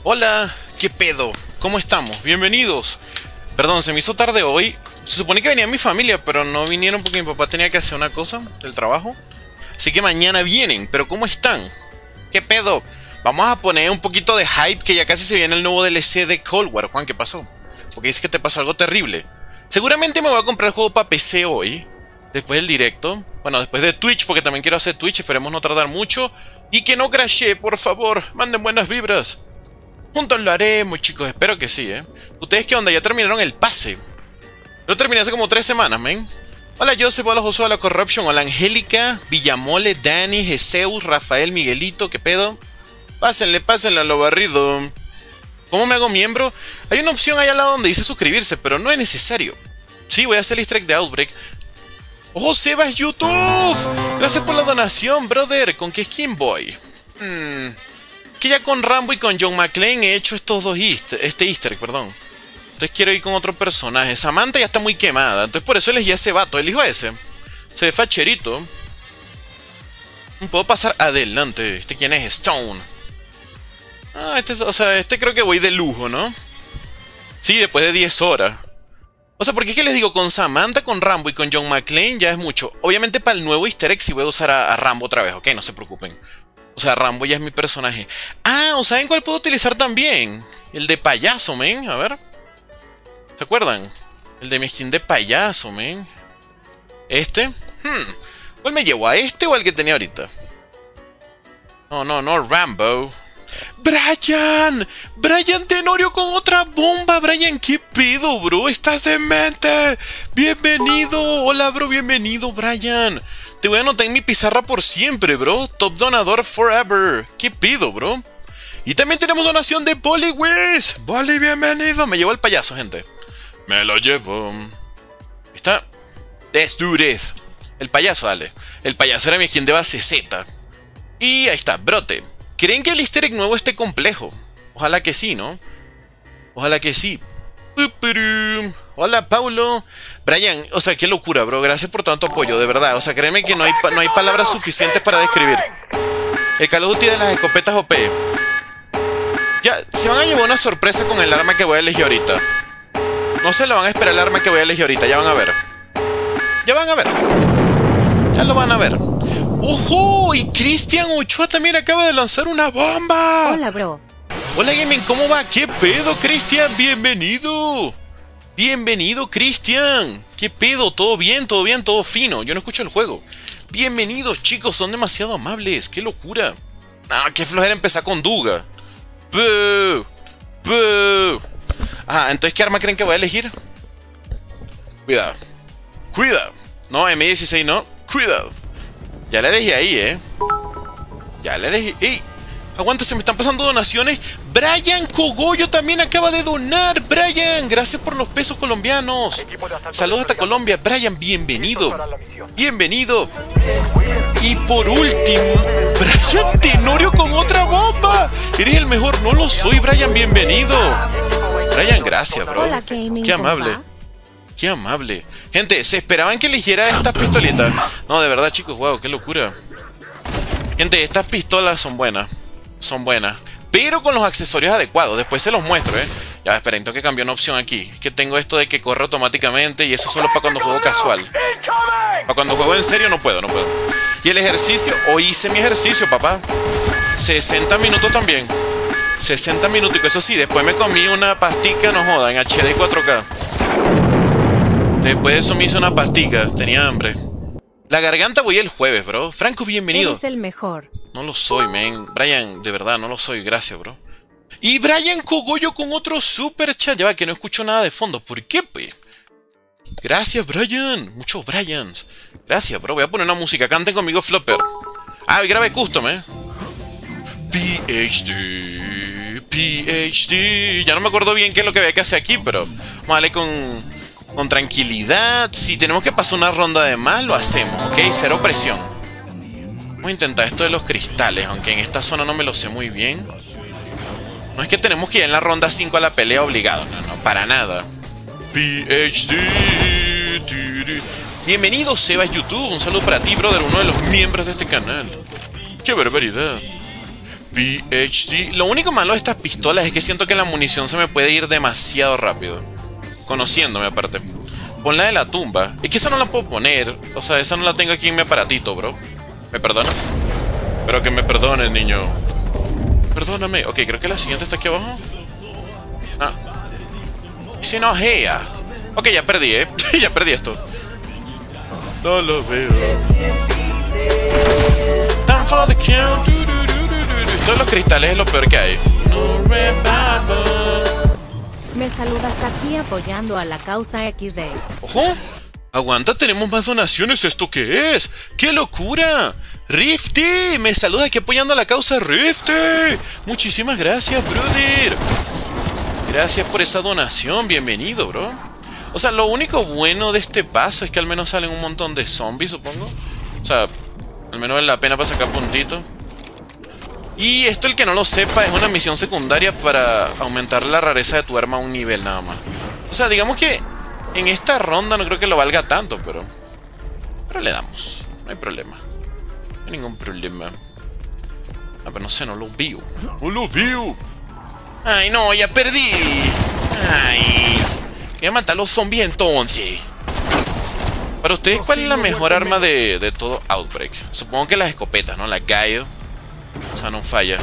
Hola, ¿qué pedo? ¿Cómo estamos? Bienvenidos. Perdón, se me hizo tarde hoy. Se supone que venía mi familia, pero no vinieron porque mi papá tenía que hacer una cosa del trabajo. Así que mañana vienen, pero ¿cómo están? ¿Qué pedo? Vamos a poner un poquito de hype que ya casi se viene el nuevo DLC de Cold War. Juan, ¿qué pasó? Porque dice que te pasó algo terrible. Seguramente me voy a comprar el juego para PC hoy, después del directo. Bueno, después de Twitch, porque también quiero hacer Twitch. Esperemos no tardar mucho. Y que no crashee, por favor. Manden buenas vibras. Juntos lo haremos, chicos. Espero que sí, ¿eh? ¿Ustedes qué onda? ¿Ya terminaron el pase? Lo terminé hace como 3 semanas, men. Hola, Joseph. Hola, Josué. Hola, Corruption. Hola, Angélica. Villamole, Dani, Jeseus, Rafael, Miguelito. ¿Qué pedo? Pásenle, pásenle a lo barrido. ¿Cómo me hago miembro? Hay una opción ahí al lado donde dice suscribirse, pero no es necesario. Sí, voy a hacer el easter egg de Outbreak. ¡Oh, Sebas YouTube! Gracias por la donación, brother. ¿Con qué skin voy? Que ya con Rambo y con John McClane he hecho estos dos easter egg, perdón. Entonces quiero ir con otro personaje. Samantha ya está muy quemada, entonces por eso elegí a ese vato. Elijo a ese. Se ve facherito. Puedo pasar adelante. ¿Este quién es? Stone. Ah, este creo que voy de lujo, ¿no? Sí, después de 10 horas. O sea, porque es que les digo, con Samantha, con Rambo y con John McClane ya es mucho. Obviamente para el nuevo easter egg sí voy a usar a Rambo otra vez, ok, no se preocupen. O sea, Rambo ya es mi personaje. Ah, ¿o saben cuál puedo utilizar también? El de payaso, men, a ver. ¿Se acuerdan? El de mi skin de payaso, men. ¿Este? ¿Cuál me llevo? ¿A este o al que tenía ahorita? No, Rambo. ¡Brian! ¡Brian Tenorio con otra bomba! ¡Brian, qué pedo, bro! ¡Estás demente! ¡Bienvenido! Hola, bro, bienvenido, Brian. Te voy a anotar en mi pizarra por siempre, bro. Top donador forever. ¿Qué pedo, bro? Y también tenemos donación de Poliwiz. Boli, bienvenido. Me llevo el payaso, gente. Me lo llevo. Está. Let's do this. El payaso, dale. El payaso era mi skin de base Z. Y ahí está, brote. ¿Creen que el easter egg nuevo esté complejo? Ojalá que sí, ¿no? Ojalá que sí. Hola, Paulo. Brian, o sea, qué locura, bro. Gracias por tanto apoyo, de verdad. O sea, créeme que no hay palabras suficientes para describir. El Call of Duty de las escopetas OP. Ya, se van a llevar una sorpresa con el arma que voy a elegir ahorita. No se lo van a esperar el arma que voy a elegir ahorita. Ya van a ver. Ya van a ver. Ya lo van a ver. ¡Ojo! Y Cristian Ochoa también acaba de lanzar una bomba. Hola, bro. Hola, Gaming, ¿cómo va? ¿Qué pedo, Cristian? Bienvenido. Bienvenido, Cristian. ¿Qué pedo? ¿Todo bien? ¿Todo bien? ¿Todo fino? Yo no escucho el juego. Bienvenidos, chicos. Son demasiado amables. ¡Qué locura! Ah, qué flojera empezar con Duga. ¡Boo! ¡Boo! Ah, entonces, ¿qué arma creen que voy a elegir? Cuidado. Cuidado. No, M16 no. Cuidado. Ya la elegí ahí, Ya la elegí. ¡Ey! Aguanta, se me están pasando donaciones. Brian Cogollo también acaba de donar. Brian, gracias por los pesos colombianos. Saludos hasta Colombia. Brian, bienvenido. Bienvenido. Y por último, Brian Tenorio con otra bomba. Eres el mejor. No lo soy, Brian. Bienvenido. Brian, gracias, bro. Hola, Gaming, qué amable. Qué amable. Gente, ¿se esperaban que eligiera estas pistolitas? No, de verdad, chicos, wow, qué locura. Gente, estas pistolas son buenas. Son buenas. Pero con los accesorios adecuados. Después se los muestro, Ya, esperen, tengo que cambiar una opción aquí. Es que tengo esto de que corre automáticamente y eso solo para cuando juego casual. Para cuando juego en serio no puedo. Y el ejercicio, hoy hice mi ejercicio, papá. 60 minutos también. 60 minutos, eso sí, después me comí una pastica, no joda, en HD 4K. Después de eso me hice una pastica, tenía hambre. La garganta voy el jueves, bro. Franco, bienvenido. Eres el mejor. No lo soy, men. Brian, de verdad, no lo soy. Gracias, bro. Y Brian Cogollo con otro super chat. Ya va, que no escucho nada de fondo. ¿Por qué, pe? Gracias, Brian. Muchos Bryans. Gracias, bro. Voy a poner una música. Canten conmigo, Flopper. Ah, y grabé custom, PhD. PhD. Ya no me acuerdo bien qué es lo que había que hacer aquí, pero vamos a darle con tranquilidad. Si tenemos que pasar una ronda de más, lo hacemos, ¿ok? Cero presión. Vamos a intentar esto de los cristales, aunque en esta zona no me lo sé muy bien. No es que tenemos que ir en la ronda 5 a la pelea obligado, no, para nada. PhD. Bienvenido, Sebas YouTube. Un saludo para ti, brother, uno de los miembros de este canal. ¡Qué barbaridad! PhD. Lo único malo de estas pistolas es que siento que la munición se me puede ir demasiado rápido. Conociéndome aparte. Pon la de la tumba. Es que esa no la puedo poner. O sea, esa no la tengo aquí en mi aparatito, bro. ¿Me perdonas? Espero que me perdones, niño. Perdóname. Ok, creo que la siguiente está aquí abajo. Ah. Si no, ella. Ok, ya perdí, ya perdí esto. No lo veo. Time for the count. Todos los cristales es lo peor que hay. No revival. Me saludas aquí apoyando a la causa XD. ¡Ojo! Aguanta, tenemos más donaciones. ¿Esto qué es? ¡Qué locura! ¡Rifty! Me saluda aquí apoyando a la causa Rifty. Muchísimas gracias, brother. Gracias por esa donación. Bienvenido, bro. O sea, lo único bueno de este paso es que al menos salen un montón de zombies, supongo. O sea, al menos vale la pena para sacar puntitos. Y esto, el que no lo sepa, es una misión secundaria para aumentar la rareza de tu arma a un nivel nada más. O sea, digamos que en esta ronda no creo que lo valga tanto, pero le damos. No hay problema. No hay ningún problema. Ah, pero no sé, no lo veo. ¡No lo veo! ¡Ay, no! ¡Ya perdí! ¡Ay! Voy a matar a los zombies entonces. Para ustedes, ¿cuál es la mejor arma de todo Outbreak? Supongo que las escopetas, ¿no? La Gallo. O sea, no falla.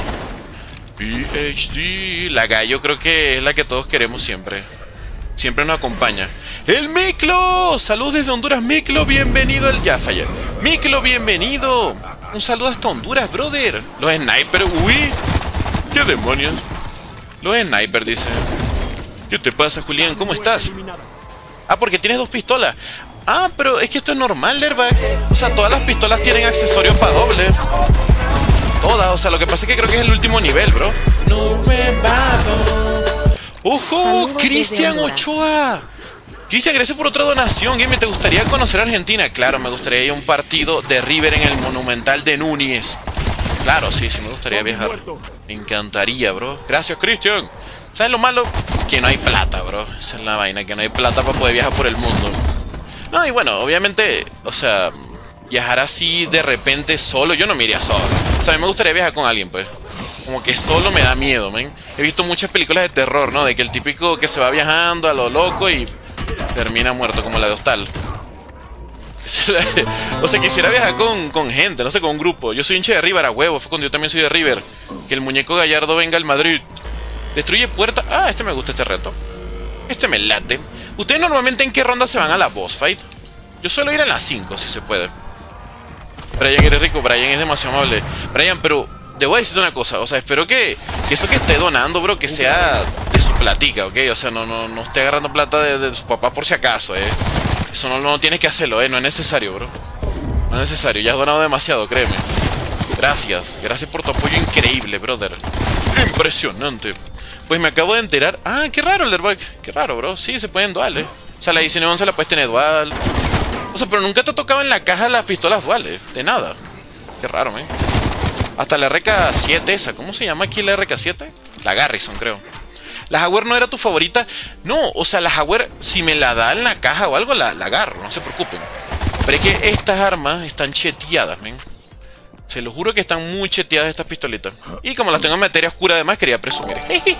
PhD. La Gallo creo que es la que todos queremos siempre. Siempre nos acompaña. ¡El Miklo! ¡Salud desde Honduras, Miklo! ¡Bienvenido al... Ya fallé. ¡Miklo, bienvenido! Un saludo hasta Honduras, brother. Los snipers... ¡Uy! ¡Qué demonios! Los snipers, dice. ¿Qué te pasa, Julián? ¿Cómo estás? Ah, porque tienes dos pistolas. Ah, pero es que esto es normal, Lerback. O sea, todas las pistolas tienen accesorios para doble. Todas, o sea, lo que pasa es que creo que es el último nivel, bro. No revival. ¡Ojo! ¡Cristian Ochoa! Cristian, gracias por otra donación. Game, ¿te gustaría conocer Argentina? Claro, me gustaría ir a un partido de River en el Monumental de Núñez. Claro, sí, sí me gustaría viajar. Me encantaría, bro. Gracias, Cristian. ¿Sabes lo malo? Que no hay plata, bro. Esa es la vaina, que no hay plata para poder viajar por el mundo. No, y bueno, obviamente, o sea, viajar así de repente solo, yo no me iría solo. O sea, a mí me gustaría viajar con alguien, pues. Como que solo me da miedo, man. He visto muchas películas de terror, ¿no? De que el típico que se va viajando a lo loco y termina muerto, como la de Hostal. O sea, quisiera viajar con gente, no sé, con un grupo. Yo soy hincha de River, a huevo, fue cuando yo también soy de River. Que el muñeco Gallardo venga al Madrid. Destruye puerta. Ah, este me gusta, este reto. Este me late. ¿Ustedes normalmente en qué ronda se van a la boss fight? Yo suelo ir a las 5, si se puede. Brian, eres rico. Brian es demasiado amable. Brian, pero debo decirte una cosa. O sea, espero que eso que esté donando, bro, que sea de su platica, ¿ok? O sea, no esté agarrando plata de su papá por si acaso, Eso no tienes que hacerlo, no es necesario, bro. No es necesario, ya has donado demasiado, créeme. Gracias, gracias por tu apoyo increíble, brother. Impresionante. Pues me acabo de enterar. Ah, qué raro el Lerback. Qué raro, bro. Sí, se pueden duales. O sea, la 1911 la puedes tener dual. O sea, pero nunca te tocaba en la caja las pistolas duales. De nada. Qué raro, man. Hasta la RK7 esa. ¿Cómo se llama aquí la RK7? La Garrison, creo. ¿La Jaguar no era tu favorita? No, o sea, la Jaguar, si me la da en la caja o algo, la agarro. No se preocupen. Pero es que estas armas están cheteadas, man. Se lo juro que están muy cheteadas estas pistolitas. Y como las tengo en materia oscura además, quería presumir.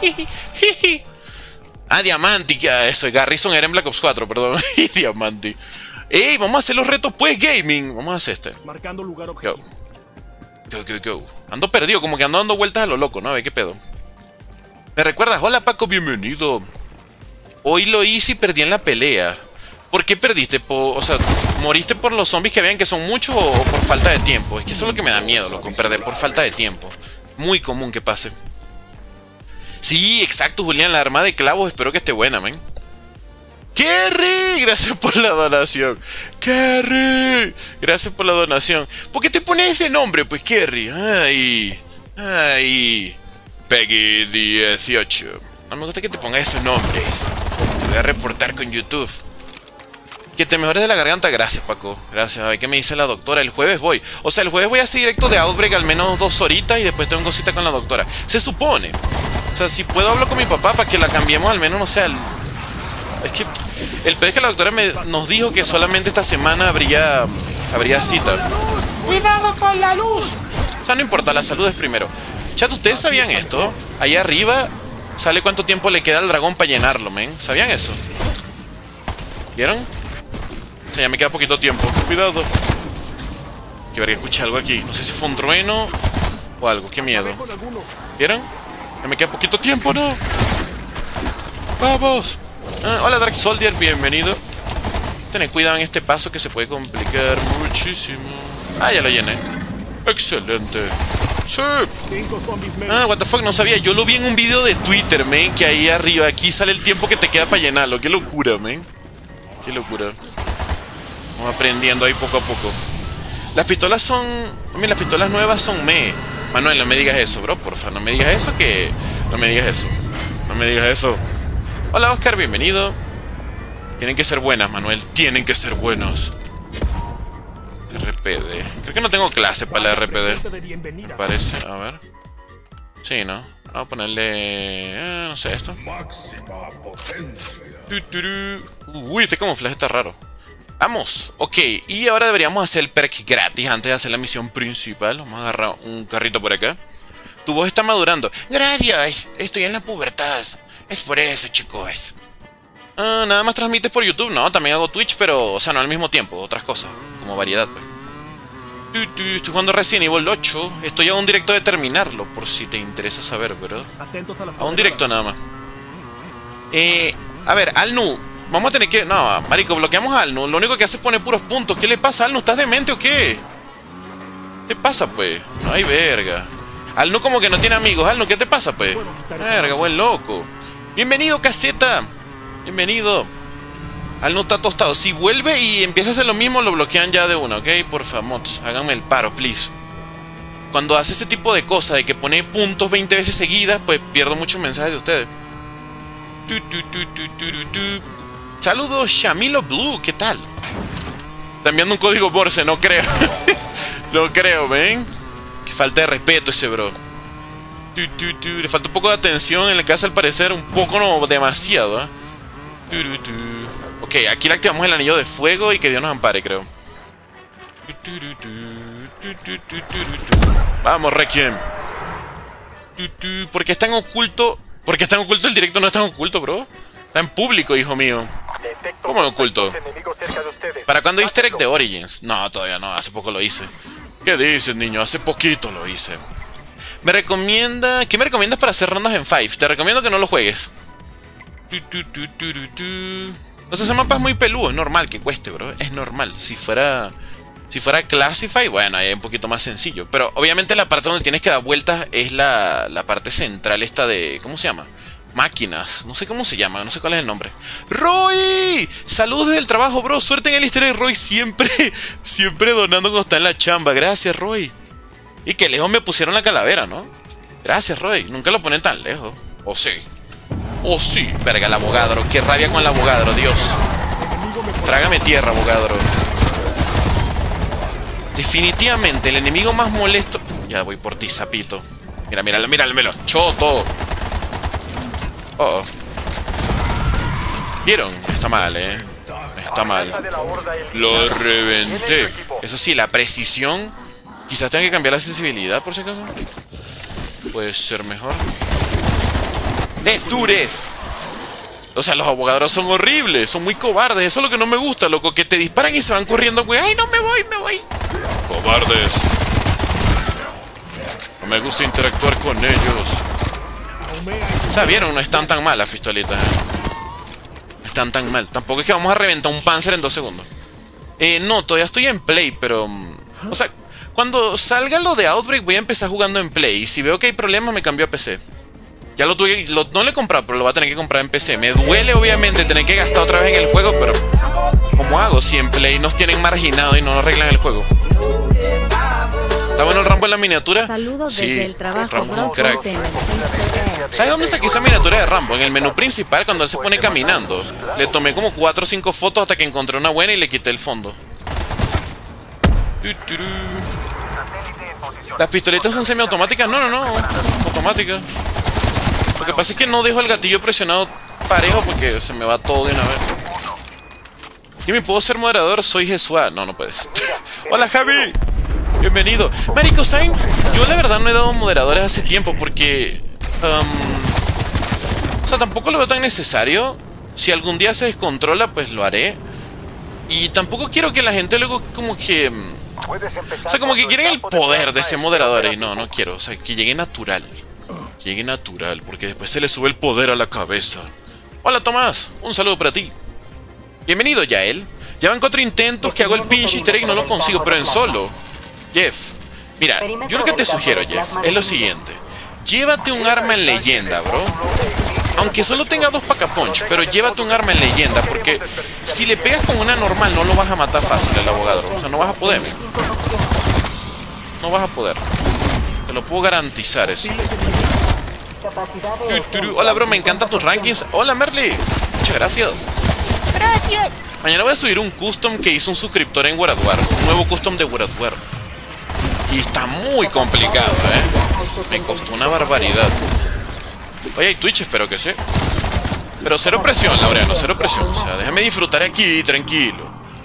Ah, Diamanti. Eso, Garrison era en Black Ops 4, perdón. Y Diamanti. Ey, vamos a hacer los retos pues, gaming. Vamos a hacer este. Marcando lugar objetivo. Go. Ando perdido, como que ando dando vueltas a lo loco, ¿no? A ver qué pedo. ¿Me recuerdas? Hola, Paco, bienvenido. Hoy lo hice y perdí en la pelea. ¿Por qué perdiste? O sea, ¿moriste por los zombies que habían que son muchos o por falta de tiempo? Es que eso es lo que me da miedo, loco, perder por falta de tiempo. Muy común que pase. Sí, exacto, Julián, la arma de clavos espero que esté buena, man. ¡Kerry! Gracias por la donación. ¡Kerry! Gracias por la donación. ¿Por qué te pones ese nombre, pues, Kerry? Ay. Peggy 18. No me gusta que te pongas esos nombres. Te voy a reportar con YouTube. Que te mejores de la garganta. Gracias, Paco. Gracias. A ver qué me dice la doctora. El jueves voy. O sea, el jueves voy a hacer directo de Outbreak al menos 2 horitas y después tengo cosita con la doctora. Se supone. O sea, si puedo hablo con mi papá para que la cambiemos al menos, no sé. Es que el peor es que la doctora nos dijo que solamente esta semana habría cita. ¡Cuidado con la luz! O sea, no importa, la salud es primero. Chat, ¿ustedes sabían esto? Allá arriba sale cuánto tiempo le queda al dragón para llenarlo, men. ¿Sabían eso? ¿Vieron? O sea, ya me queda poquito tiempo. Cuidado. Que ver, escuché algo aquí. No sé si fue un trueno o algo. Qué miedo. ¿Vieron? Ya me queda poquito tiempo, ¿no? ¡Vamos! Hola Dark Soldier, bienvenido. Ten cuidado en este paso que se puede complicar muchísimo. Ah, ya lo llené. Excelente. Sí. What the fuck, no sabía. Yo lo vi en un video de Twitter, men. Que ahí arriba, aquí sale el tiempo que te queda para llenarlo. Qué locura, men. Qué locura. Vamos aprendiendo ahí poco a poco. Las pistolas son... Mira, las pistolas nuevas son Manuel, no me digas eso, bro, porfa. No me digas eso que... No me digas eso. No me digas eso. Hola, Oscar, bienvenido. Tienen que ser buenas, Manuel. Tienen que ser buenos. RPD. Creo que no tengo clase para la RPD. Me parece. A ver. Sí, ¿no? Vamos a ponerle... no sé, esto. Uy, este camuflaje está raro. Vamos. Ok, y ahora deberíamos hacer el perk gratis antes de hacer la misión principal. Vamos a agarrar un carrito por acá. Tu voz está madurando. Gracias. Estoy en la pubertad. Es por eso, chicos. Nada más transmites por YouTube. No, también hago Twitch, pero... O sea, no al mismo tiempo. Otras cosas. Como variedad, pues. Estoy jugando Resident Evil 8. Estoy a un directo de terminarlo, por si te interesa saber, bro. A un directo nada más. A ver, Alnu. Vamos a tener que... No, marico, bloqueamos a Alnu. Lo único que hace es poner puros puntos. ¿Qué le pasa, Alnu? ¿Estás demente o qué? ¿Qué te pasa, pues? No hay verga. Alnu como que no tiene amigos. Alnu, ¿qué te pasa, pues? Verga, buen loco. Bienvenido, caseta. Bienvenido. Alnu está tostado. Si vuelve y empieza a hacer lo mismo, lo bloquean ya de una, ¿ok? Por favor, háganme el paro, please. Cuando hace ese tipo de cosas, de que pone puntos 20 veces seguidas, pues pierdo muchos mensajes de ustedes. Saludos, Shamilo Blue, ¿qué tal? Están viendo un código Morse, no creo. No creo, ¿ven? Que falta de respeto ese bro. Le falta un poco de atención en la casa al parecer, un poco no, demasiado, ¿eh? Ok, aquí le activamos el anillo de fuego y que Dios nos ampare, creo. Vamos, Requiem. ¿Por qué es tan oculto? ¿Por qué es tan oculto? El directo no es tan oculto, bro. Está en público, hijo mío. ¿Cómo en oculto? ¿Para cuándo Easter egg de Origins? No, todavía no, hace poco lo hice. ¿Qué dices, niño? Hace poquito lo hice. ¿Me recomienda? ¿Qué me recomiendas para hacer rondas en Five? Te recomiendo que no lo juegues. O sea, ese mapa es muy peludo, es normal que cueste, bro. Es normal. Si fuera Classify, bueno, ahí es un poquito más sencillo. Pero obviamente la parte donde tienes que dar vueltas es la parte central esta de... ¿Cómo se llama? Máquinas. No sé cómo se llama, no sé cuál es el nombre. ¡Roy! Saludos desde el trabajo, bro. Suerte en el easter egg, Roy. Siempre donando cuando está en la chamba. Gracias, Roy. Y que lejos me pusieron la calavera, ¿no? Gracias, Roy. Nunca lo ponen tan lejos. ¿O sí? ¡Oh, sí! Verga, el abogadro. ¡Qué rabia con el abogadro, Dios! Trágame tierra, abogadro. Definitivamente, el enemigo más molesto... Ya voy por ti, sapito. Mira, míralo. ¡Choto! Oh. ¿Vieron? Está mal, Está mal. Lo reventé. Eso sí, la precisión... Quizás tenga que cambiar la sensibilidad, por si acaso. Puede ser mejor. ¡Les dures! O sea, los abogados son horribles, son muy cobardes. Eso es lo que no me gusta, loco. Que te disparan y se van corriendo, güey. ¡Ay, no, me voy! Cobardes. No me gusta interactuar con ellos. O sea, vieron, no están tan mal las pistolitas, No están tan mal. Tampoco es que vamos a reventar un Panzer en 2 segundos. No, todavía estoy en Play, pero... O sea, cuando salga lo de Outbreak voy a empezar jugando en Play. Y si veo que hay problemas me cambio a PC. Ya lo tuve, no lo he comprado, pero lo voy a tener que comprar en PC. Me duele obviamente tener que gastar otra vez en el juego, pero ¿cómo hago? Si en Play nos tienen marginado y no nos arreglan el juego. ¿Está bueno el Rambo en la miniatura? Saludos sí, desde el trabajo, Rambo es un bro, crack. ¿Sabes dónde saqué esa miniatura de Rambo? En el menú principal, cuando él se pone caminando. Le tomé como 4 o 5 fotos hasta que encontré una buena y le quité el fondo. ¿Las pistoletas son semiautomáticas? No, automáticas. Lo que pasa es que no dejo el gatillo presionado parejo porque se me va todo de una vez. Jimmy, ¿puedo ser moderador? Soy Jesús. No puedes. Hola, Javi. Bienvenido. Marico Sain, yo la verdad no he dado moderadores hace tiempo porque... o sea, tampoco lo veo tan necesario. Si algún día se descontrola, pues lo haré. Y tampoco quiero que la gente luego como que... o sea, como que quieren el poder de ser moderadores. Y no, no quiero. O sea, que llegue natural. Que llegue natural, porque después se le sube el poder a la cabeza. Hola Tomás, un saludo para ti. Bienvenido Yael. Ya van 4 intentos que hago el pinche easter egg y no lo consigo, pero en solo. Jeff, mira, yo lo que te sugiero, Jeff, es lo siguiente. Llévate un arma en leyenda, bro. Aunque solo tenga 2 pack-a-punch, pero llévate un arma en leyenda, porque si le pegas con una normal no lo vas a matar fácil al abogado. O sea, no vas a poder. No vas a poder. Te lo puedo garantizar eso. Hola, bro, me encantan tus rankings. Hola, Merly. Muchas gracias. Gracias. Mañana voy a subir un custom que hizo un suscriptor en World at War. Un nuevo custom de World at War. Y está muy complicado, Me costó una barbaridad. Oye, hay Twitch, espero que sí. Pero cero presión, Laureano, cero presión. O sea, déjame disfrutar aquí, tranquilo.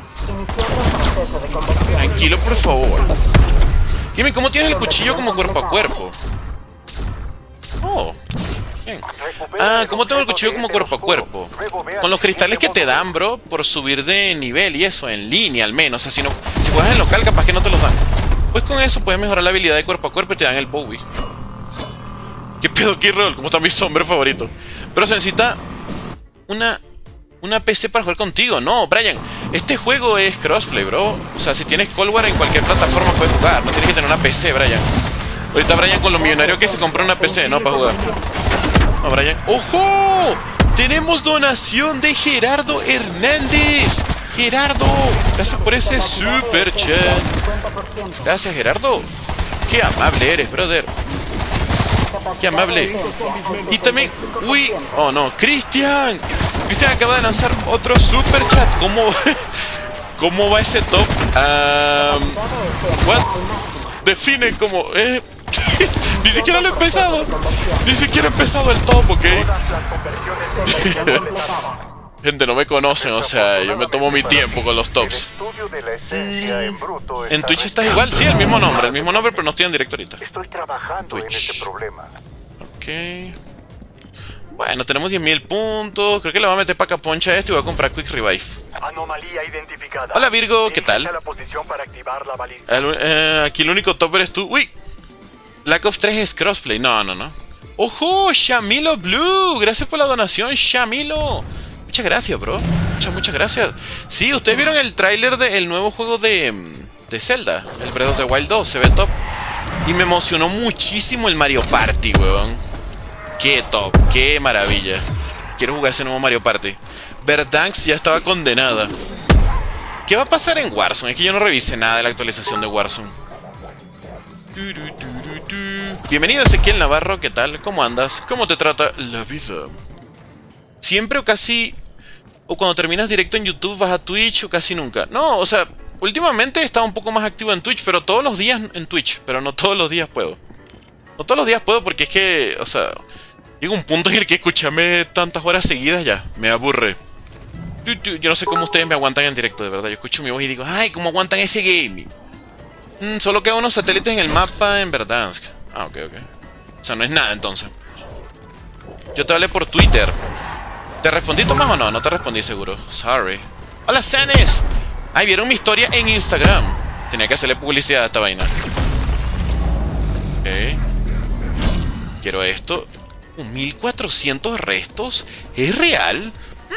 Tranquilo, por favor. Dime, ¿cómo tienes el cuchillo como cuerpo a cuerpo? Oh, bien. Ah, ¿cómo tengo el cuchillo como cuerpo a cuerpo? Con los cristales que te dan, bro, por subir de nivel y eso, en línea al menos. O sea, si juegas en local, capaz que no te los dan. Pues con eso puedes mejorar la habilidad de cuerpo a cuerpo y te dan el Bowie. ¿Qué pedo, Kirrol? ¿Cómo está mi sombrero favorito? Pero se necesita una PC para jugar contigo. No, Brian, este juego es crossplay, bro. O sea, si tienes Cold War en cualquier plataforma puedes jugar. No tienes que tener una PC, Brian. Ahorita Brian con lo millonario que se compró una PC, ¿no? Para jugar. No, Brian. ¡Ojo! Tenemos donación de Gerardo Hernández. Gerardo, gracias por ese super chat. Gracias, Gerardo. Qué amable eres, brother. Qué amable. Y también, uy, oh no, Cristian. Cristian acaba de lanzar otro super chat. ¿Cómo va ese top? What? Define como, ni siquiera lo he empezado. Ni siquiera he empezado el top, ¿ok? Gente, no me conocen, o sea, yo me tomo mi tiempo con los tops. En Twitch estás igual, sí, el mismo nombre, pero no estoy en directo ahorita. Estoy trabajando en ese problema. Ok. Bueno, tenemos 10.000 puntos. Creo que le voy a meter pack a punch a esto y voy a comprar Quick Revive. Anomalía identificada. Hola Virgo, ¿qué tal? La posición para activar la baliza. Aquí el único top eres tú. Uy, Black Ops 3 es crossplay. No. ¡Ojo! Shamilo Blue. Gracias por la donación, Shamilo. Muchas gracias, bro. Muchas gracias. Sí, ustedes vieron el tráiler del nuevo juego de Zelda, el Breath of the Wild 2, se ve top. Y me emocionó muchísimo el Mario Party, weón. Qué top, qué maravilla. Quiero jugar ese nuevo Mario Party. Verdansk ya estaba condenada. ¿Qué va a pasar en Warzone? Es que yo no revisé nada de la actualización de Warzone. Bienvenido Ezequiel Navarro, ¿qué tal? ¿Cómo andas? ¿Cómo te trata la vida? Siempre o casi... O cuando terminas directo en YouTube vas a Twitch o casi nunca. No, o sea, últimamente he estado un poco más activo en Twitch, pero todos los días en Twitch. Pero no todos los días puedo. No todos los días puedo porque es que, o sea, llega un punto en el que escucharme tantas horas seguidas ya me aburre. Yo no sé cómo ustedes me aguantan en directo, de verdad. Yo escucho mi voz y digo, ay, ¿cómo aguantan ese gaming? Solo quedan unos satélites en el mapa en Verdansk. Ah, ok. O sea, no es nada entonces. Yo te hablé por Twitter. ¿Te respondí, Tomás, o no? No te respondí seguro. Sorry. Hola, Sanes. Ay, vieron mi historia en Instagram. Tenía que hacerle publicidad a esta vaina. Ok. Quiero esto. 1400 restos. ¿Es real?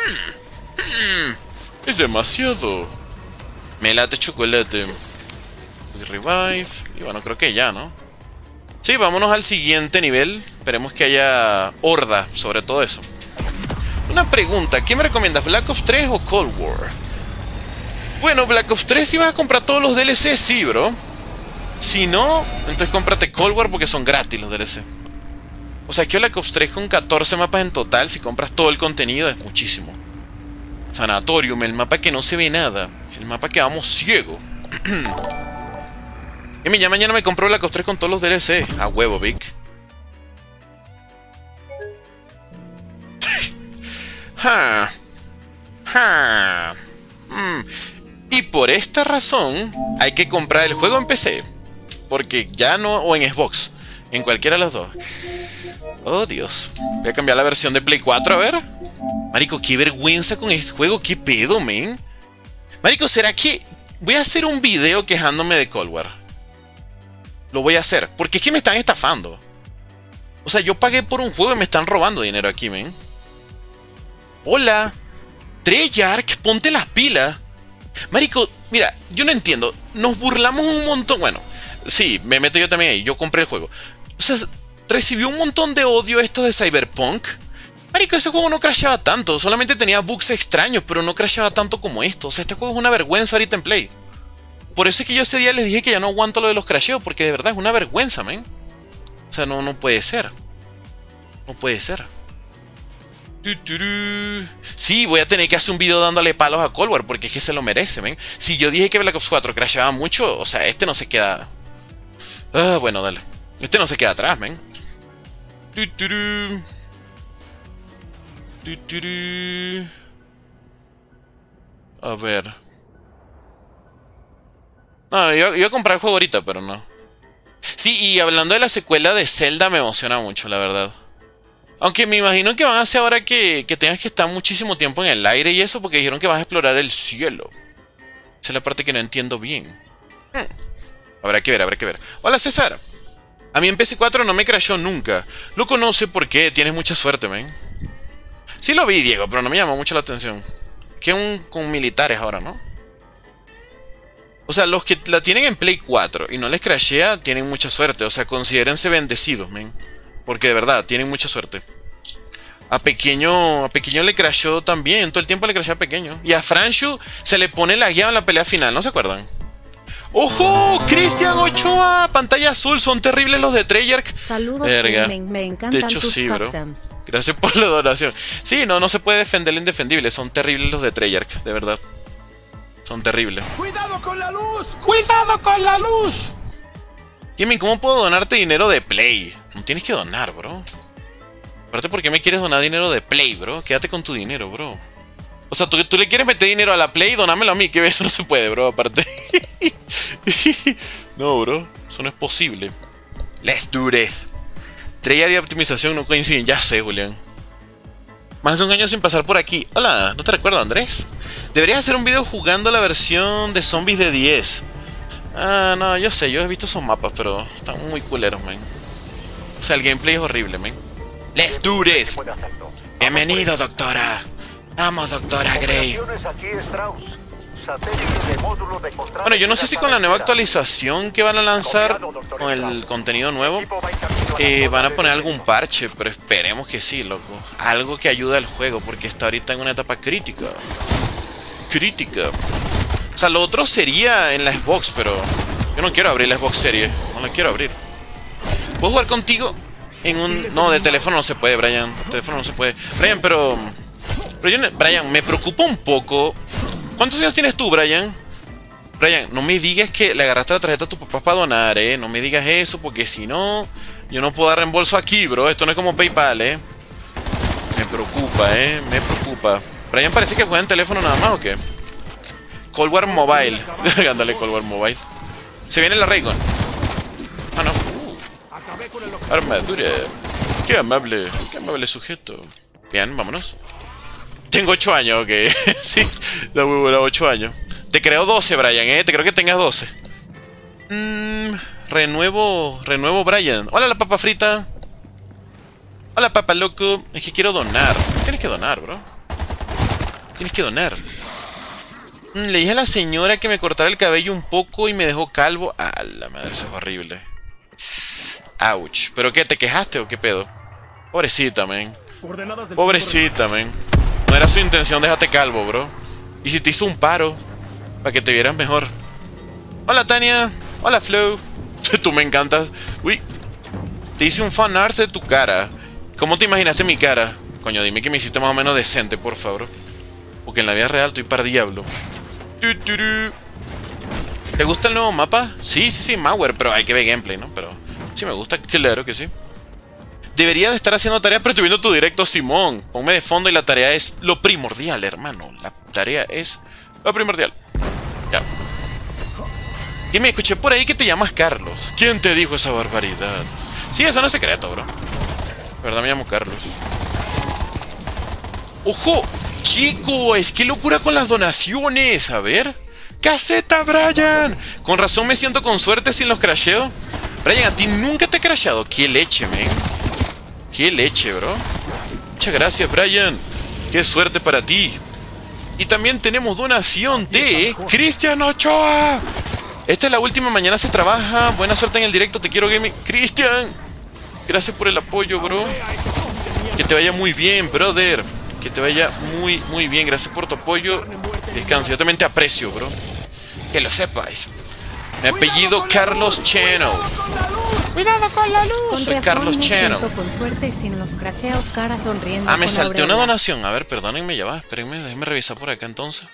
Es demasiado. Me late chocolate. Revive. Y bueno, creo que ya, ¿no? Sí, vámonos al siguiente nivel. Esperemos que haya horda sobre todo eso. Una pregunta, ¿qué me recomiendas? ¿Black Ops 3 o Cold War? Bueno, Black Ops 3 si vas a comprar todos los DLC, sí, bro. Si no, entonces cómprate Cold War porque son gratis los DLC. O sea, que Black Ops 3 con 14 mapas en total, si compras todo el contenido, es muchísimo. Sanatorium, el mapa que no se ve nada. El mapa que vamos ciego. Y ya mañana me compro Black Ops 3 con todos los DLC. A huevo, Vic. Y por esta razón hay que comprar el juego en PC. porque ya no... O en Xbox. En cualquiera de las dos. Oh, Dios. Voy a cambiar la versión de Play 4, a ver. Marico, qué vergüenza con este juego. ¿Qué pedo, men? Marico, ¿será que voy a hacer un video quejándome de Cold War? Lo voy a hacer. Porque es que me están estafando. O sea, yo pagué por un juego y me están robando dinero aquí, men. Hola. Treyarch, ponte las pilas. Marico, mira, yo no entiendo. Nos burlamos un montón. Bueno, sí, me meto yo también ahí. Yo compré el juego. O sea, recibió un montón de odio esto de Cyberpunk. Marico, ese juego no crasheaba tanto. Solamente tenía bugs extraños, pero no crasheaba tanto como esto. O sea, este juego es una vergüenza ahorita en Play. Por eso es que yo ese día les dije que ya no aguanto lo de los crasheos, porque de verdad es una vergüenza, men. O sea, no puede ser. No puede ser. Sí, voy a tener que hacer un video dándole palos a Cold War, porque es que se lo merece, men. Si yo dije que Black Ops 4 crasheaba mucho, o sea, este no se queda... bueno, dale. Este no se queda atrás, men. A ver. No, iba a comprar el juego ahorita, pero no. Sí, y hablando de la secuela de Zelda, me emociona mucho, la verdad. Aunque me imagino que van a hacer ahora que tengas que estar muchísimo tiempo en el aire y eso, porque dijeron que vas a explorar el cielo. Esa es la parte que no entiendo bien. Habrá que ver, habrá que ver. Hola, César. A mí en PS4 no me crashó nunca. Lo conoce porque tienes mucha suerte, men. Sí lo vi, Diego, pero no me llamó mucho la atención. Que con militares ahora, ¿no? O sea, los que la tienen en Play 4 y no les crashea, tienen mucha suerte. O sea, considérense bendecidos, men. Porque de verdad, tienen mucha suerte. A Pequeño le crashó también. Todo el tiempo le crashó a Pequeño. Y a Franshu se le pone la guía en la pelea final, ¿no se acuerdan? ¡Ojo! Cristian Ochoa, pantalla azul, son terribles los de Treyarch. Saludos, me encantan de hecho, tus sí, bro. customs. Gracias por la donación. Sí, no se puede defender lo indefendible. Son terribles los de Treyarch, de verdad. Son terribles. ¡Cuidado con la luz! ¡Cuidado con la luz! Jimmy, ¿cómo puedo donarte dinero de Play? No tienes que donar, bro. Aparte, ¿por qué me quieres donar dinero de Play, bro? Quédate con tu dinero, bro. O sea, tú le quieres meter dinero a la Play, donámelo a mí, que eso no se puede, bro, aparte. No, bro, eso no es posible. Let's do this. Treyarch y optimización no coinciden, ya sé, Julián. Más de un año sin pasar por aquí. Hola, ¿no te recuerdo, Andrés? Deberías hacer un video jugando la versión de zombies de 10. Ah, no, yo sé, yo he visto esos mapas, pero están muy culeros, man. O sea, el gameplay es horrible, man. Let's do this. Bienvenido, doctora. Vamos, doctora Gray. Bueno, yo no sé si con la nueva actualización que van a lanzar, con el contenido nuevo, van a poner algún parche, pero esperemos que sí, loco. Algo que ayude al juego, porque está ahorita en una etapa crítica. O sea, lo otro sería en la Xbox, pero yo no quiero abrir la Xbox Series. No la quiero abrir. ¿Puedo jugar contigo en un...? No, de teléfono no se puede, Brian. De teléfono no se puede. Brian, pero Brian, me preocupa un poco. ¿Cuántos años tienes tú, Brian? Brian, no me digas que le agarraste la tarjeta a tu papá para donar, ¿eh? No me digas eso, porque si no, yo no puedo dar reembolso aquí, bro. Esto no es como PayPal, ¿eh? Me preocupa, ¿eh? Me preocupa. Brian parece que juega en teléfono nada más, ¿o qué? Cold War Mobile. Ándale, Cold War Mobile. Se viene la Raygun. Ah, no. Armadura. Qué amable sujeto. Bien, vámonos. Tengo 8 años, ok. Sí, da muy buena, 8 años. Te creo 12, Brian, Te creo que tengas 12. Renuevo, Brian. Hola, la papa frita. Hola, papa loco. Es que quiero donar. Tienes que donar, bro. Tienes que donar. Le dije a la señora que me cortara el cabello un poco y me dejó calvo. Ah, la madre, eso es horrible. Ouch. ¿Pero qué? ¿Te quejaste o qué pedo? Pobrecita, men. Pobrecita, men. No era su intención dejarte calvo, bro. Y si te hizo un paro para que te vieras mejor. Hola, Tania. Hola, Flo. Tú me encantas. Uy. Te hice un fan art de tu cara. ¿Cómo te imaginaste mi cara? Coño, dime que me hiciste más o menos decente, por favor. Porque en la vida real estoy para diablo. ¿Te gusta el nuevo mapa? Sí, malware, pero hay que ver gameplay, ¿no? Pero sí me gusta, claro que sí. Debería de estar haciendo tarea, pero estoy viendo tu directo, Simón. Ponme de fondo y la tarea es lo primordial, hermano. La tarea es lo primordial. Ya. Y me escuché por ahí que te llamas Carlos. ¿Quién te dijo esa barbaridad? Sí, eso no es secreto, bro. De verdad me llamo Carlos. ¡Ojo! Chico, es que locura con las donaciones. A ver. ¡Caseta, Brian! Con razón me siento con suerte sin los crasheos. Brian, a ti nunca te he crasheado. ¡Qué leche, men! ¡Qué leche, bro! Muchas gracias, Brian. ¡Qué suerte para ti! Y también tenemos donación de Cristian Ochoa. Esta es la última, mañana se trabaja. Buena suerte en el directo, te quiero gaming. Cristian, gracias por el apoyo, bro. Que te vaya muy bien, brother. Que te vaya muy bien. Gracias por tu apoyo. Descansa, yo también te aprecio, bro. Que lo sepáis. Mi apellido Carlos Cheno. Cuidado con la luz. Soy Carlos Cheno. Con suerte sin los cracheos, cara sonriendo. Ah, me salté una donación. A ver, perdónenme, ya va. Espérenme, déjenme revisar por acá entonces.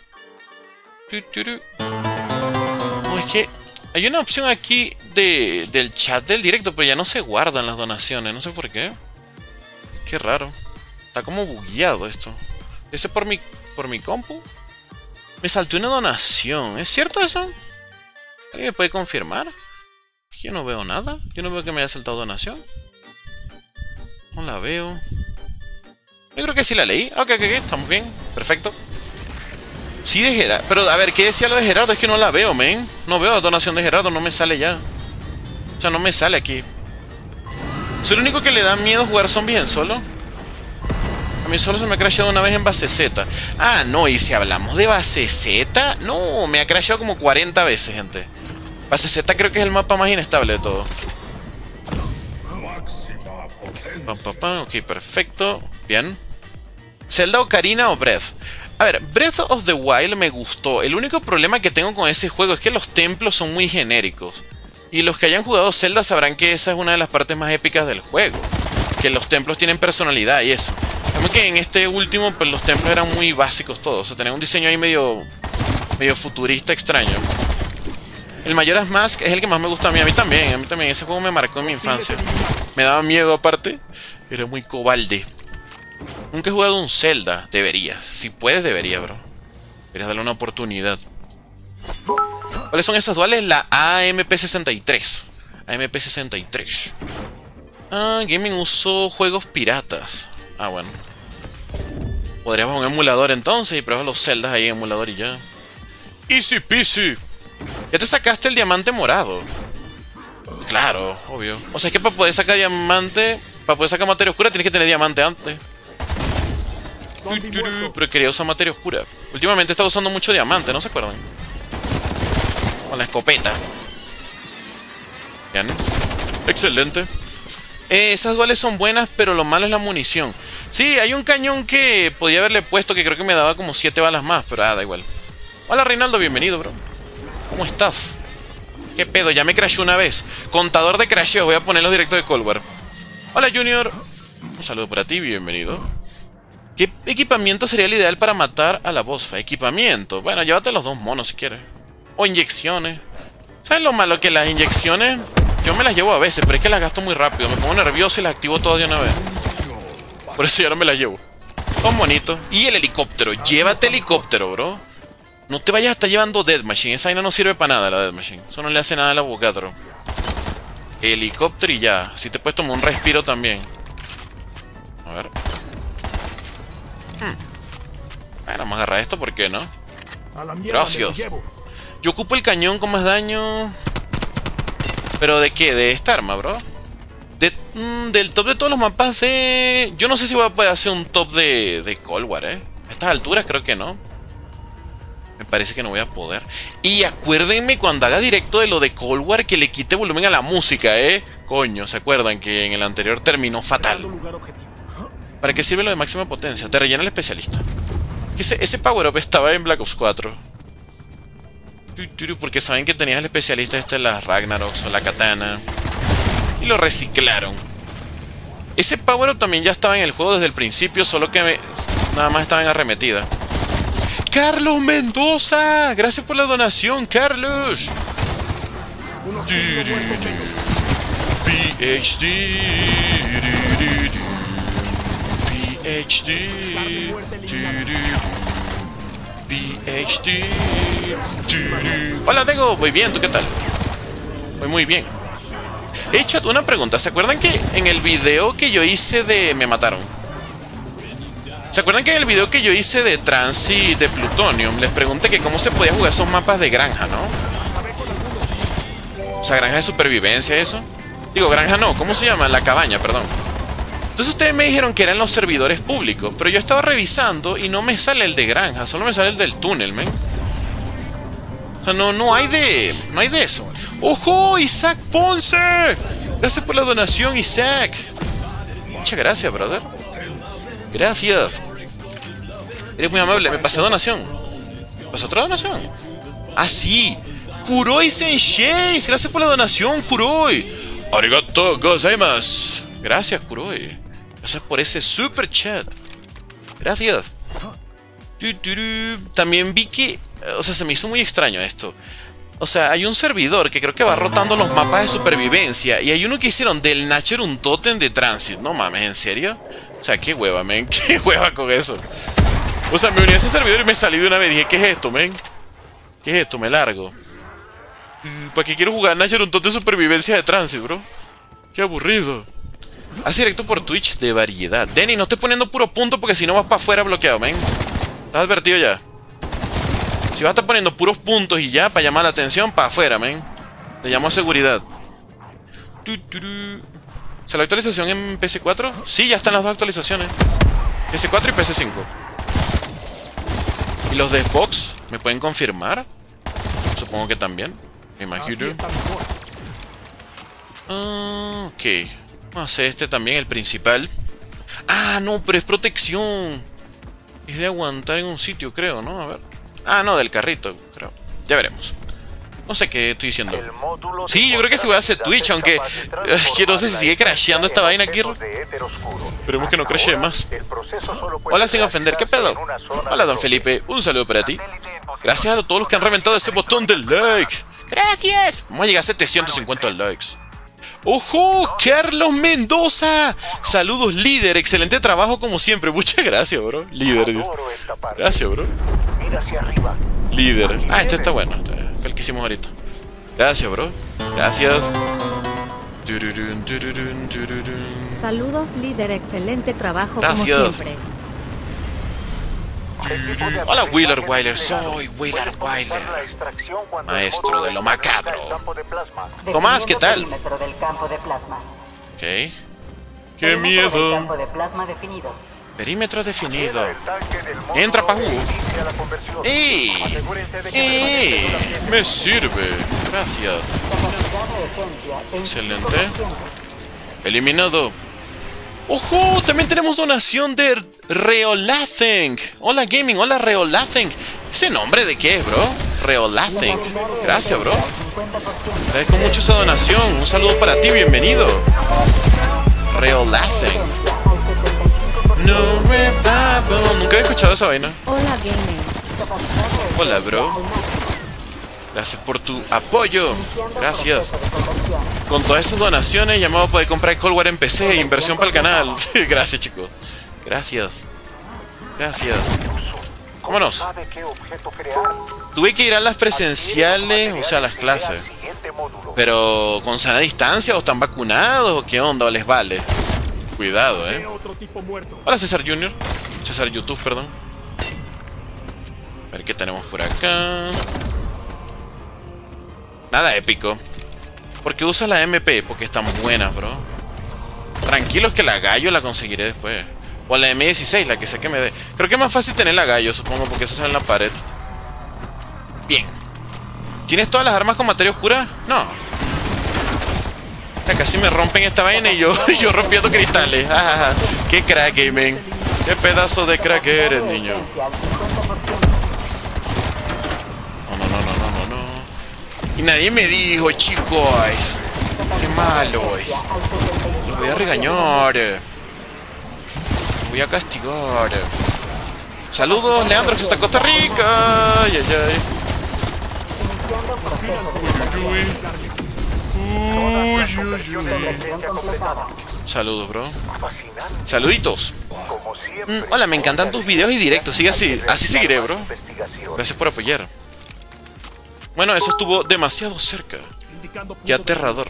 No, es que hay una opción aquí del chat del directo, pero ya no se guardan las donaciones. No sé por qué. Qué raro. Está como bugueado esto. ¿Ese por mi compu? Me salté una donación. ¿Es cierto eso? ¿Alguien me puede confirmar? Yo no veo nada. Yo no veo que me haya saltado donación. No la veo. Yo creo que sí la leí. Ok, estamos bien. Perfecto. Sí, de Gerardo. Pero a ver, ¿qué decía lo de Gerardo? Es que no la veo, men. No veo donación de Gerardo. No me sale ya. O sea, no me sale aquí. ¿Soy el único que le da miedo jugar zombies en solo? A mí solo se me ha crasheado una vez en base Z. Ah, no. Y si hablamos de base Z... No, me ha crasheado como 40 veces, gente. Base Z creo que es el mapa más inestable de todo. Ok, perfecto. Bien. ¿Zelda, Ocarina o Breath? A ver, Breath of the Wild me gustó. El único problema que tengo con ese juego es que los templos son muy genéricos. Y los que hayan jugado Zelda sabrán que esa es una de las partes más épicas del juego. Que los templos tienen personalidad y eso. Como que en este último, pues los templos eran muy básicos todos. O sea, tenían un diseño ahí medio futurista extraño. El Majora's Mask es el que más me gusta a mí. A mí también. Ese juego me marcó en mi infancia. Me daba miedo aparte. Era muy cobarde. Nunca he jugado un Zelda. Deberías. Si puedes, deberías, bro. Deberías darle una oportunidad. ¿Cuáles son esas duales? La AMP63. AMP63. Ah, gaming uso juegos piratas. Ah, bueno. Podríamos un emulador entonces y probar los Zeldas ahí en emulador y ya. Easy peasy. Ya te sacaste el diamante morado. Claro, obvio. O sea, es que para poder sacar diamante, para poder sacar materia oscura, tienes que tener diamante antes. Pero quería usar materia oscura. Últimamente he estado usando mucho diamante, ¿no se acuerdan? Con la escopeta. Bien. Excelente. Esas duales son buenas, pero lo malo es la munición. Sí, hay un cañón que podía haberle puesto que creo que me daba como 7 balas más, pero da igual. Hola Reinaldo, bienvenido, bro. ¿Cómo estás? ¿Qué pedo? Ya me crashé una vez. Contador de crasheos, voy a poner los directos de Cold War. Hola Junior. Un saludo para ti, bienvenido. ¿Qué equipamiento sería el ideal para matar a la boss? Equipamiento. Bueno, llévate los 2 monos si quieres. O inyecciones. ¿Sabes lo malo? Que las inyecciones yo me las llevo a veces, pero es que las gasto muy rápido. Me pongo nervioso y las activo todas de una vez. Por eso ya no me las llevo. 2 monitos. Y el helicóptero. Llévate helicóptero, bro. No te vayas a estar llevando Death Machine. Esa vaina no sirve para nada, la Death Machine. Eso no le hace nada al abogado. Helicóptero y ya. Así te puedes tomar un respiro también. A ver. Bueno, vamos a agarrar esto, ¿por qué no? Gracias. Yo ocupo el cañón con más daño. ¿Pero de qué? ¿De esta arma, bro? Del top de todos los mapas de... Yo no sé si voy a poder hacer un top de Cold War, A estas alturas creo que no. Me parece que no voy a poder. Y acuérdenme cuando haga directo de lo de Cold War que le quite volumen a la música, Coño, ¿se acuerdan que en el anterior terminó fatal? ¿Para qué sirve lo de máxima potencia? Te rellena el especialista. Ese power up estaba en Black Ops 4. Porque saben que tenías el especialista las Ragnaroks o la Katana. Y lo reciclaron. Ese power up también ya estaba en el juego desde el principio, solo que nada más estaba en arremetida. ¡Carlos Mendoza! Gracias por la donación, Carlos. PhD. PhD. Hola, Tego. Muy bien, ¿tú qué tal? Voy muy bien. He hecho una pregunta. ¿Se acuerdan que en el video que yo hice de... Me mataron? ¿Se acuerdan que en el video que yo hice de Transit de Plutonium les pregunté que cómo se podía jugar esos mapas de granja, ¿no? O sea, granja de supervivencia, eso. Digo, granja no, ¿cómo se llama? La cabaña, perdón. Entonces ustedes me dijeron que eran los servidores públicos, pero yo estaba revisando y no me sale el de granja, solo me sale el del túnel, men. O sea, no hay de eso. ¡Ojo! ¡Isaac Ponce! Gracias por la donación, Isaac. Muchas gracias, brother. Gracias. Eres muy amable. Me pasó donación. ¿Me pasó otra donación? ¡Ah, sí! ¡Kuroi Sensei! Gracias por la donación, Kuroi. Arigato gozaimasu. Gracias, Kuroi. Gracias por ese super chat. Gracias. También vi que... O sea, se me hizo muy extraño esto. O sea, hay un servidor que creo que va rotando los mapas de supervivencia. Y hay uno que hicieron del Nacher un tótem de Transit. No mames, ¿en serio? O sea, qué hueva, men. Qué hueva con eso. O sea, me uní a ese servidor y me salí de una vez. Dije, ¿qué es esto, men? ¿Qué es esto? Me largo. ¿Para qué quiero jugar Nacher un tótem de supervivencia de Transit, bro? Qué aburrido. Haz directo por Twitch de variedad. Denny, no estés poniendo puro punto porque si no vas para afuera bloqueado, men. ¿Estás advertido ya? Si vas a estar poniendo puros puntos y ya, para llamar la atención, para afuera, men. Le llamo a seguridad. ¿Se la actualización en PC4? Sí, ya están las dos actualizaciones. PC4 y PC5. ¿Y los de Xbox? ¿Me pueden confirmar? Supongo que también. Me imagino. Ok. Vamos a hacer este también, el principal. Ah, no, pero es protección. Es de aguantar en un sitio, creo, ¿no? A ver. Ah, no, del carrito, creo. Ya veremos. No sé qué estoy diciendo. Sí, yo creo que sí voy a hacer Twitch, aunque... que no sé si sigue crasheando esta vaina aquí. Esperemos que no crashee más. Hola, sin ofender, ¿qué pedo? Hola, don Felipe, un saludo para ti. Gracias a todos los que han reventado ese botón de like. Gracias. Vamos a llegar a 750 likes. ¡Ojo! ¡Carlos Mendoza! Saludos, líder. Excelente trabajo como siempre. Muchas gracias, bro. Líder. Gracias, bro. Líder. Ah, este está bueno. Fue el que hicimos ahorita. Gracias, bro. Gracias. Saludos, líder. Excelente trabajo Gracias. como siempre. Hola, Wheeler Wyler. Soy Wheeler Wyler, maestro de lo macabro. Tomás, ¿qué tal? Ok. ¡Qué miedo! Perímetro definido. Entra pa' jugo. ¡Ey! ¡Ey! Me sirve. Gracias. Excelente. Eliminado. ¡Ojo! También tenemos donación de Reolatheng. Hola, Gaming. Hola, Reolatheng. ¿Ese nombre de qué es, bro? Reolatheng. Gracias, bro. Agradezco mucho esa donación. Un saludo para ti. Bienvenido. Reolatheng. No revival. Nunca había escuchado esa vaina. Hola, Gaming. Hola, bro. Gracias por tu apoyo. Gracias. Con todas esas donaciones, llamado a poder comprar Cold War en PC. Inversión para el canal. Gracias, chicos. Gracias. Gracias. Vámonos. Tuve que ir a las presenciales, o sea, a las clases. Pero, ¿con sana distancia? ¿O están vacunados? ¿O qué onda? ¿O les vale? Cuidado, Hola, César Junior. César YouTube, perdón. A ver qué tenemos por acá. Nada épico. ¿Por qué usas la MP? Porque están buenas, bro. Tranquilos que la gallo la conseguiré después. O la M16, la que sé que me dé. Creo que es más fácil tener la gallo, supongo, porque esa sale en la pared. Bien. ¿Tienes todas las armas con materia oscura? No. Casi me rompen esta vaina y yo rompiendo cristales. Qué crack, man. Qué pedazo de crack eres, niño. No. Y nadie me dijo, chicos. Qué malo es. Los voy a regañar. Voy a castigar. Saludos, Leandro, que está en Costa Rica. Ay. Saludos, bro. Saluditos. Hola, me encantan tus videos y directos. Sigue así. Así seguiré, bro. Gracias por apoyar. Bueno, eso estuvo demasiado cerca. Qué aterrador.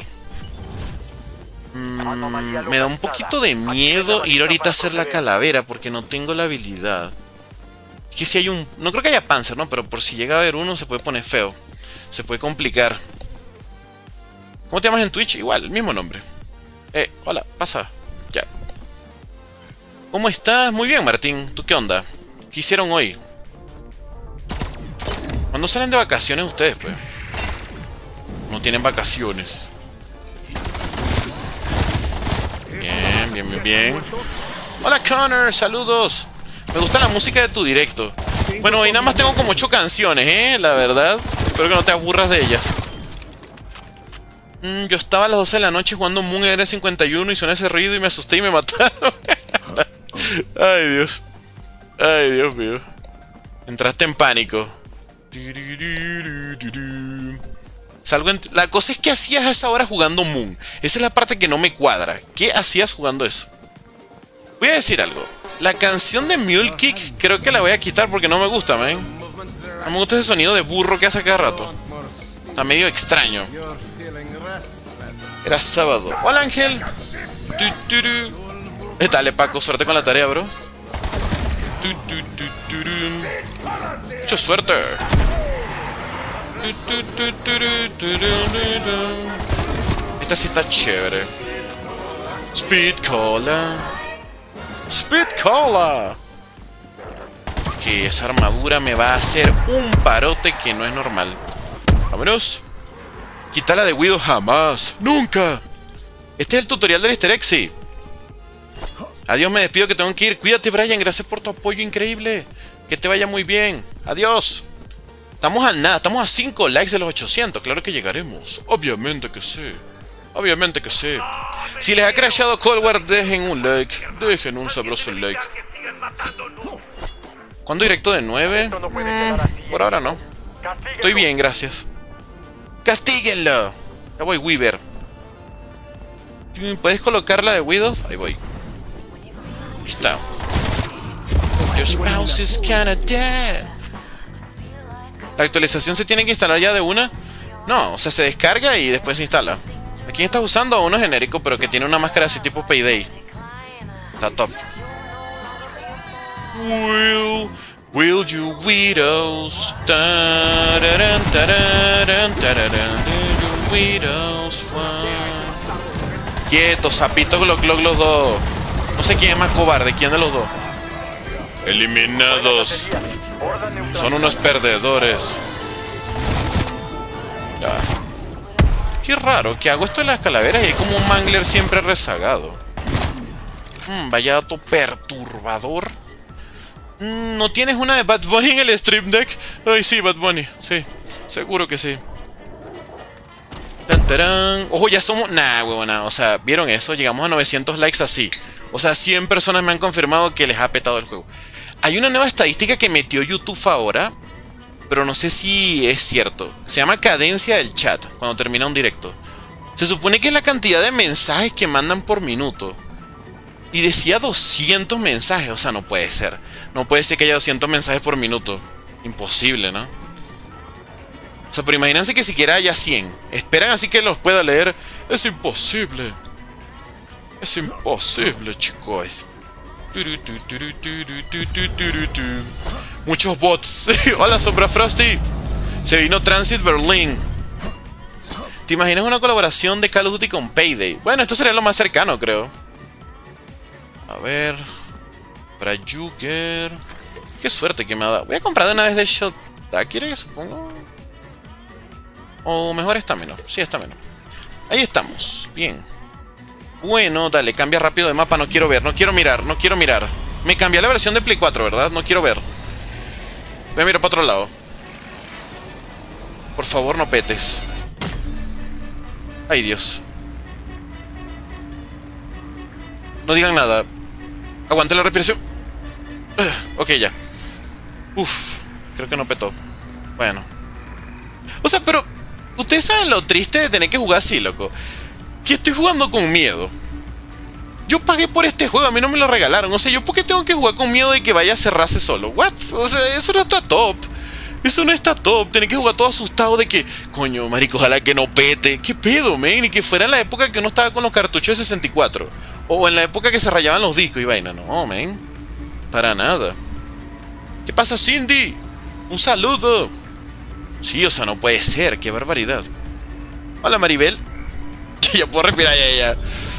Me da un poquito de miedo ir ahorita a hacer la calavera porque no tengo la habilidad. Es que si hay un... No creo que haya Panzer, ¿no? Pero por si llega a haber uno se puede poner feo. Se puede complicar. ¿Cómo te llamas en Twitch? Igual, el mismo nombre. Hola, pasa. Ya. ¿Cómo estás? Muy bien, Martín. ¿Tú qué onda? ¿Qué hicieron hoy? ¿Cuándo salen de vacaciones ustedes, pues? No tienen vacaciones. Bien, bien, bien, bien. Hola, Connor. Saludos. Me gusta la música de tu directo. Bueno, hoy nada más tengo como 8 canciones, la verdad. Espero que no te aburras de ellas. Yo estaba a las 12 de la noche jugando Moon R51 y sonó ese ruido y me asusté y me mataron. Ay, Dios. Ay, Dios mío. Entraste en pánico. La cosa es que hacías a esa hora jugando Moon. Esa es la parte que no me cuadra. ¿Qué hacías jugando eso? Voy a decir algo. La canción de Mule Kick creo que la voy a quitar porque no me gusta, man. No me gusta ese sonido de burro que hace cada rato. Está medio extraño. Era sábado. Hola, Ángel. Dale, Paco, suerte con la tarea, bro. Mucha suerte. Esta sí está chévere. Speed Cola. Speed Cola. Que esa armadura me va a hacer un parote que no es normal. Vámonos. Quítala de Widow jamás. Nunca. Este es el tutorial del Easter egg, sí. Adiós, me despido que tengo que ir. Cuídate, Brian. Gracias por tu apoyo increíble. Que te vaya muy bien. Adiós. Estamos a nada. Estamos a 5 likes de los 800. Claro que llegaremos. Obviamente que sí. Obviamente que sí. Si les ha crashado Cold War, dejen un like. Dejen un sabroso like. ¿Cuándo directo de 9? Por ahora no. Estoy bien, gracias. ¡Castíguenlo! Ya voy, Weaver. ¿Puedes colocar la de Widows? Ahí voy. Ahí está. Your spouse is kinda dead. ¿La actualización se tiene que instalar ya de una? No, o sea, se descarga y después se instala. Aquí estás usando a uno genérico, pero que tiene una máscara así tipo Payday. Está top. Will you widows? Widows. Quieto, sapito Glock los dos. No sé quién es más cobarde, quién de los dos. Eliminados. Son unos perdedores. Ya. Qué raro que hago esto en las calaveras y hay como un mangler siempre rezagado. Vaya dato perturbador. ¿No tienes una de Bad Bunny en el Stream Deck? Ay, sí, Bad Bunny. Sí, seguro que sí. ¡Tan! Ojo, ya somos... Nah, huevona. O sea, ¿vieron eso? Llegamos a 900 likes así. O sea, 100 personas me han confirmado que les ha petado el juego. Hay una nueva estadística que metió YouTube ahora, pero no sé si es cierto. Se llama cadencia del chat cuando termina un directo. Se supone que es la cantidad de mensajes que mandan por minuto. Y decía 200 mensajes. O sea, no puede ser. No puede ser que haya 200 mensajes por minuto. Imposible, ¿no? O sea, pero imagínense que siquiera haya 100. Esperan así que los pueda leer. Es imposible. Es imposible, chicos. Muchos bots. Hola, Sombra Frosty. Se vino Transit Berlin. ¿Te imaginas una colaboración de Call of Duty con Payday? Bueno, esto sería lo más cercano, creo. A ver. Para Juger. Qué suerte que me ha dado. Voy a comprar de una vez de Shot. ¿Quiere que supongo? O mejor esta menos. Sí, esta menos. Ahí estamos. Bien. Bueno, dale, cambia rápido de mapa. No quiero ver, no quiero mirar, no quiero mirar. Me cambié la versión de Play 4, ¿verdad? No quiero ver. Voy a mirar para otro lado. Por favor, no petes. Ay, Dios. No digan nada. Aguante la respiración. Ok, ya. Uf, creo que no petó. Bueno. O sea, pero... Ustedes saben lo triste de tener que jugar así, loco. Que estoy jugando con miedo. Yo pagué por este juego, a mí no me lo regalaron. O sea, ¿yo por qué tengo que jugar con miedo de que vaya a cerrarse solo? ¿What? O sea, eso no está top. Eso no está top. Tenés que jugar todo asustado de que, coño, marico, ojalá que no pete. ¿Qué pedo, men? Y que fuera en la época que uno estaba con los cartuchos de 64. O en la época que se rayaban los discos y vaina. No, men. Para nada. ¿Qué pasa, Cindy? Un saludo. Sí, o sea, no puede ser. Qué barbaridad. Hola, Maribel. Ya puedo respirar, ya.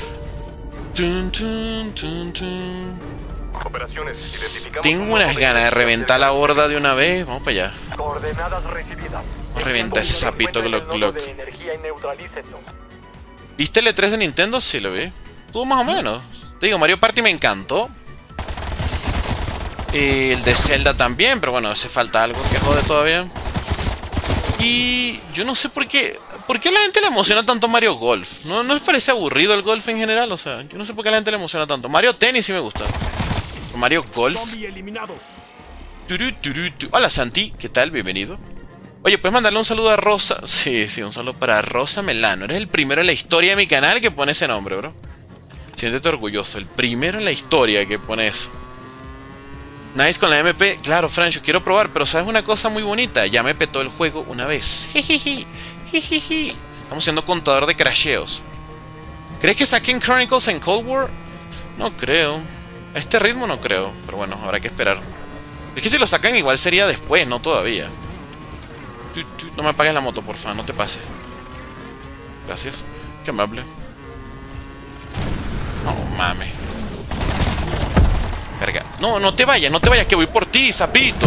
Operaciones identificamos. Tengo unas ganas de reventar la horda de una vez. Vamos para allá. Coordenadas recibidas. Reventa ese sapito Glock. ¿Viste el E3 de Nintendo? Sí, lo vi. Estuvo más o menos. Te digo, Mario Party me encantó. El de Zelda también, pero bueno, hace falta algo que jode todavía. Y yo no sé por qué. ¿Por qué a la gente le emociona tanto Mario Golf? ¿No les parece aburrido el golf en general? O sea, yo no sé por qué a la gente le emociona tanto. Mario Tennis sí me gusta. Mario Golf. Hola Santi, ¿qué tal? Bienvenido. Oye, ¿puedes mandarle un saludo a Rosa? Sí, un saludo para Rosa Melano. Eres el primero en la historia de mi canal que pone ese nombre, bro. Siéntete orgulloso. El primero en la historia que pone eso. Nice con la MP. Claro, Francho, quiero probar, pero ¿sabes una cosa muy bonita? Ya me petó el juego una vez. Estamos siendo contador de crasheos. ¿Crees que saquen Chronicles en Cold War? No creo. A este ritmo no creo. Pero bueno, habrá que esperar. Es que si lo sacan igual sería después, no todavía. No me apagues la moto, porfa, no te pases. Gracias. Qué amable. No mames. Verga. No, no te vayas, que voy por ti, sapito.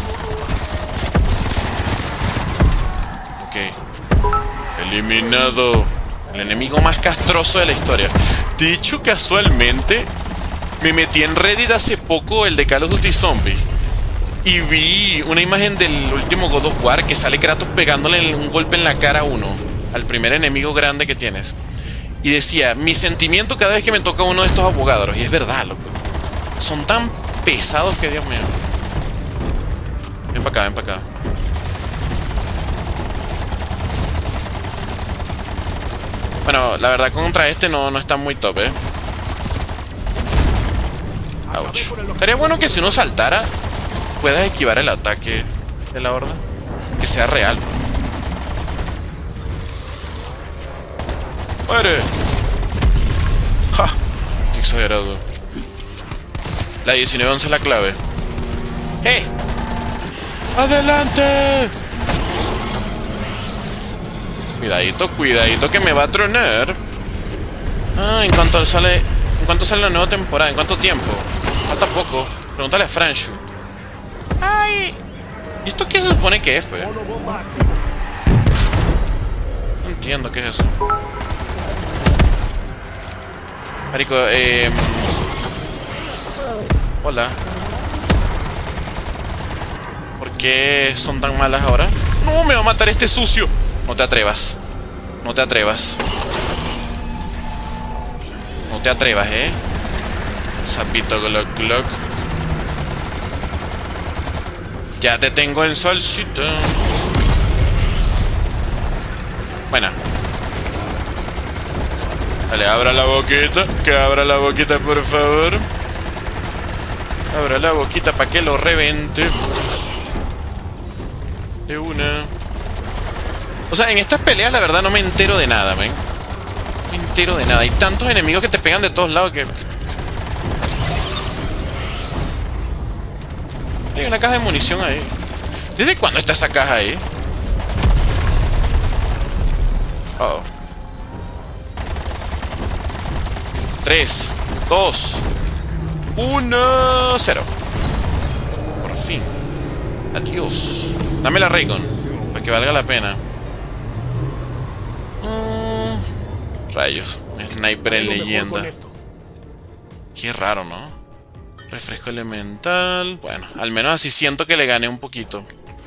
Ok. Eliminado. El enemigo más castroso de la historia. De hecho, casualmente me metí en Reddit hace poco el de Call of Duty Zombie y vi una imagen del último God of War que sale Kratos pegándole un golpe en la cara a uno, al primer enemigo grande que tienes. Y decía, mi sentimiento cada vez que me toca uno de estos abogados. Y es verdad, loco. Son tan pesados que, Dios mío. Ven para acá, ven para acá. Bueno, la verdad contra este no está muy top, Ouch. Estaría bueno que si uno saltara puedas esquivar el ataque de la horda. Que sea real. ¡Muere! ¡Ja! Qué exagerado. La 1911 es la clave. ¡Eh! ¡Adelante! Cuidadito, cuidadito que me va a tronar. Ah, ¿en cuánto sale la nueva temporada? ¿En cuánto tiempo? Falta poco. Pregúntale a Franshu. ¡Ay! ¿Y esto qué se supone que es, pues? No entiendo qué es eso. Marico, hola. ¿Por qué son tan malas ahora? ¡No! ¡Me va a matar este sucio! No te atrevas. No te atrevas. No te atrevas, Sapito Glock. Ya te tengo en solcito. Buena. Dale, abra la boquita. Que abra la boquita, por favor. Abra la boquita para que lo revente. De una. O sea, en estas peleas la verdad no me entero de nada, men. No me entero de nada. Hay tantos enemigos que te pegan de todos lados que... Hay una caja de munición ahí. ¿Desde cuándo está esa caja ahí? Oh. 3, 2, 1, 0. Por fin. Adiós. Dame la Raygun para que valga la pena. Rayos. Sniper en leyenda. Qué raro, ¿no? Refresco elemental. Bueno, al menos así siento que le gané un poquito.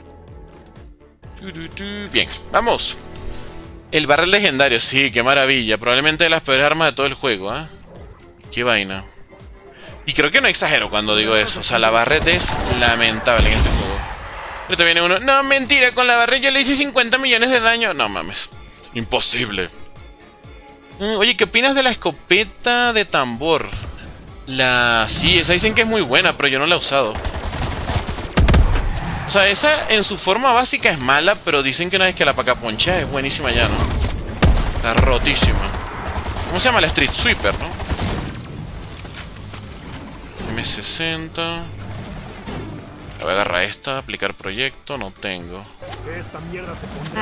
Bien, vamos. El barril legendario, sí, qué maravilla. Probablemente de las peores armas de todo el juego, ¿eh? Qué vaina. Y creo que no exagero cuando digo eso. O sea, la barret es lamentable en este juego. Ahorita viene uno. No, mentira, con la barret yo le hice 50 millones de daño. No mames. Imposible. Oye, ¿qué opinas de la escopeta de tambor? Sí, esa dicen que es muy buena, pero yo no la he usado. O sea, esa en su forma básica es mala, pero dicen que una vez que la pacaponcha es buenísima ya, ¿no? Está rotísima. ¿Cómo se llama? La Street Sweeper, ¿no? M60. Voy a agarrar esta, aplicar proyecto, no tengo. Esta mierda se pone.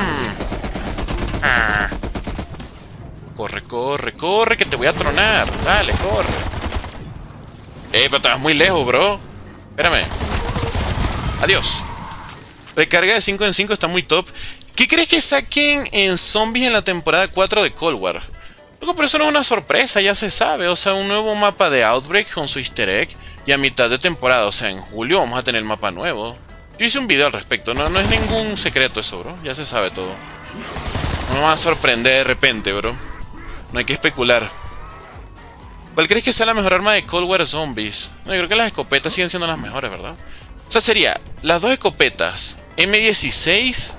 Corre, corre, corre, que te voy a tronar. Dale, corre. Pero estabas muy lejos, bro. Espérame. Adiós. Recarga de 5 en 5 está muy top. ¿Qué crees que saquen en Zombies en la temporada 4 de Cold War? Loco, pero eso no es una sorpresa, ya se sabe. O sea, un nuevo mapa de Outbreak con su easter egg. Y a mitad de temporada, o sea, en julio vamos a tener el mapa nuevo. Yo hice un video al respecto, no es ningún secreto eso, bro. Ya se sabe todo. No me va a sorprender de repente, bro. No hay que especular. ¿Cuál crees que sea la mejor arma de Cold War Zombies? No, yo creo que las escopetas siguen siendo las mejores, ¿verdad? O sea, sería las dos escopetas M16.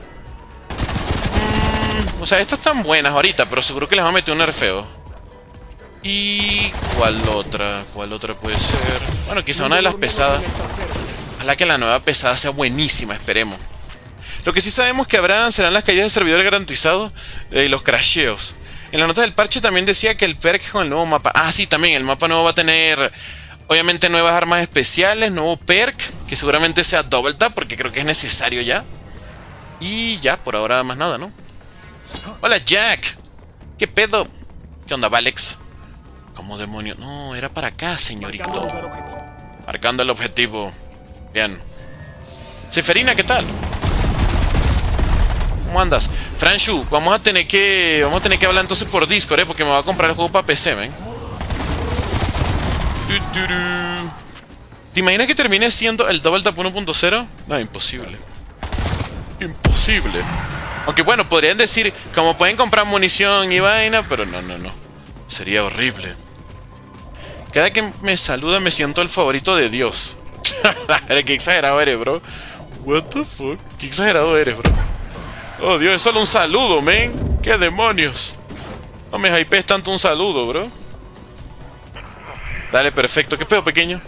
O sea, estas están buenas ahorita, pero seguro que les va a meter un nerfeo. ¿Y cuál otra? ¿Cuál otra puede ser? Bueno, quizá una de las pesadas. Ojalá que la nueva pesada sea buenísima, esperemos. Lo que sí sabemos que serán las caídas de servidores garantizados y los crasheos. En la nota del parche también decía que el perk con el nuevo mapa... Ah, sí, también, el mapa nuevo va a tener... Obviamente nuevas armas especiales, nuevo perk, que seguramente sea Double Tap, porque creo que es necesario ya. Y ya, por ahora más nada, ¿no? Hola, Jack. ¿Qué pedo? ¿Qué onda, Valex? ¿Cómo demonios? No, era para acá, señorito. Marcando el objetivo. Bien. Seferina, ¿qué tal? ¿Cómo andas? Franshu, vamos a tener que hablar entonces por Discord, porque me voy a comprar el juego para PC, ¿ven? ¿Te imaginas que termine siendo el Double Tap 1.0? No, imposible. Imposible. Aunque bueno, podrían decir, como pueden comprar munición y vaina, pero no. Sería horrible. Cada que me saluda me siento el favorito de Dios. Qué exagerado eres, bro. What the fuck? Qué exagerado eres, bro. Oh, Dios, es solo un saludo, men. ¿Qué demonios? No me hypees tanto un saludo, bro. Dale, perfecto. ¿Qué pedo, pequeño?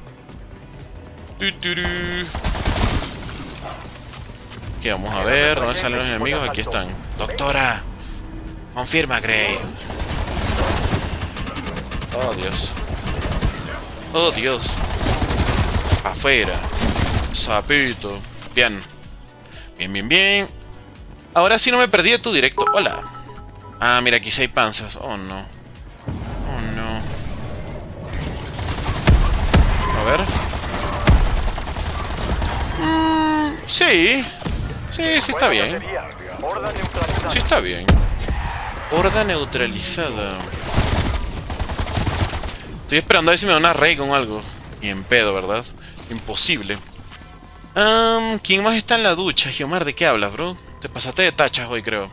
Ok, vamos a ver. ¿Dónde salen los enemigos? Aquí están. Doctora. Confirma, Grey. Oh, Dios. Oh, Dios. Afuera. Sapito. Bien. Bien. Ahora sí no me perdí de tu directo. Hola. Ah, mira, aquí sí hay panzas. Oh, no. Oh, no. A ver. Sí. Sí está bien. Sí está bien. Horda neutralizada. Estoy esperando a ver si me da una ray con algo. Y en pedo, ¿verdad? Imposible. ¿Quién más está en la ducha? Giomar, ¿de qué hablas, bro? Te pasaste de tachas hoy, creo.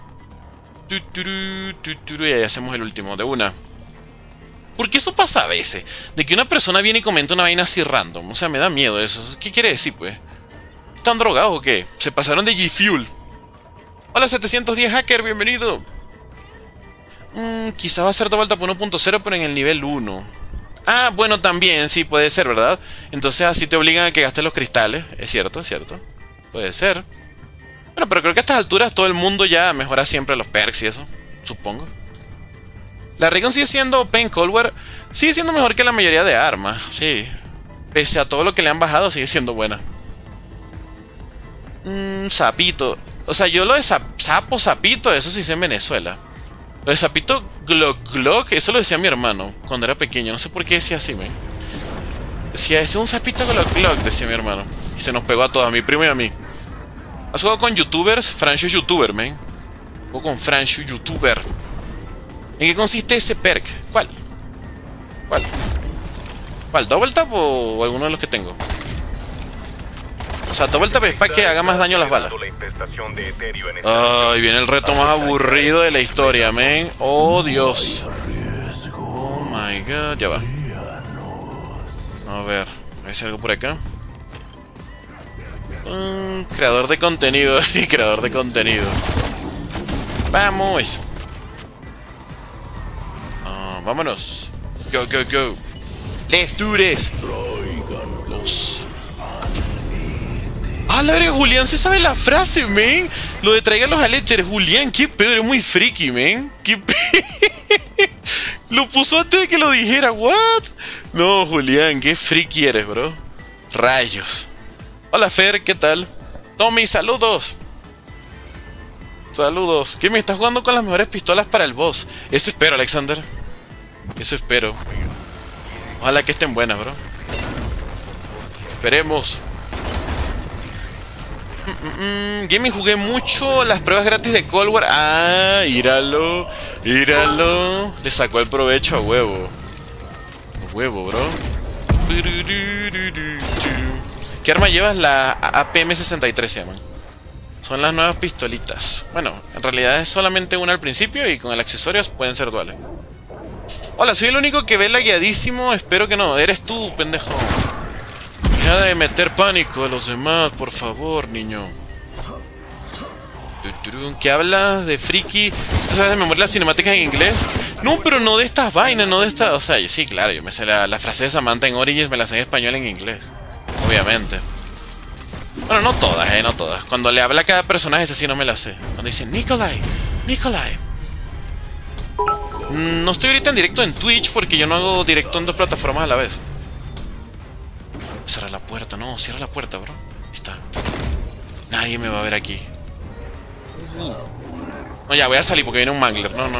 Y ahí hacemos el último, de una. Porque eso pasa a veces. De que una persona viene y comenta una vaina así random. O sea, me da miedo eso. ¿Qué quiere decir, pues? ¿Están drogados o qué? Se pasaron de G-Fuel. Hola, 710 Hacker, bienvenido. Quizá va a ser Double Tap 1.0, pero en el nivel 1. Ah, bueno, también, sí, puede ser, ¿verdad? Entonces así te obligan a que gastes los cristales. Es cierto. Puede ser. Bueno, pero creo que a estas alturas todo el mundo ya mejora siempre los perks y eso, supongo. La Raygun sigue siendo OP en Cold War. Sigue siendo mejor que la mayoría de armas, sí. Pese a todo lo que le han bajado, sigue siendo buena. Sapito. O sea, yo lo de sapito, eso sí sé en Venezuela. Lo de sapito Glock, eso lo decía mi hermano cuando era pequeño. No sé por qué decía así, ¿ven? Decía, ese es un sapito Glock, decía mi hermano. Y se nos pegó a todos, a mi primo y a mí. ¿Has jugado con youtubers? Franshu es youtuber, men. O con Franshu youtuber. ¿En qué consiste ese perk? ¿Cuál? ¿Double Tap o alguno de los que tengo? O sea, Double Tap es para que haga más daño a las balas. Ay, viene el reto más aburrido de la historia, men. Oh, Dios. Oh, my God. Ya va. A ver algo por acá. Creador de contenido. Sí, creador de contenido. Vamos. Vámonos. Go. Let's do this. Los. ¡A A la verga, Julián se sabe la frase, men. Lo de tráigalos al éter. Julián, qué pedo, eres muy friki, men. Qué Lo puso antes de que lo dijera, what? No, Julián, qué friki eres, bro. Rayos. Hola, Fer, ¿qué tal? Tommy, saludos. Saludos. ¿Qué me estás jugando con las mejores pistolas para el boss? Eso espero, Alexander. Eso espero. Ojalá que estén buenas, bro. Esperemos. Gaming, jugué mucho las pruebas gratis de Cold War. Ah, íralo. Íralo. Le sacó el provecho a huevo. A huevo, bro. ¿Qué arma llevas? La APM-63 se llaman. Son las nuevas pistolitas. Bueno, en realidad es solamente una al principio y con el accesorio pueden ser duales. Hola, soy el único que ve lagueadísimo. Espero que no. Eres tú, pendejo. Deja de meter pánico a los demás, por favor, niño. ¿Qué hablas de friki? ¿Sabes de memoria las cinemáticas en inglés? No, pero no de estas vainas, no de estas... O sea, sí, claro, yo me sé la frase de Samantha en Origins, me la sé en español y en inglés. Obviamente. Bueno, no todas, no todas. Cuando le habla a cada personaje, ese sí no me la sé. Cuando dice, Nikolai, Nikolai. No estoy ahorita en directo en Twitch porque yo no hago directo en dos plataformas a la vez. Cierra la puerta, no, cierra la puerta, bro. Ahí está. Nadie me va a ver aquí. No, ya, voy a salir porque viene un mangler. No.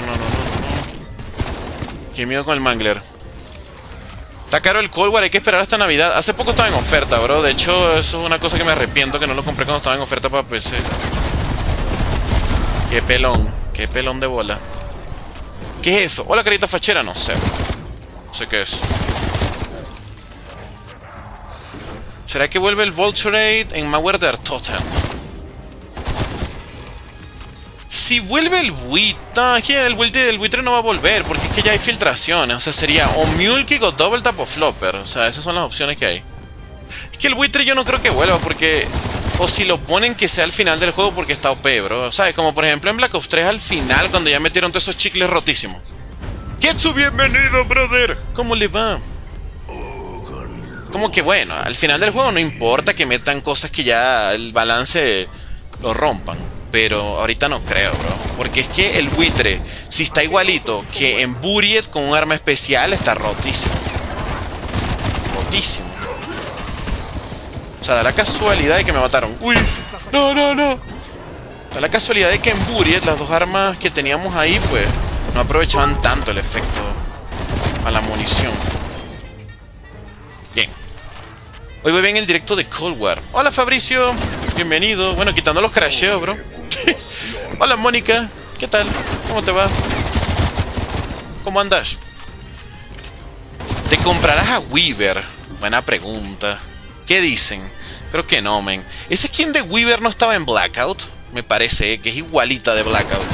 Qué miedo con el mangler. Está caro el Cold War, hay que esperar hasta Navidad. Hace poco estaba en oferta, bro. De hecho, eso es una cosa que me arrepiento, que no lo compré cuando estaba en oferta para PC. Qué pelón de bola. ¿Qué es eso? Hola, carita fachera, no sé. No sé qué es. ¿Será que vuelve el Vulturate en Malware der Totem? Si vuelve el buitre... No, es que el buitre no va a volver, porque es que ya hay filtraciones. O sea, sería o Mule Kick o Double Tap o Flopper. O sea, esas son las opciones que hay. Es que el buitre yo no creo que vuelva, porque... O si lo ponen que sea al final del juego porque está OP, bro. ¿Sabes? Como por ejemplo en Black Ops 3 al final, cuando ya metieron todos esos chicles rotísimos. Ketsu, bienvenido, brother. ¿Cómo le va? Como que bueno, al final del juego no importa que metan cosas que ya el balance lo rompan. Pero ahorita no creo, bro. Porque es que el buitre, si está igualito que en Buried con un arma especial, está rotísimo. Rotísimo. O sea, da la casualidad de que me mataron. ¡Uy! ¡No! Da la casualidad de que en Buried las dos armas que teníamos ahí, pues, no aprovechaban tanto el efecto a la munición. Bien. Hoy voy bien el directo de Cold War. Hola, Fabricio. Bienvenido. Bueno, quitando los crasheos, bro. Hola, Mónica. ¿Qué tal? ¿Cómo te va? ¿Cómo andas? ¿Te comprarás a Weaver? Buena pregunta. ¿Qué dicen? Creo que no, men. ¿Esa skin de Weaver no estaba en Blackout? Me parece que es igualita de Blackout.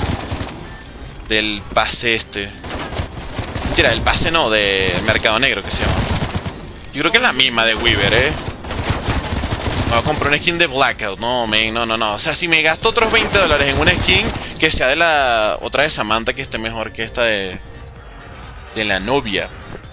Del pase este. Mentira, del pase no, de Mercado Negro que se llama. Yo creo que es la misma de Weaver, Me voy a comprar una skin de Blackout. No, men, no. O sea, si me gasto otros $20 en una skin que sea de la otra de Samantha, que esté mejor que esta de la novia.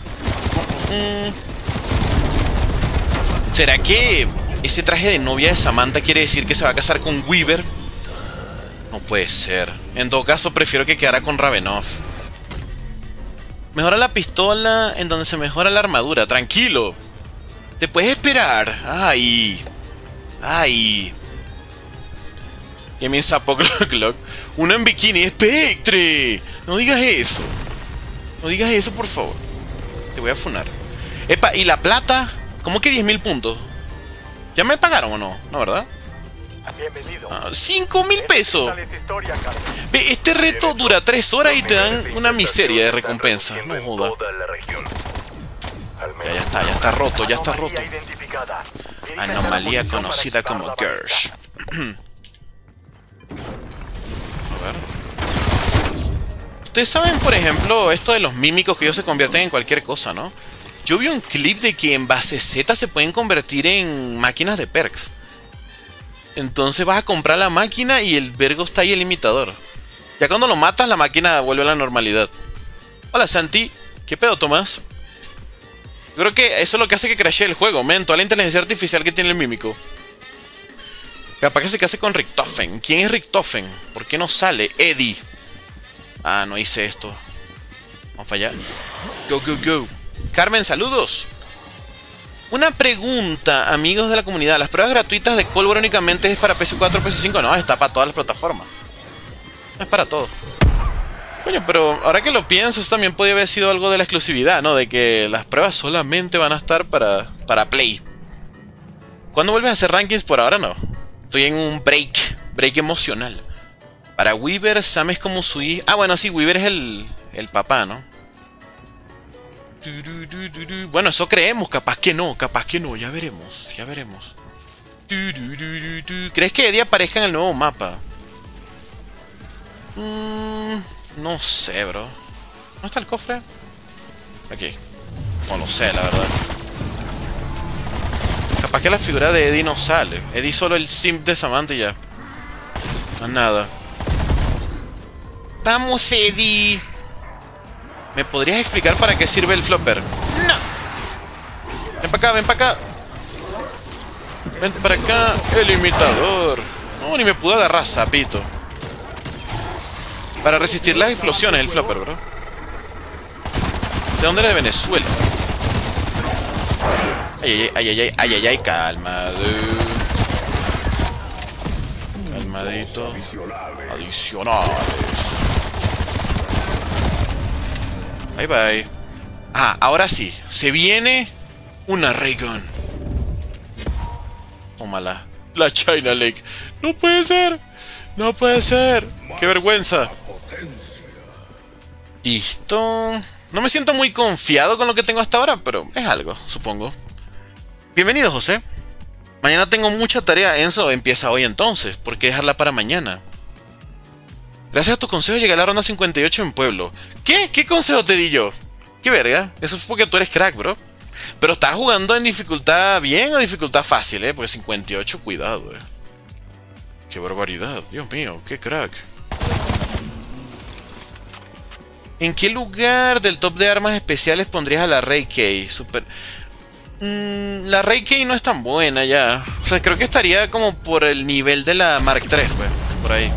¿Será que ese traje de novia de Samantha quiere decir que se va a casar con Weaver? No puede ser. En todo caso, prefiero que quedara con Ravenov. Mejora la pistola en donde se mejora la armadura. Tranquilo. Te puedes esperar. Ay. Gaming Sapo Clock. Uno en bikini. ¡Spectre! No digas eso. No digas eso, por favor. Te voy a funar. Epa, ¿y la plata? ¿Cómo que 10.000 puntos? ¿Ya me pagaron o no? ¿No, verdad? Bienvenido. 5.000 pesos. Ve, este reto dura 3 horas y te dan una miseria de recompensa. No joda. Ya está roto, Anomalía conocida como Gersh. A ver. Ustedes saben, por ejemplo, esto de los mímicos que ellos se convierten en cualquier cosa, ¿no? Yo vi un clip de que en base Z se pueden convertir en máquinas de perks. Entonces vas a comprar la máquina y el vergo está ahí el imitador. Ya cuando lo matas, la máquina vuelve a la normalidad. Hola, Santi. ¿Qué pedo, Tomás? Yo creo que eso es lo que hace que crashee el juego, men. Toda la inteligencia artificial que tiene el mímico. Capaz que se case con Richtofen. ¿Quién es Richtofen? ¿Por qué no sale? Eddie. Ah, no hice esto. Vamos para allá. Go, go, go. Carmen, saludos. Una pregunta, amigos de la comunidad. ¿Las pruebas gratuitas de Cold War únicamente es para PS4 o PS5? No, está para todas las plataformas. No es para todo. Coño, pero ahora que lo pienso, eso también podría haber sido algo de la exclusividad, ¿no? De que las pruebas solamente van a estar para Play. ¿Cuándo vuelves a hacer rankings? Por ahora no. Estoy en un break emocional. Para Weaver, Sam es como su hija. Ah, bueno, sí, Weaver es el papá, ¿no? Bueno, eso creemos, capaz que no, ya veremos, ya veremos. ¿Crees que Eddie aparezca en el nuevo mapa? No sé, bro. ¿No está el cofre? Aquí. No lo sé, la verdad. Capaz que la figura de Eddie no sale. Eddie solo el simp de Samantha y ya. Más nada. ¡Vamos, Eddie! ¿Me podrías explicar para qué sirve el flopper? ¡No! Ven para acá, ven para acá. Ven para acá, el imitador. No, ni me pudo agarrar, sapito. Para resistir las explosiones, el flopper, bro. ¿De dónde era? De Venezuela. Ay, ay, ay, ay, ay, ay, ay, calma. Calmadito. Adicionales. Bye bye. Ah, ahora sí. Se viene una Ray Gun. Tómala. La China Lake. No puede ser. No puede ser. Qué vergüenza. Listo. No me siento muy confiado con lo que tengo hasta ahora, pero es algo, supongo. Bienvenido, José. Mañana tengo mucha tarea. Enzo, empieza hoy entonces. ¿Por qué dejarla para mañana? Gracias a tu consejo llegué a la ronda 58 en Pueblo. ¿Qué? ¿Qué consejo te di yo? ¿Qué verga? Eso fue porque tú eres crack, bro. Pero estás jugando en dificultad bien o dificultad fácil, Porque 58, cuidado, Qué barbaridad, Dios mío, qué crack. ¿En qué lugar del top de armas especiales pondrías a la Ray K? Super... la Ray K no es tan buena ya. O sea, creo que estaría como por el nivel de la Mark III, pues. Por ahí.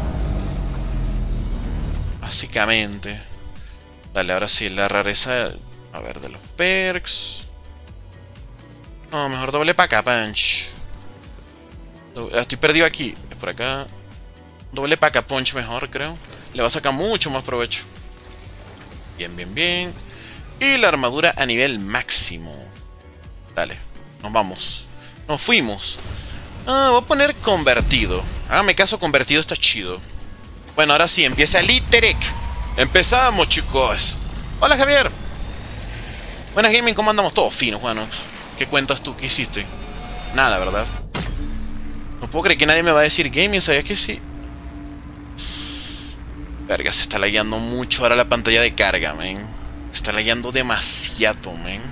Básicamente. Dale, ahora sí, la rareza. A ver, de los perks. No, mejor doble paca punch. Estoy perdido aquí. Es por acá. Doble paca punch mejor, creo. Le va a sacar mucho más provecho. Bien, bien, bien. Y la armadura a nivel máximo. Dale, nos vamos. Nos fuimos. Ah, voy a poner convertido. Hágame caso, convertido está chido. Bueno, ahora sí, empieza el Iterec. Empezamos, chicos. Hola, Javier. Buenas, gaming, ¿cómo andamos? Todos finos, Juanos. ¿Qué cuentas tú? ¿Qué hiciste? Nada, ¿verdad? No puedo creer que nadie me va a decir gaming, ¿sabías que sí? Verga, se está lagueando mucho ahora la pantalla de carga, man. Se está lagueando demasiado, man.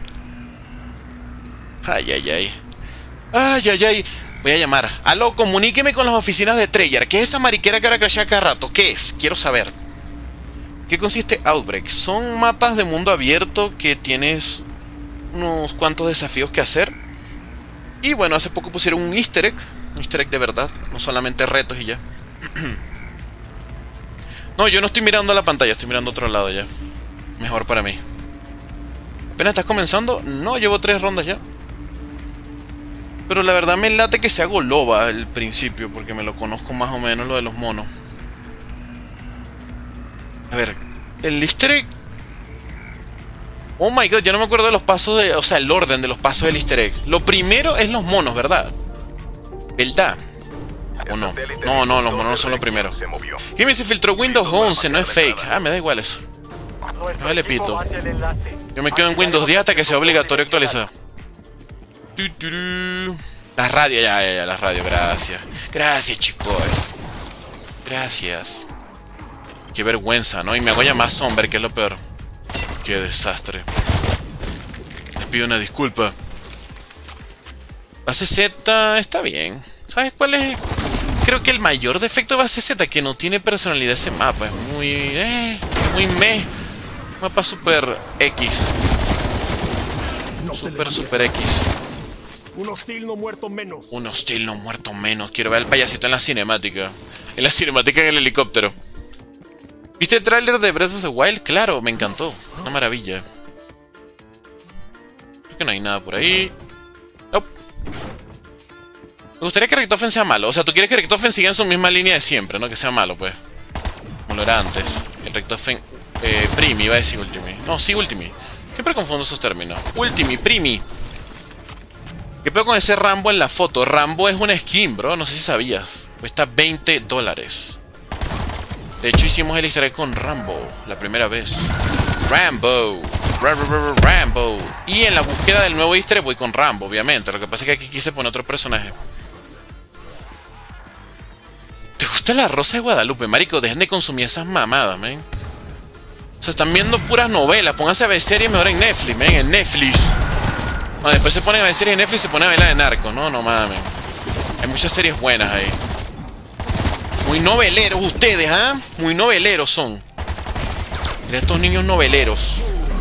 Ay, ay, ay. Ay, ay, ay. Voy a llamar. Aló, comuníqueme con las oficinas de Treyarch. ¿Qué es esa mariquera que ahora crashea cada rato? ¿Qué es? Quiero saber. ¿Qué consiste Outbreak? Son mapas de mundo abierto que tienes unos cuantos desafíos que hacer. Y bueno, hace poco pusieron un easter egg. Un easter egg de verdad. No solamente retos y ya. No, yo no estoy mirando a la pantalla. Estoy mirando a otro lado ya. Mejor para mí. ¿Apenas estás comenzando? No, llevo 3 rondas ya. Pero la verdad me late que sea Golova al principio, porque me lo conozco más o menos lo de los monos. A ver, el easter egg. Oh my god, ya no me acuerdo de los pasos de... O sea, el orden de los pasos del easter egg. Lo primero es los monos, ¿verdad? ¿Verdad? ¿O no? No, no, los monos no son lo primero. Jimmy se filtró Windows 11, no es fake. Ah, me da igual eso. Me vale pito. Yo me quedo en Windows 10 hasta que sea obligatorio actualizar. Las radios, ya, las radios, gracias. Gracias, chicos. Gracias. Qué vergüenza, ¿no? Y me hago llamar Somber, que es lo peor. Qué desastre. Les pido una disculpa. Base Z está bien. ¿Sabes cuál es? Creo que el mayor defecto de Base Z, que no tiene personalidad ese mapa. Es muy meh. Mapa super X. Super X. Un hostil no muerto menos. Un hostil no muerto menos. Quiero ver al payasito en la cinemática. En la cinemática en el helicóptero. ¿Viste el tráiler de Breath of the Wild? Claro, me encantó. Una maravilla. Creo que no hay nada por ahí. Nope. Me gustaría que Richtofen sea malo. O sea, tú quieres que Richtofen siga en su misma línea de siempre, ¿no? Que sea malo, pues. Como lo era antes. El Richtofen... Primi, iba a decir Ultimi. No, sí, Ultimi. Siempre confundo esos términos. Ultimi, Primi. ¿Qué pedo con ese Rambo en la foto? Rambo es una skin, bro. No sé si sabías. Cuesta $20. De hecho, hicimos el easter egg con Rambo. La primera vez. Rambo. Rambo. Y en la búsqueda del nuevo easter egg voy con Rambo, obviamente. Lo que pasa es que aquí quise poner otro personaje. ¿Te gusta la Rosa de Guadalupe, marico? Dejen de consumir esas mamadas, man. O sea, están viendo puras novelas. Pónganse a ver series mejor en Netflix, man. En Netflix. No, después se ponen a ver series en Netflix y se ponen a ver la de Narcos. No, no mames. Hay muchas series buenas ahí. Muy noveleros ustedes, ¿ah? Muy noveleros son. Mira estos niños noveleros.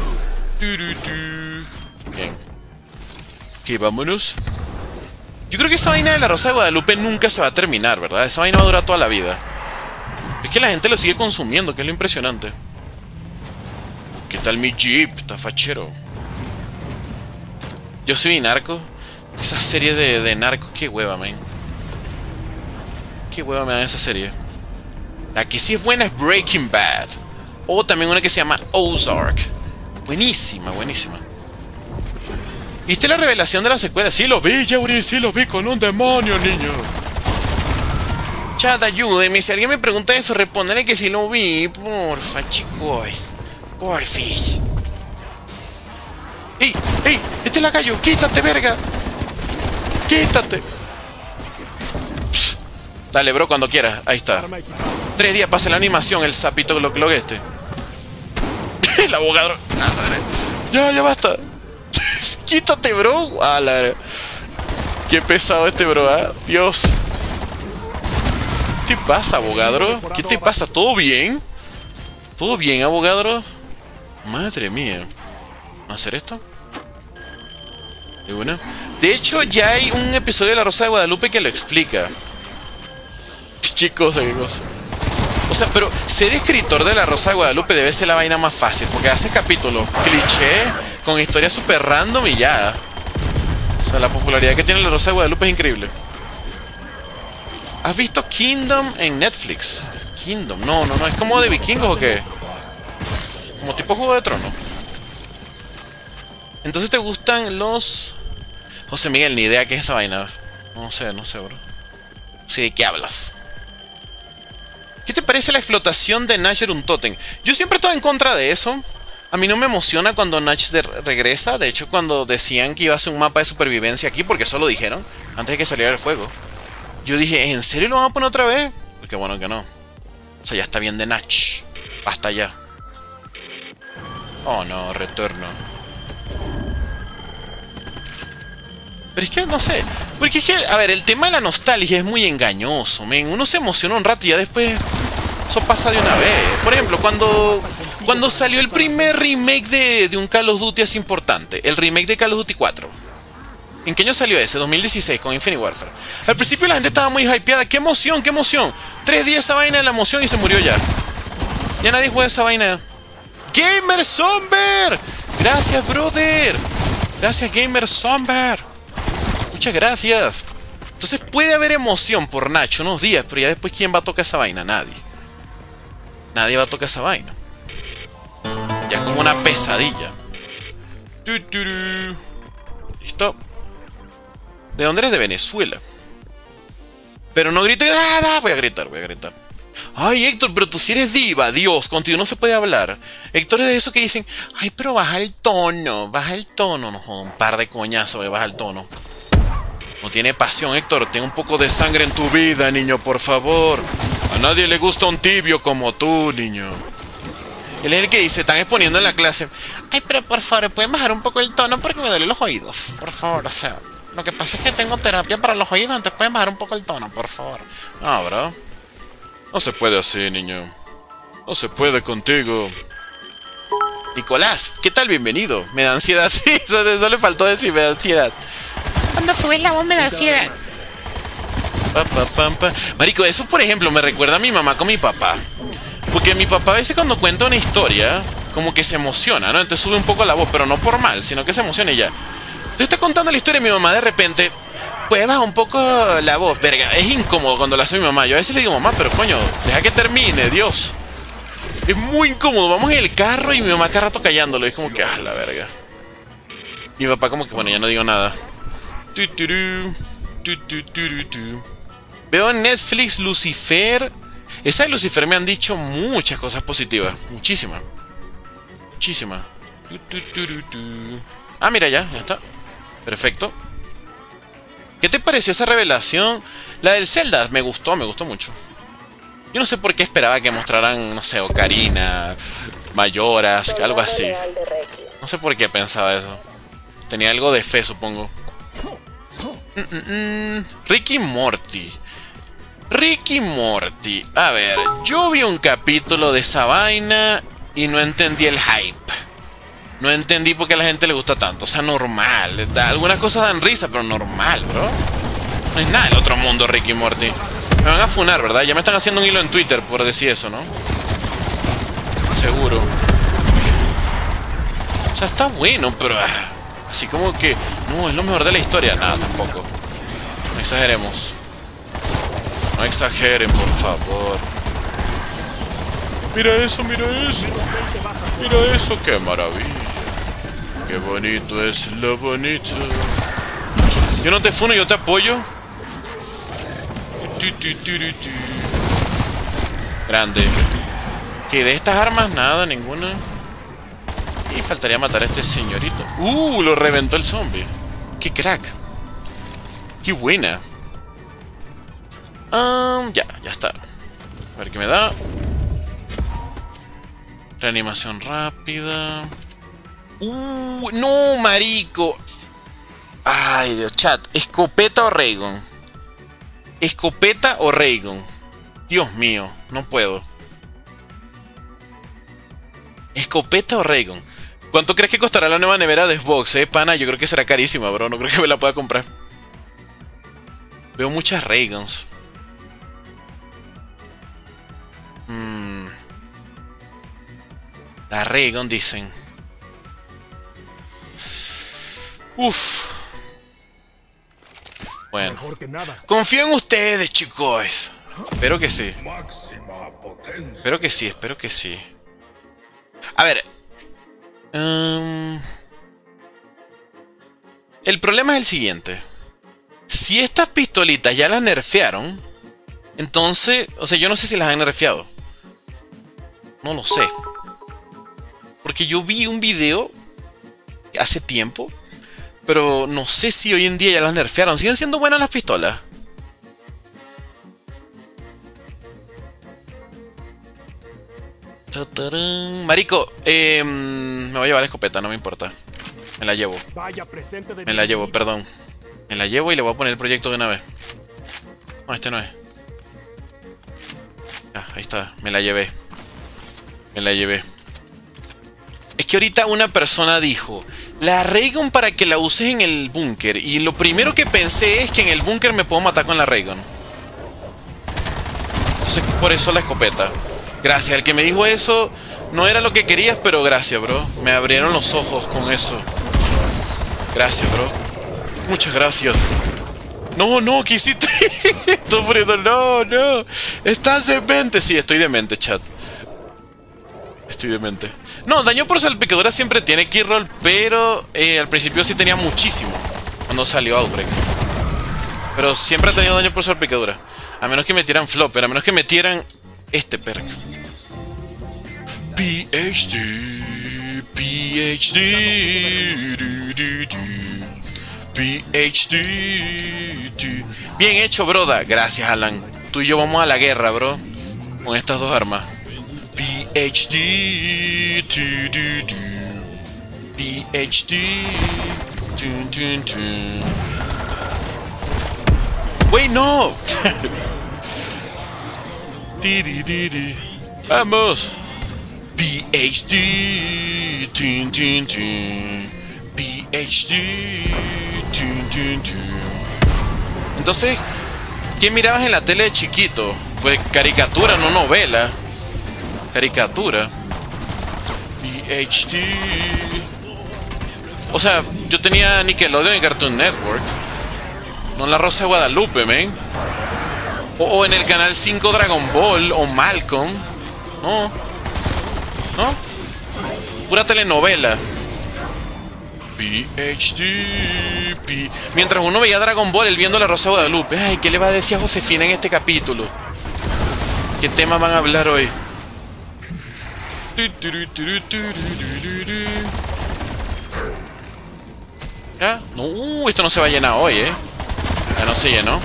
Bien. Ok, vámonos. Yo creo que esa vaina de la Rosa de Guadalupe nunca se va a terminar, ¿verdad? Esa vaina va a durar toda la vida. Es que la gente lo sigue consumiendo, que es lo impresionante. ¿Qué tal mi Jeep? Está fachero. Yo soy narco. Esa serie de narcos, qué hueva, man. Qué hueva me da esa serie. La que sí es buena es Breaking Bad. O también una que se llama Ozark. Buenísima, buenísima. ¿Viste la revelación de la secuela? Sí lo vi, Yuri, sí lo vi con un demonio, niño. Chat, ayúdeme. Si alguien me pregunta eso, responderé que sí lo vi. Porfa, chicos. Porfis. ¡Ey! ¡Ey! ¡Este la cayó! ¡Quítate, verga! ¡Quítate! Pff. Dale, bro, cuando quieras. Ahí está. 3 días pase la animación, el sapito Glock este. El abogado. Ya basta. Quítate, bro. A la verdad. Qué pesado este, bro, ¿eh? Dios. ¿Qué te pasa, abogado? ¿Qué te pasa? ¿Todo bien? ¿Todo bien, abogado? Madre mía. ¿Vamos a hacer esto? ¿De una? De hecho, ya hay un episodio de La Rosa de Guadalupe que lo explica. ¿Qué cosa, qué cosa? O sea, pero ser escritor de La Rosa de Guadalupe debe ser la vaina más fácil, porque hace capítulos cliché, con historias super random y ya. O sea, la popularidad que tiene La Rosa de Guadalupe es increíble. ¿Has visto Kingdom en Netflix? Kingdom, no, ¿es como de vikingos o qué? Como tipo Juego de Tronos. Entonces te gustan los... José Miguel, ni idea qué es esa vaina. No sé, bro. Sí, ¿de qué hablas? ¿Qué te parece la explotación de Natcher Untoten? Yo siempre he estado en contra de eso. A mí no me emociona cuando Natch regresa. De hecho, cuando decían que iba a hacer un mapa de supervivencia aquí, porque eso lo dijeron antes de que saliera el juego, yo dije, ¿en serio lo van a poner otra vez? Porque bueno que no. O sea, ya está bien de Natch. Basta ya. Oh no, retorno. Pero es que no sé. Porque es que, a ver, el tema de la nostalgia es muy engañoso, men. Uno se emociona un rato y ya después eso pasa de una vez. Por ejemplo, cuando salió el primer remake de un Call of Duty así importante, el remake de Call of Duty 4. ¿En qué año salió ese? 2016 con Infinite Warfare. Al principio la gente estaba muy hypeada. ¡Qué emoción, qué emoción! 3 días esa vaina de la emoción y se murió ya. Ya nadie juega esa vaina. ¡Gamer Somber! Gracias, brother. Gracias, Gamer Somber. Muchas gracias. Entonces puede haber emoción por Nacho unos días, pero ya después ¿quién va a tocar esa vaina? Nadie. Nadie va a tocar esa vaina. Ya es como una pesadilla. Listo. ¿De dónde eres? De Venezuela. Pero no grites. Voy a gritar. Ay, Héctor, pero tú sí eres diva. Dios, contigo no se puede hablar. Héctor es de esos que dicen, ay, pero baja el tono. No, un par de coñazos que baja el tono. No tiene pasión, Héctor. Ten un poco de sangre en tu vida, niño, por favor. A nadie le gusta un tibio como tú, niño. Él es el que dice, están exponiendo en la clase. Ay, pero por favor, ¿pueden bajar un poco el tono porque me duelen los oídos? Por favor, o sea, lo que pasa es que tengo terapia para los oídos, entonces pueden bajar un poco el tono, por favor. No, bro. No se puede así, niño. No se puede contigo. Nicolás, ¿qué tal? Bienvenido. Me da ansiedad, sí, eso le faltó decir, me da ansiedad. Cuando subes la voz me da ansiedad. Marico, eso por ejemplo me recuerda a mi mamá con mi papá. Porque mi papá a veces cuando cuenta una historia, como que se emociona, ¿no? Entonces sube un poco la voz, pero no por mal, sino que se emociona y ya. Entonces está contando la historia y mi mamá de repente, pues baja un poco la voz, verga. Es incómodo cuando la hace mi mamá. Yo a veces le digo, mamá, pero coño, deja que termine, Dios. Es muy incómodo. Vamos en el carro y mi mamá cada rato callándolo. Es como que, ah, la verga. Y mi papá como que, bueno, ya no digo nada. Veo en Netflix Lucifer. Esa de Lucifer me han dicho muchas cosas positivas. Muchísimas. Muchísimas. Ah, mira, ya está. Perfecto. ¿Qué te pareció esa revelación? La del Zelda, me gustó mucho. Yo no sé por qué esperaba que mostraran, no sé, Ocarina, Mayoras, algo así. No sé por qué pensaba eso. Tenía algo de fe, supongo. Ricky Morty. Ricky Morty. A ver, yo vi un capítulo de esa vaina y no entendí el hype. No entendí por qué a la gente le gusta tanto. O sea, normal. Algunas cosas dan risa, pero normal, bro. No es nada del otro mundo, Ricky Morty. Me van a funar, ¿verdad? Ya me están haciendo un hilo en Twitter por decir eso, ¿no? Seguro. O sea, está bueno, pero... así como que... no, es lo mejor de la historia. Nada, tampoco. No exageremos. No exageren, por favor. Mira eso, mira eso. Mira eso, qué maravilla. Qué bonito es lo bonito. Yo no te funo, yo te apoyo. Grande. Que de estas armas nada, ninguna. Y faltaría matar a este señorito. Lo reventó el zombie. Qué crack. Qué buena. Ya está. A ver qué me da. Reanimación rápida. No, marico. Ay, Dios, chat. ¿Escopeta o Raygun? ¿Escopeta o Raygun? Dios mío, no puedo. ¿Escopeta o Raygun? ¿Cuánto crees que costará la nueva nevera de Xbox, pana? Yo creo que será carísima, bro. No creo que me la pueda comprar. Veo muchas Rayguns. La Raygun, dicen. Uf. Bueno. Confío en ustedes, chicos. Espero que sí. Espero que sí, espero que sí. A ver. El problema es el siguiente. Si estas pistolitas ya las nerfearon, entonces... o sea, yo no sé si las han nerfeado. No lo sé. Porque yo vi un video hace tiempo, pero no sé si hoy en día ya las nerfearon. ¿Siguen siendo buenas las pistolas? Marico, me voy a llevar la escopeta, no me importa. Me la llevo. Me la llevo, perdón. Me la llevo y le voy a poner el proyecto de una vez. No, este no es. Ah, ahí está, me la llevé. Me la llevé. Es que ahorita una persona dijo: la Raygun para que la uses en el búnker. Y lo primero que pensé es que en el búnker me puedo matar con la Raygun. Entonces por eso la escopeta. Gracias, el que me dijo eso no era lo que querías, pero gracias, bro. Me abrieron los ojos con eso. Gracias, bro. Muchas gracias. No, no, ¿qué hiciste? Estoy muriendo. No, no. Estás demente. Sí, estoy demente, chat. Estoy demente. No, daño por salpicadura siempre tiene keyroll, pero al principio sí tenía muchísimo cuando salió Outbreak. Pero siempre ha tenido daño por salpicadura. A menos que metieran flopper, a menos que metieran este perk. PhD, PhD, PhD. Bien hecho, broda. Gracias, Alan. Tú y yo vamos a la guerra, bro. Con estas dos armas. PhD, PhD. Wait, no. Vamos. PhD. PhD. Entonces, ¿qué mirabas en la tele de chiquito? Pues caricatura, no novela. Caricatura. VHD. O sea, yo tenía Nickelodeon y Cartoon Network. No La Rosa de Guadalupe, men. O en el canal 5 Dragon Ball o Malcolm. No. ¿No? Pura telenovela. PhD. Mientras uno veía Dragon Ball, él viendo La Rosa de Guadalupe. Ay, ¿qué le va a decir a Josefina en este capítulo? ¿Qué tema van a hablar hoy? ¿Ya? No, esto no se va a llenar hoy, ¿eh? Ya no se llenó.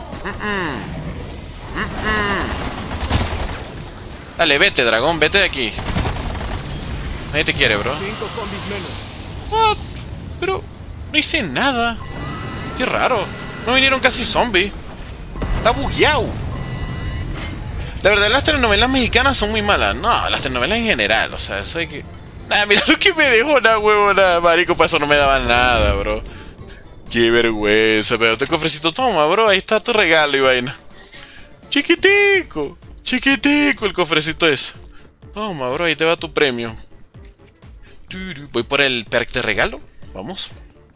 Dale, vete, dragón, vete de aquí. Nadie te quiere, bro. 5 zombies menos. What? Pero no hice nada. Qué raro. No vinieron casi zombies. Está bugueado. La verdad, las telenovelas mexicanas son muy malas. No, las telenovelas en general. O sea, eso hay que... Ah, mira lo que me dejó la huevona. Marico, para eso no me daban nada, bro. Qué vergüenza. Pero te cofrecito, toma, bro. Ahí está tu regalo y vaina. Chiquitico. Chiquitico el cofrecito ese. Toma, bro. Ahí te va tu premio. Voy por el perk de regalo. Vamos.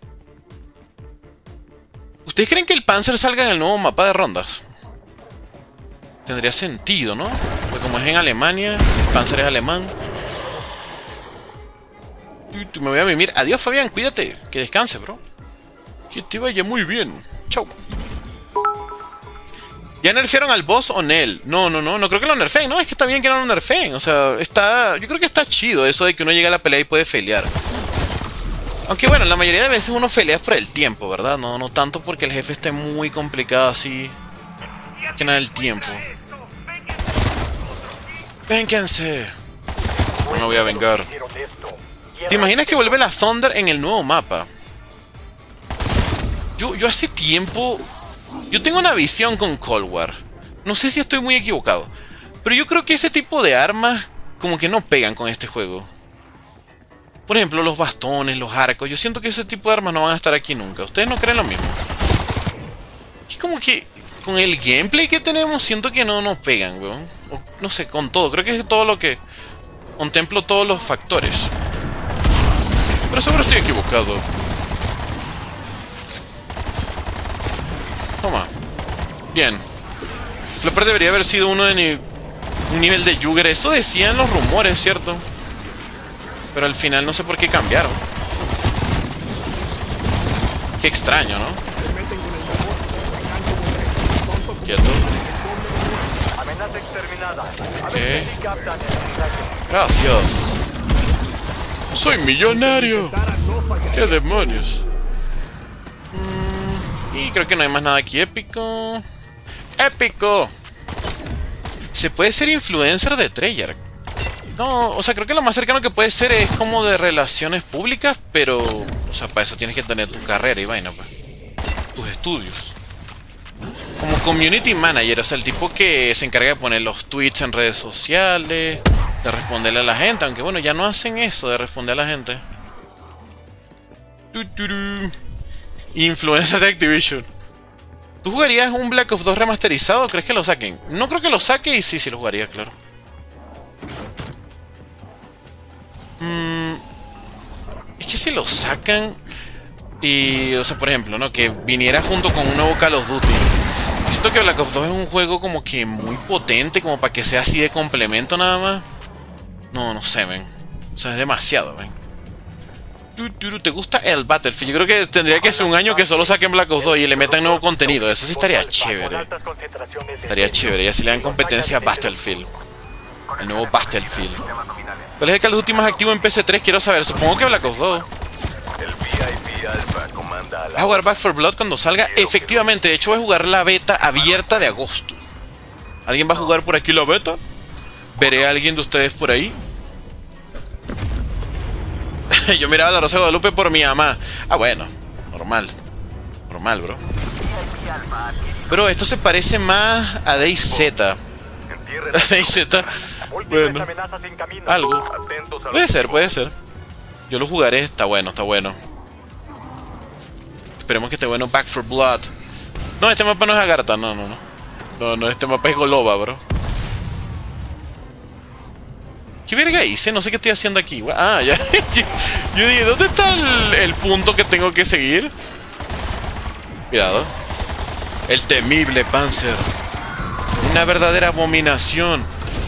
¿Ustedes creen que el Panzer salga en el nuevo mapa de rondas? Tendría sentido, ¿no? Porque como es en Alemania, el Panzer es alemán. Me voy a mimir. Adiós, Fabián, cuídate. Que descanse, bro. Que te vaya muy bien. Chau. ¿Ya nerfearon al boss o Nel? No creo que lo nerfeen. No, es que está bien que no lo nerfeen. O sea, está... Yo creo que está chido eso de que uno llega a la pelea y puede failear. Aunque bueno, la mayoría de veces uno pelea por el tiempo, ¿verdad? No tanto porque el jefe esté muy complicado así. Que nada el tiempo. ¡Vénganse! No me voy a vengar. ¿Te imaginas que vuelve la Thunder en el nuevo mapa? Yo hace tiempo... Yo tengo una visión con Cold War. No sé si estoy muy equivocado. Pero yo creo que ese tipo de armas como que no pegan con este juego. Por ejemplo, los bastones, los arcos. Yo siento que ese tipo de armas no van a estar aquí nunca. ¿Ustedes no creen lo mismo? Es como que con el gameplay que tenemos siento que no pegan, weón. O, no sé, con todo. Creo que es todo lo que... Contemplo todos los factores. Pero seguro estoy equivocado. Toma. Bien. Lo peor debería haber sido uno de un nivel de Jugger. Eso decían los rumores, ¿cierto? Pero al final no sé por qué cambiaron. Qué extraño, ¿no? Quieto. Amenaza exterminada. ¿Qué? Gracias. Soy millonario. ¿Qué demonios? Y creo que no hay más nada aquí épico. ¡Épico! Se puede ser influencer de Treyarch. No, o sea, creo que lo más cercano que puede ser es como de relaciones públicas, pero... O sea, para eso tienes que tener tu carrera y vaina, pues. Tus estudios. Como community manager, o sea, el tipo que se encarga de poner los tweets en redes sociales, de responderle a la gente, aunque bueno, ya no hacen eso de responder a la gente. Influencer de Activision. ¿Tú jugarías un Black Ops 2 remasterizado o crees que lo saquen? No creo que lo saque y sí lo jugaría, claro. Es que si lo sacan y, o sea, por ejemplo, ¿no? Que viniera junto con un nuevo Call of Duty. Siento que Black Ops 2 es un juego como que muy potente, como para que sea así de complemento nada más. No sé, ven. O sea, es demasiado, ven. ¿Te gusta el Battlefield? Yo creo que tendría que ser un año que solo saquen Black Ops 2 y le metan nuevo contenido. Eso sí estaría chévere. Estaría chévere, ya si le dan competencia a Battlefield. El nuevo Battlefield. ¿Cuál es el Call of Duty más activo en PC3? Quiero saber, supongo que Black Ops 2. ¿Vas a jugar Back 4 Blood cuando salga? Efectivamente, de hecho voy a jugar la beta abierta de agosto. ¿Alguien va a jugar por aquí la beta? ¿Veré a alguien de ustedes por ahí? Yo miraba La Rosa de Guadalupe por mi mamá. Ah, bueno, normal. Normal, bro. Bro, esto se parece más a DayZ. DayZ. Bueno, algo. Puede ser. Yo lo jugaré, está bueno. Esperemos que esté bueno. Back for Blood. No, este mapa no es Agartha. No, este mapa es Golova, bro. ¿Qué verga hice? No sé qué estoy haciendo aquí. Ah, ya. Yo dije, ¿dónde está el punto que tengo que seguir? Cuidado. El temible Panzer. Una verdadera abominación.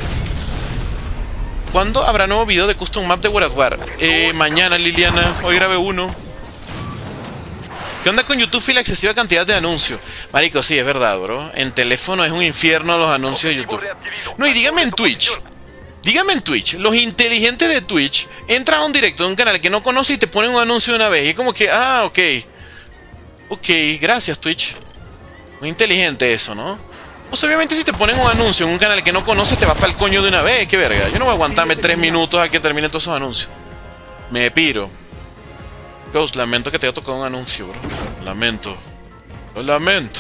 ¿Cuándo habrá nuevo video de Custom Map de World of War? Mañana, Liliana. Hoy grabé uno. ¿Qué onda con YouTube y la excesiva cantidad de anuncios? Marico, sí, es verdad, bro. En teléfono es un infierno los anuncios de YouTube. No, y dígame en Twitch. Dígame en Twitch. Los inteligentes de Twitch entran a un directo de un canal que no conoce y te ponen un anuncio de una vez. Y es como que, ah, ok. Ok, gracias, Twitch. Muy inteligente eso, ¿no? Pues obviamente si te ponen un anuncio en un canal que no conoces, te vas para el coño de una vez. Qué verga. Yo no voy a aguantarme 3 minutos a que terminen todos esos anuncios. Me piro. Ghost, lamento que te haya tocado un anuncio, bro. Lamento. Lo lamento.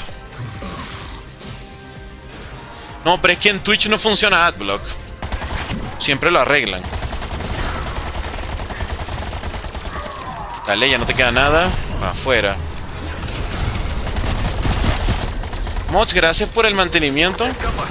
No, pero es que en Twitch no funciona Adblock. Siempre lo arreglan. Dale, ya no te queda nada. Afuera. Mods, gracias por el mantenimiento.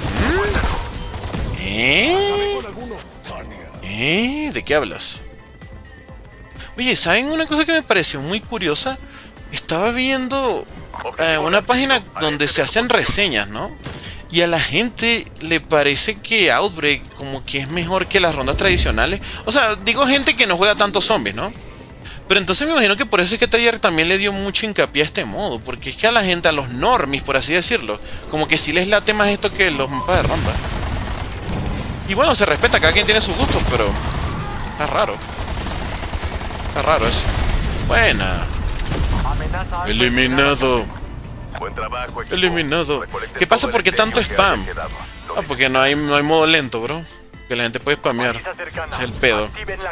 ¿De qué hablas? Oye, ¿saben una cosa que me pareció muy curiosa? Estaba viendo una página donde se hacen reseñas, ¿no? Y a la gente le parece que Outbreak como que es mejor que las rondas tradicionales. O sea, digo gente que no juega tantos zombies, ¿no? Pero entonces me imagino que por eso es que Treyarch también le dio mucho hincapié a este modo. Porque es que a la gente, a los normies, por así decirlo, como que sí les late más esto que los mapas de ronda. Y bueno, se respeta, cada quien tiene sus gustos, pero está raro. Está raro eso. Buena. Eliminado. Eliminado. ¿Qué pasa? ¿Por qué tanto spam? Ah, porque no hay modo lento, bro. Que la gente puede spamear. Ese es el pedo.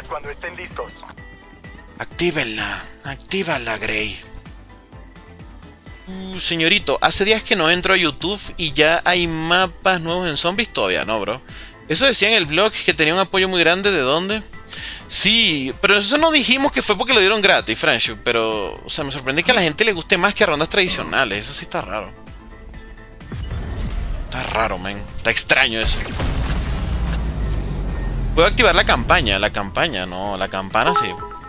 Actívala, Grey. Señorito, hace días que no entro a YouTube y ya hay mapas nuevos en zombies. Todavía no, bro. Eso decía en el blog que tenía un apoyo muy grande. ¿De dónde? Sí, pero eso no dijimos que fue porque lo dieron gratis, Friendship. Pero, o sea, me sorprende que a la gente le guste más que a rondas tradicionales. Eso sí está raro. Está raro, man. Está extraño eso. Puedo activar la campaña. La campaña, no. La campana sí.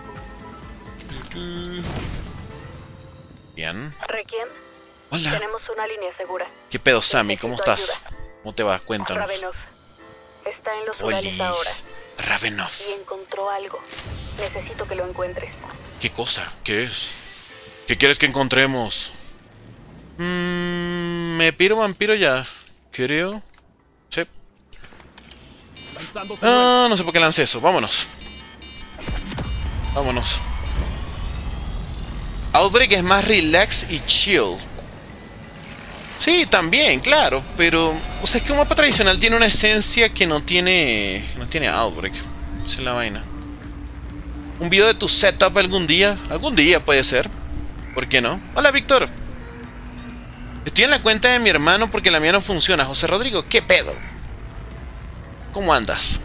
Bien. Requiem. Hola. Tenemos una línea segura. ¿Qué pedo, Sammy? ¿Cómo Necesito estás? ayuda. ¿Cómo te vas? Cuéntanos. Ravenov. Está en los Urales ahora. Ravenov. Y encontró algo. Necesito que lo encuentres. ¿Qué cosa? ¿Qué es? ¿Qué quieres que encontremos? Me piro vampiro ya. Creo. Sí. Ah, no sé por qué lancé eso. Vámonos. Vámonos. Outbreak es más relax y chill. Sí, también, claro. Pero, o sea, es que un mapa tradicional tiene una esencia que no tiene Outbreak. Esa es la vaina. Un video de tu setup algún día. Algún día puede ser. ¿Por qué no? Hola, Víctor. Estoy en la cuenta de mi hermano porque la mía no funciona. José Rodrigo, ¿qué pedo? ¿Cómo andas?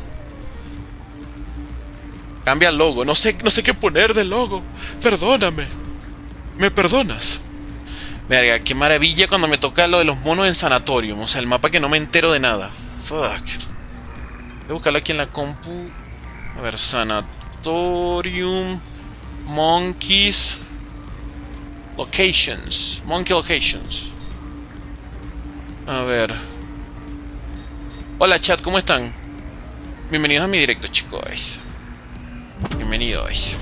Cambia el logo. No sé qué poner de logo. Perdóname. ¿Me perdonas? Verga, qué maravilla cuando me toca lo de los monos en Sanatorium. O sea, el mapa que no me entero de nada. Fuck. Voy a buscarlo aquí en la compu. A ver, Sanatorium. Monkeys. Locations. Monkey Locations. A ver. Hola, chat, ¿cómo están? Bienvenidos a mi directo, chicos. Bienvenidos.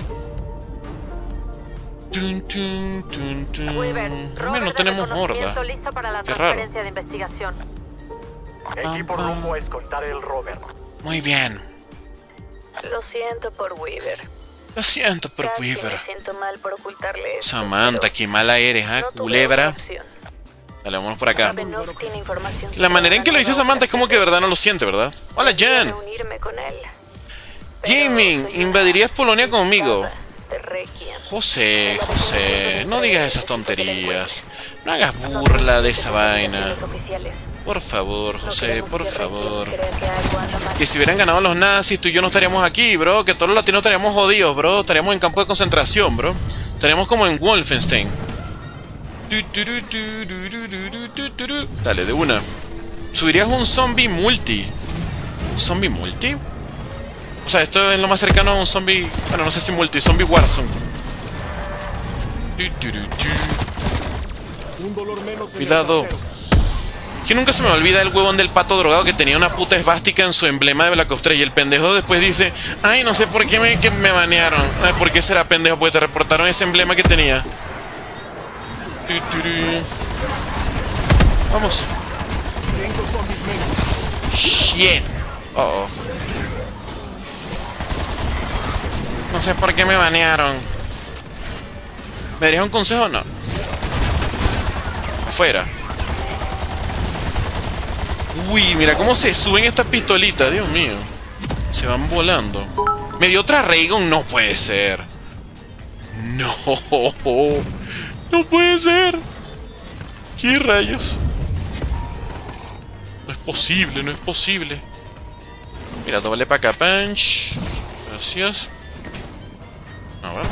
Weaver, Mira, no tenemos horda. Listo para la Qué raro. transferencia de investigación. Equipo rumbo a escoltar el rover. Muy bien. Lo siento por Weaver. Lo siento por Casi Weaver. me siento mal por ocultarle esto, Samantha, pero qué mala eres, ¿ah? no tuve Culebra. otra opción. Dale, vámonos por acá. Ravenov tiene información La manera en que lo dice Samantha es como que de verdad no lo siente, ¿verdad? Hola, Jan. Reunirme con él. Gaming, ¿invadirías Polonia conmigo? De Requiem. José, no digas esas tonterías. No hagas burla de esa vaina. Por favor, José, por favor. Que si hubieran ganado los nazis, tú y yo no estaríamos aquí, bro. Que todos los latinos estaríamos jodidos, bro. Estaríamos en campo de concentración, bro. Estaríamos como en Wolfenstein. Dale, de una. ¿Subirías un zombie multi? ¿Zombie multi? O sea, esto es lo más cercano a un zombie... Bueno, no sé si multi, zombie Warzone. Cuidado. Que nunca se me olvida el huevón del pato drogado que tenía una puta esvástica en su emblema de Black Ops 3. Y el pendejo después dice: ay, no sé por qué me banearon. Ay, ¿por qué será pendejo? Porque te reportaron ese emblema que tenía. Vamos. Shit. Oh. No sé por qué me banearon. ¿Me darías un consejo o no? Afuera. Uy, mira cómo se suben estas pistolitas, Dios mío. Se van volando. Me dio otra Raygun, no puede ser. No. No puede ser. ¿Qué rayos? No es posible, no es posible. Mira, doble para acá, punch. Gracias. A ver.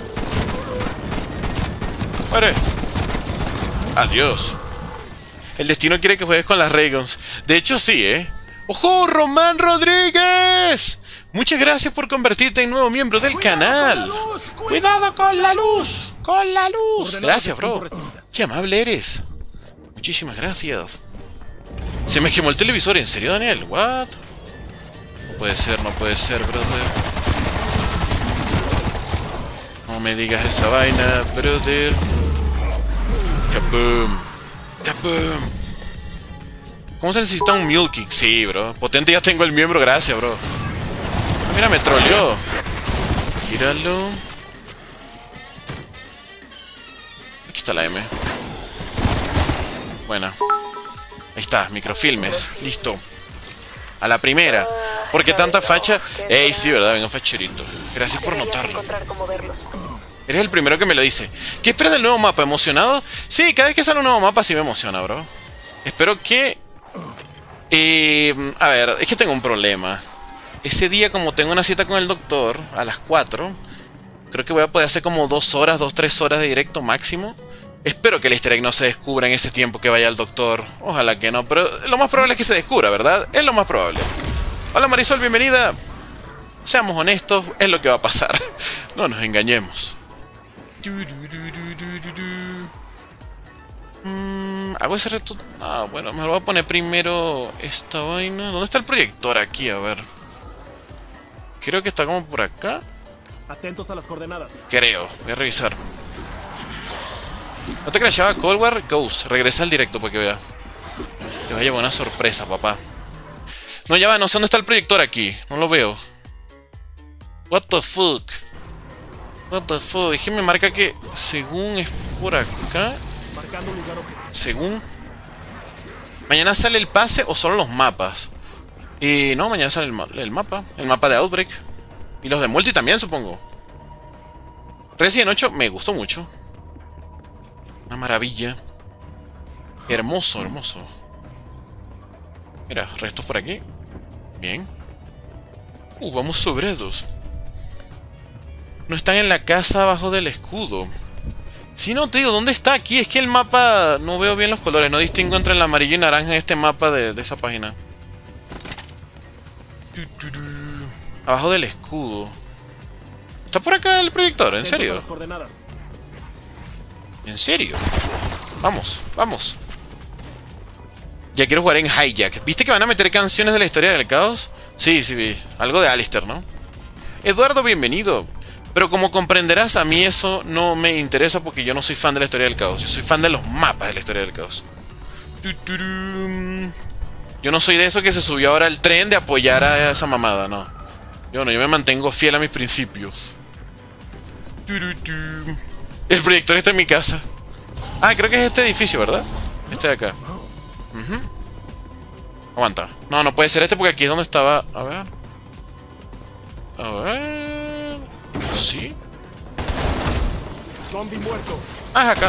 ¡Pare! Adiós. El destino quiere que juegues con las Rayguns. De hecho, sí, ¿eh? ¡Ojo, Román Rodríguez! Muchas gracias por convertirte en nuevo miembro del canal. ¡Cuidado con la luz! ¡Con la luz! Gracias, bro. ¡Qué amable eres! Muchísimas gracias. Se me quemó el televisor. ¿En serio, Daniel? ¿What? No puede ser, brother. No me digas esa vaina, brother. ¡Kaboom! ¡Kaboom! ¿Cómo se necesita un mule kick? Sí, bro. Potente ya tengo el miembro, gracias, bro. Mira, me troleó. Gíralo. Aquí está la M. Buena. Ahí está, microfilmes. Listo. A la primera. ¿Por qué tanta facha? Ey, sí, verdad, venga, facherito. Gracias por notarlo. Eres el primero que me lo dice. ¿Qué esperas del nuevo mapa? ¿Emocionado? Sí, cada vez que sale un nuevo mapa sí me emociona, bro. Espero que... a ver, es que tengo un problema. Ese día, como tengo una cita con el doctor a las 4, creo que voy a poder hacer como 2 horas, 2-3 horas de directo máximo. Espero que el easter egg no se descubra en ese tiempo que vaya al doctor. Ojalá que no, pero lo más probable es que se descubra, ¿verdad? Es lo más probable. Hola Marisol, bienvenida. Seamos honestos, es lo que va a pasar. No nos engañemos. Hago ese reto... Ah, bueno, me lo voy a poner primero esta vaina. ¿Dónde está el proyector? Aquí, a ver. Creo que está como por acá. Atentos a las coordenadas. Creo, voy a revisar. ¿No te crashaba Cold War? Ghost, regresa al directo para que vea. Te va a llevar una sorpresa, papá. No, ya va, no sé dónde está el proyector aquí. No lo veo. What the fuck. What the fuck. Es que me marca que según es por acá. Marcando lugar objetivo. Según. ¿Mañana sale el pase o solo los mapas? No, mañana sale el mapa. El mapa de Outbreak. Y los de Multi también, supongo. Resident 8 me gustó mucho. Una maravilla. Hermoso, hermoso. Mira, restos por aquí. Bien. Vamos sobrados. No están en la casa abajo del escudo. Si no, te digo, ¿dónde está aquí? Es que el mapa... No veo bien los colores. No distingo entre el amarillo y naranja en este mapa de esa página. Abajo del escudo. ¿Está por acá el proyector? ¿En serio? ¿En serio? Vamos, vamos. Ya quiero jugar en Hijack. ¿Viste que van a meter canciones de la historia del caos? Sí, sí, vi. Algo de Alistair, ¿no? Eduardo, bienvenido. Pero como comprenderás, a mí eso no me interesa porque yo no soy fan de la historia del caos. Yo soy fan de los mapas de la historia del caos. Yo no soy de eso que se subió ahora al tren de apoyar a esa mamada, no. Yo me mantengo fiel a mis principios. El proyector está en mi casa. Ah, creo que es este edificio, ¿verdad? Este de acá. Aguanta. No, no puede ser este porque aquí es donde estaba... A ver. A ver... ¿Sí? Zombie muerto. Ah, es acá.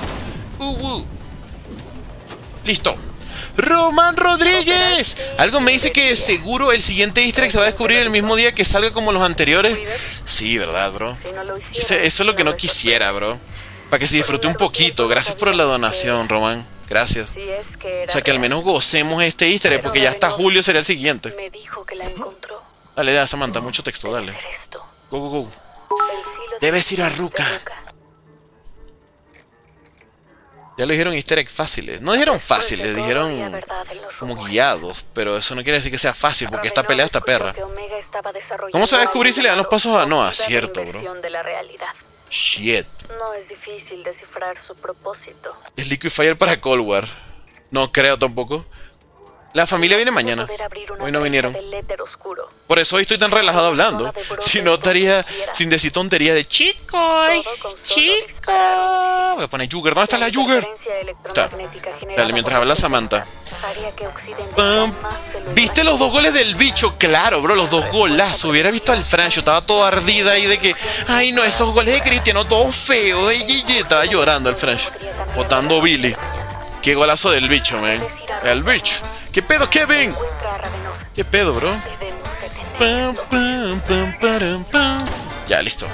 Listo. ¡Román Rodríguez! Algo me dice que seguro el siguiente easter egg se va a descubrir el mismo día que salga como los anteriores. Sí, ¿verdad, bro? Eso es lo que no quisiera, bro. Para que se disfrute un poquito. Gracias por la donación, Román. Gracias. Si es que era O sea, que al menos gocemos este easter egg, porque ya hasta julio será el siguiente. me dijo que la encontró. Dale, dale, Samantha, mucho texto, dale. Hacer esto. Go, go, go. El filo Debes ir a de Ruka. Ya lo dijeron easter egg fáciles. No dijeron fáciles, Había dijeron verdad en los como rumores. guiados. Pero eso no quiere decir que sea fácil, porque esta pelea está Ravenov perra. descubrió que Omega estaba desarrollando ¿Cómo se va a descubrir si le dan los algo pasos a Noah? llamado Cierto, bro. inversión de la realidad. Shit. No es difícil descifrar su propósito. Es Liquifire para Cold War. No creo tampoco. La familia viene mañana. Poder abrir una Hoy no brecha vinieron. del éter oscuro. Por eso hoy estoy tan relajado hablando. Si no estaría sin decir tontería de chicos, chicos. Voy a poner Jugger. ¿Dónde está la Jugger? Dale, mientras habla Samantha. ¿Viste los dos goles del bicho? Claro, bro, los dos golazos. Hubiera visto al Francho, estaba todo ardida ahí de que, ay no, esos goles de Cristiano, todo feo. Estaba llorando el Francho, botando Billy. Qué golazo del bicho, man. El bicho. ¿Qué pedo, Kevin? ¿Qué pedo, bro? Pam, pam, pam, param, pam. Ya, listo.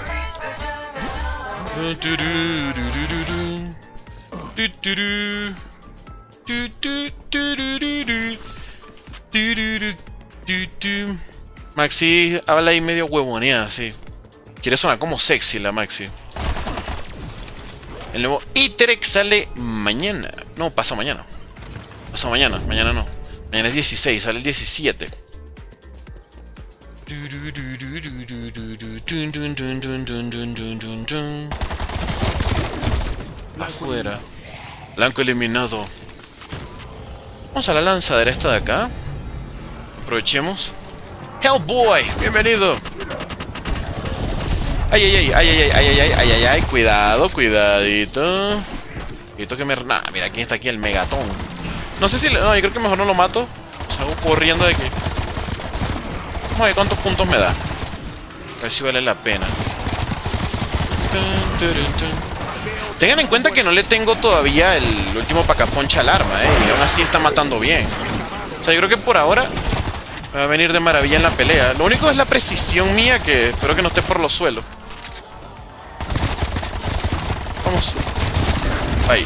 Maxi habla ahí medio huevoneada, sí. Quiere sonar como sexy la Maxi. El nuevo Iterex sale mañana. No, pasa mañana. Pasa mañana, mañana no. Mañana es 16, sale el 17. Afuera. Blanco eliminado. Vamos a la lanzadera esta de acá. Aprovechemos. Hellboy, bienvenido. Ay, ay, ay, ay, ay, ay, ay, ay, ay, ay, ay, cuidado, cuidadito. Cuidado que me... Nah, mira, quién está aquí, el Megatón. No sé si... No, yo creo que mejor no lo mato. Salgo corriendo de aquí. Vamos a ver cuántos puntos me da. A ver si vale la pena. Tengan en cuenta que no le tengo todavía el último pacaponcha al arma, y aún así está matando bien. O sea, yo creo que por ahora me va a venir de maravilla en la pelea. Lo único es la precisión mía, que espero que no esté por los suelos. Vamos. Ahí.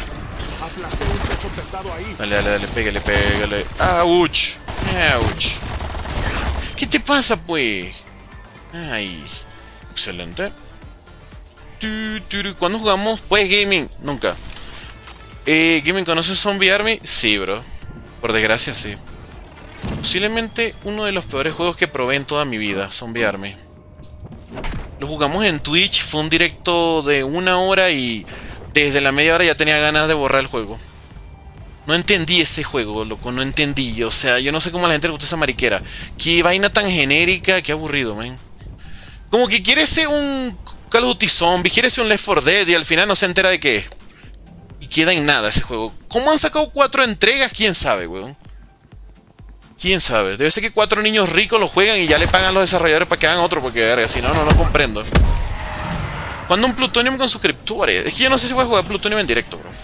Dale, dale, dale, pégale, pégale. ¡Auch! ¡Auch! ¿Qué te pasa, pues? Ay. Excelente. ¿Cuándo jugamos? Pues Gaming. Nunca. Gaming, ¿conoces Zombie Army? Sí, bro. Por desgracia, sí. Posiblemente uno de los peores juegos que probé en toda mi vida, Zombie Army. Lo jugamos en Twitch, fue un directo de 1 hora y desde la media hora ya tenía ganas de borrar el juego. No entendí ese juego, loco, no entendí. O sea, yo no sé cómo a la gente le gusta esa mariquera. Qué vaina tan genérica, qué aburrido, man. Como que quiere ser un Call of Duty Zombie, quiere ser un Left 4 Dead y al final no se entera de qué es. Y queda en nada ese juego. ¿Cómo han sacado 4 entregas? ¿Quién sabe, weón? ¿Quién sabe? Debe ser que 4 niños ricos lo juegan y ya le pagan a los desarrolladores para que hagan otro, porque verga, si no, no comprendo. ¿Cuándo un Plutonium con suscriptores? Es que yo no sé si voy a jugar Plutonium en directo, bro.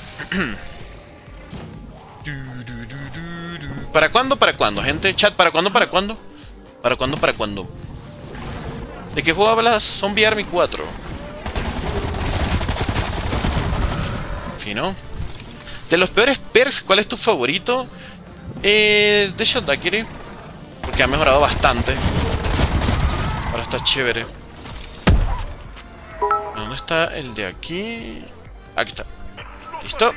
¿Para cuándo? ¿Para cuándo, gente? Chat, ¿para cuándo? ¿Para cuándo? ¿Para cuándo? ¿Para cuándo? ¿De qué juego hablas? Zombie Army 4. Fino. De los peores perks, ¿cuál es tu favorito? The Shot Daiquiri, porque ha mejorado bastante. Ahora está chévere. ¿Dónde está el de aquí? Aquí está. ¿Listo?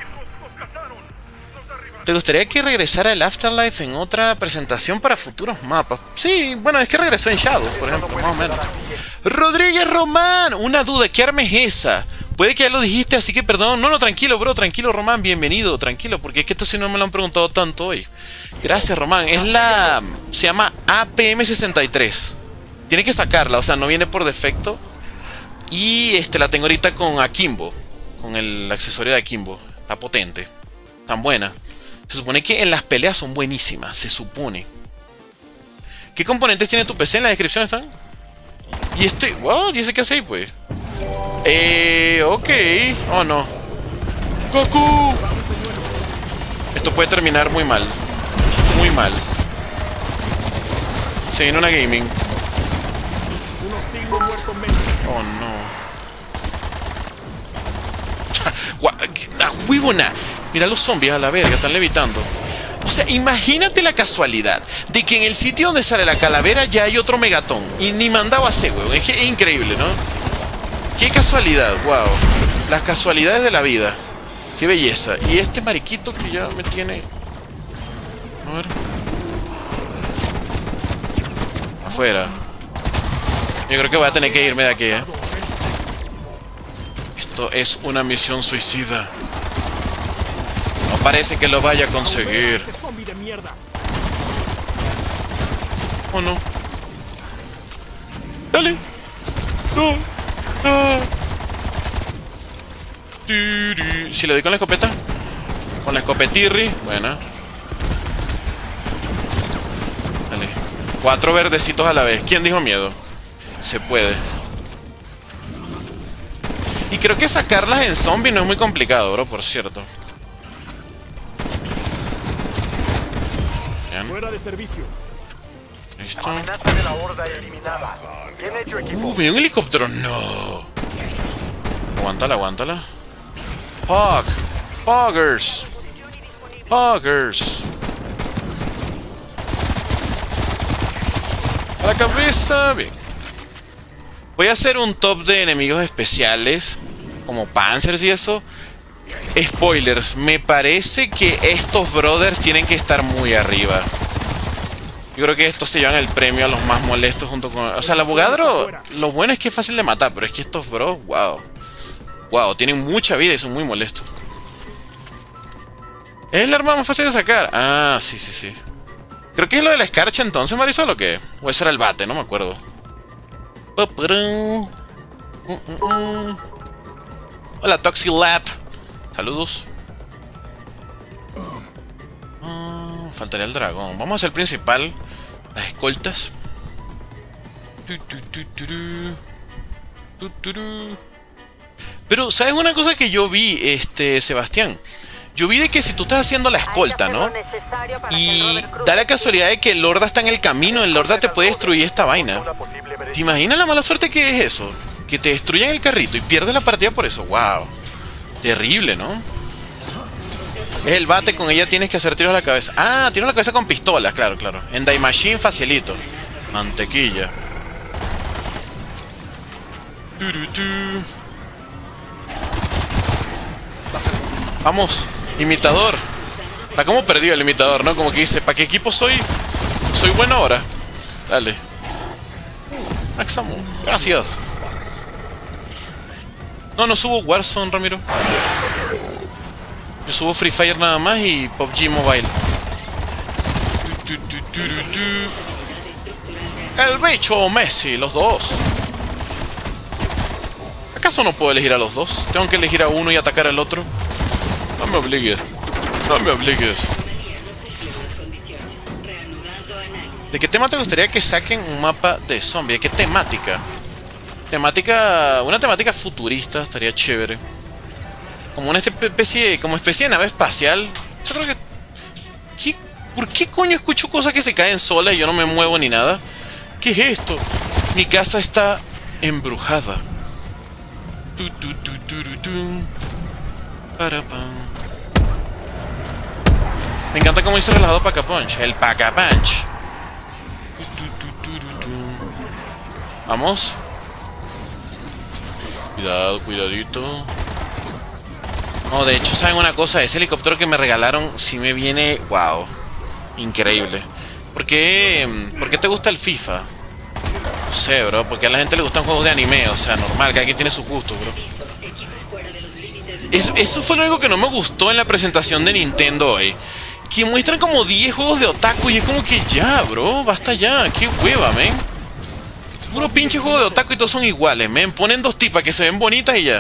¿Te gustaría que regresara el Afterlife en otra presentación para futuros mapas? Sí, bueno, es que regresó en Shadow, por ejemplo, más o menos. Rodríguez Román, una duda, ¿qué arma es esa? Puede que ya lo dijiste, así que perdón. No, tranquilo, bro, tranquilo, Román, bienvenido, tranquilo, porque es que esto sí no me lo han preguntado tanto hoy. Gracias, Román. Es la... se llama APM-63. Tiene que sacarla, o sea, no viene por defecto. Y la tengo ahorita con Akimbo, con el accesorio de Akimbo. Está potente, tan buena. Se supone que en las peleas son buenísimas, se supone. ¿Qué componentes tiene tu PC? En la descripción están. Y wow, ¿y ese qué hace ahí, pues? Ok. Oh, no. ¡Goku! Esto puede terminar muy mal. Muy mal. Se viene una gaming. Oh, no. ¡La huevona! Mira los zombies a la verga, están levitando. O sea, imagínate la casualidad de que en el sitio donde sale la calavera ya hay otro megatón. Y ni mandado a hacer, weón. Es que es increíble, ¿no? Qué casualidad, wow. Las casualidades de la vida. Qué belleza. Y este mariquito que ya me tiene... A ver. Afuera. Yo creo que voy a tener que irme de aquí, ¿eh? Esto es una misión suicida. No parece que lo vaya a conseguir. ¡Ese zombie de mierda! ¿O no? ¡Dale! ¡No! ¡No! Si le doy con la escopeta. Con la escopetirri. Buena. Dale. 4 verdecitos a la vez. ¿Quién dijo miedo? Se puede. Y creo que sacarlas en zombie no es muy complicado, bro, por cierto. Bien. Fuera de servicio. Listo. Amenaza de la horda eliminada. Bien hecho, equipo. Veo un helicóptero. No. Aguántala, aguántala. Hog. Hoggers. Hoggers. A la cabeza. Bien. Voy a hacer un top de enemigos especiales, como Panzers y eso. Spoilers, me parece que estos brothers tienen que estar muy arriba. Yo creo que estos se llevan el premio a los más molestos junto con... O sea, el abogadro, lo bueno es que es fácil de matar, pero es que estos bros, wow. Wow, tienen mucha vida y son muy molestos. ¿Es el arma más fácil de sacar? Ah, sí, sí, sí. Creo que es lo de la escarcha entonces, Marisol, ¿o qué? O ese era el bate, no me acuerdo. Hola, Toxilab. Saludos. Faltaría el dragón. Vamos a hacer el principal. Las escoltas. Pero, ¿sabes una cosa que yo vi, Sebastián? Yo vi de que si tú estás haciendo la escolta, ¿no? Y da la casualidad de que el Lorda está en el camino, el Lorda te puede destruir esta vaina. ¿Te imaginas la mala suerte que es eso? Que te destruyan el carrito y pierdes la partida por eso. ¡Wow! Terrible, ¿no? Es el bate, con ella tienes que hacer tiros a la cabeza. Ah, tiros a la cabeza con pistolas, claro, claro. En Die Machine facilito. Mantequilla. Vamos, imitador. Está como perdido el imitador, ¿no? Como que dice, ¿para qué equipo soy? Soy bueno ahora. Dale. Maxamo, gracias. No subo Warzone, Ramiro. Yo subo Free Fire nada más y PUBG Mobile. El bicho o Messi, los dos. ¿Acaso no puedo elegir a los dos? ¿Tengo que elegir a uno y atacar al otro? No me obligues. No me obligues. ¿De qué tema te gustaría que saquen un mapa de zombie? ¿De qué temática? Una temática futurista estaría chévere. Como una especie de nave espacial. Yo creo que... ¿Por qué coño escucho cosas que se caen solas y yo no me muevo ni nada? ¿Qué es esto? Mi casa está embrujada. Me encanta cómo hizo relajado Pack-a-Punch. El Pack-a-Punch. Vamos. Cuidado, cuidadito. No, de hecho, ¿saben una cosa? Ese helicóptero que me regalaron sí me viene... ¡Wow! Increíble. ¿Por qué te gusta el FIFA? No sé, bro. Porque a la gente le gustan juegos de anime. O sea, normal. Cada quien tiene sus gustos, bro. Eso fue lo único que no me gustó en la presentación de Nintendo hoy. Que muestran como 10 juegos de otaku y es como que ya, bro. Basta ya. Qué hueva, men. Puro pinche juego de otaku y todos son iguales, men. Ponen dos tipas que se ven bonitas y ya.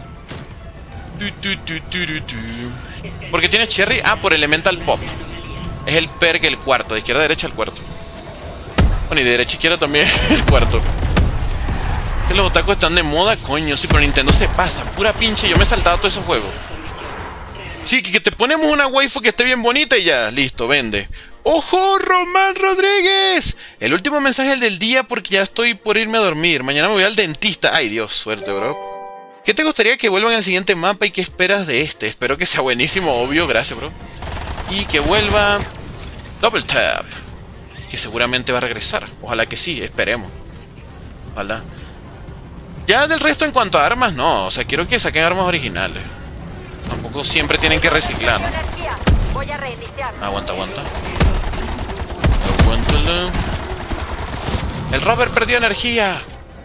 Porque tiene Cherry. Ah, por Elemental Pop. Es el perk, el cuarto. De izquierda a derecha el cuarto. Bueno, y de derecha a izquierda también el cuarto. Que los otakus están de moda, coño. Sí, pero Nintendo se pasa. Pura pinche. Yo me he saltado todos esos juegos. Sí, que te ponemos una waifu que esté bien bonita y ya. Listo, vende. ¡Ojo, Román Rodríguez! El último mensaje del día porque ya estoy por irme a dormir. Mañana me voy al dentista. Ay, Dios, suerte, bro. ¿Qué te gustaría que vuelva en el siguiente mapa y qué esperas de este? Espero que sea buenísimo, obvio, gracias, bro. Y que vuelva Double Tap, que seguramente va a regresar. Ojalá que sí, esperemos. Ojalá. Ya del resto en cuanto a armas, no. O sea, quiero que saquen armas originales. Tampoco siempre tienen que reciclar, ¿no? Voy a reiniciar. Aguanta, aguanta. Aguántala. El Robert perdió energía.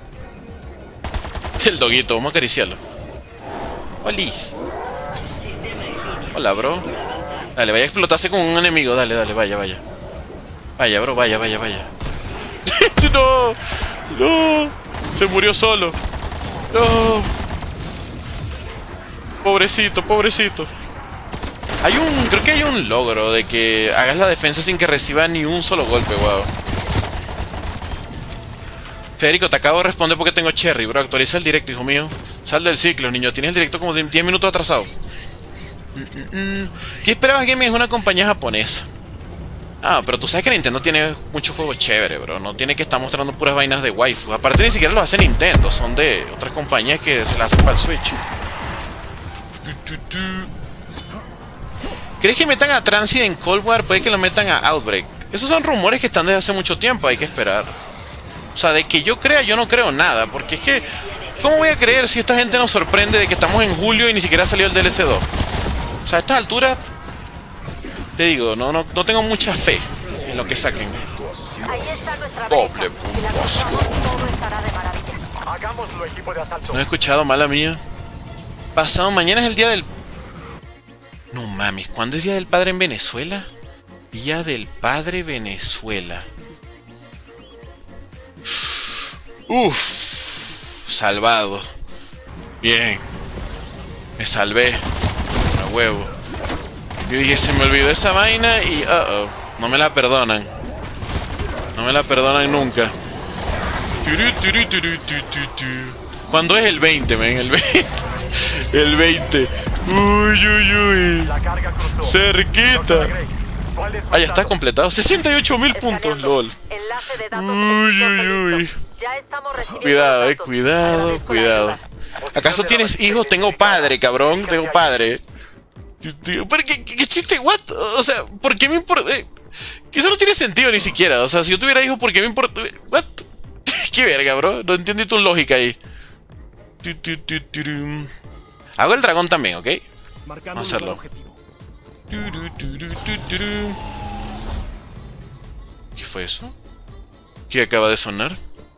El doguito, vamos a acariciarlo. Olis. Hola, bro. Dale, vaya a explotarse con un enemigo. Dale, dale, vaya, vaya. Vaya, bro, vaya, vaya, vaya. No, no. Se murió solo. No. Pobrecito, pobrecito. Creo que hay un logro de que hagas la defensa sin que reciba ni un solo golpe, wow. Federico, te acabo de responder porque tengo Cherry, bro. Actualiza el directo, hijo mío. Sal del ciclo, niño. Tienes el directo como 10 minutos atrasado. ¿Qué esperabas, Gaming? Es una compañía japonesa. Ah, pero tú sabes que Nintendo tiene muchos juegos chéveres, bro. No tiene que estar mostrando puras vainas de waifu. Aparte, ni siquiera lo hace Nintendo. Son de otras compañías que se las hacen para el Switch. ¿Crees que metan a Transit en Cold War? Puede que lo metan a Outbreak. Esos son rumores que están desde hace mucho tiempo. Hay que esperar. O sea, de que yo crea, yo no creo nada. Porque es que, ¿cómo voy a creer si esta gente nos sorprende de que estamos en julio y ni siquiera salió el DLC 2? O sea, a estas alturas, te digo, no tengo mucha fe en lo que saquen. Ahí está nuestra Doble brecha. Si la puntuación. controlamos, todo estará de maravilla. Hagámoslo, equipo de asalto. No he escuchado, mala mía. Pasado mañana es el día del... No mames, ¿cuándo es día del padre en Venezuela? Día del padre Venezuela. Uff, salvado. Bien. Me salvé. A huevo. Yo dije, se me olvidó esa vaina y... no me la perdonan. No me la perdonan nunca. ¿Cuándo es el 20, men? El 20. El 20. Uy, uy, uy. La carga cruzó. Cerquita. Doctora Gray, ¿cuál es Ah, ya está completado. 68.000 puntos, LOL. Enlace de datos Uy, de uy, uy. Ya estamos recibiendo Cuidado, datos. cuidado, Agradezco la cuidado. ayuda. ¿Acaso tienes hijos? Tengo padre, cabrón. Tengo padre. ¿Pero qué chiste? ¿What? O sea, ¿por qué me importa? Que eso no tiene sentido ni siquiera. O sea, si yo tuviera hijos, ¿por qué me importa? ¿What? Qué verga, bro. No entendí tu lógica ahí. Hago el dragón también, ¿ok? Marcando Vamos a lugar hacerlo. objetivo. ¿Qué fue eso? ¿Qué acaba de sonar?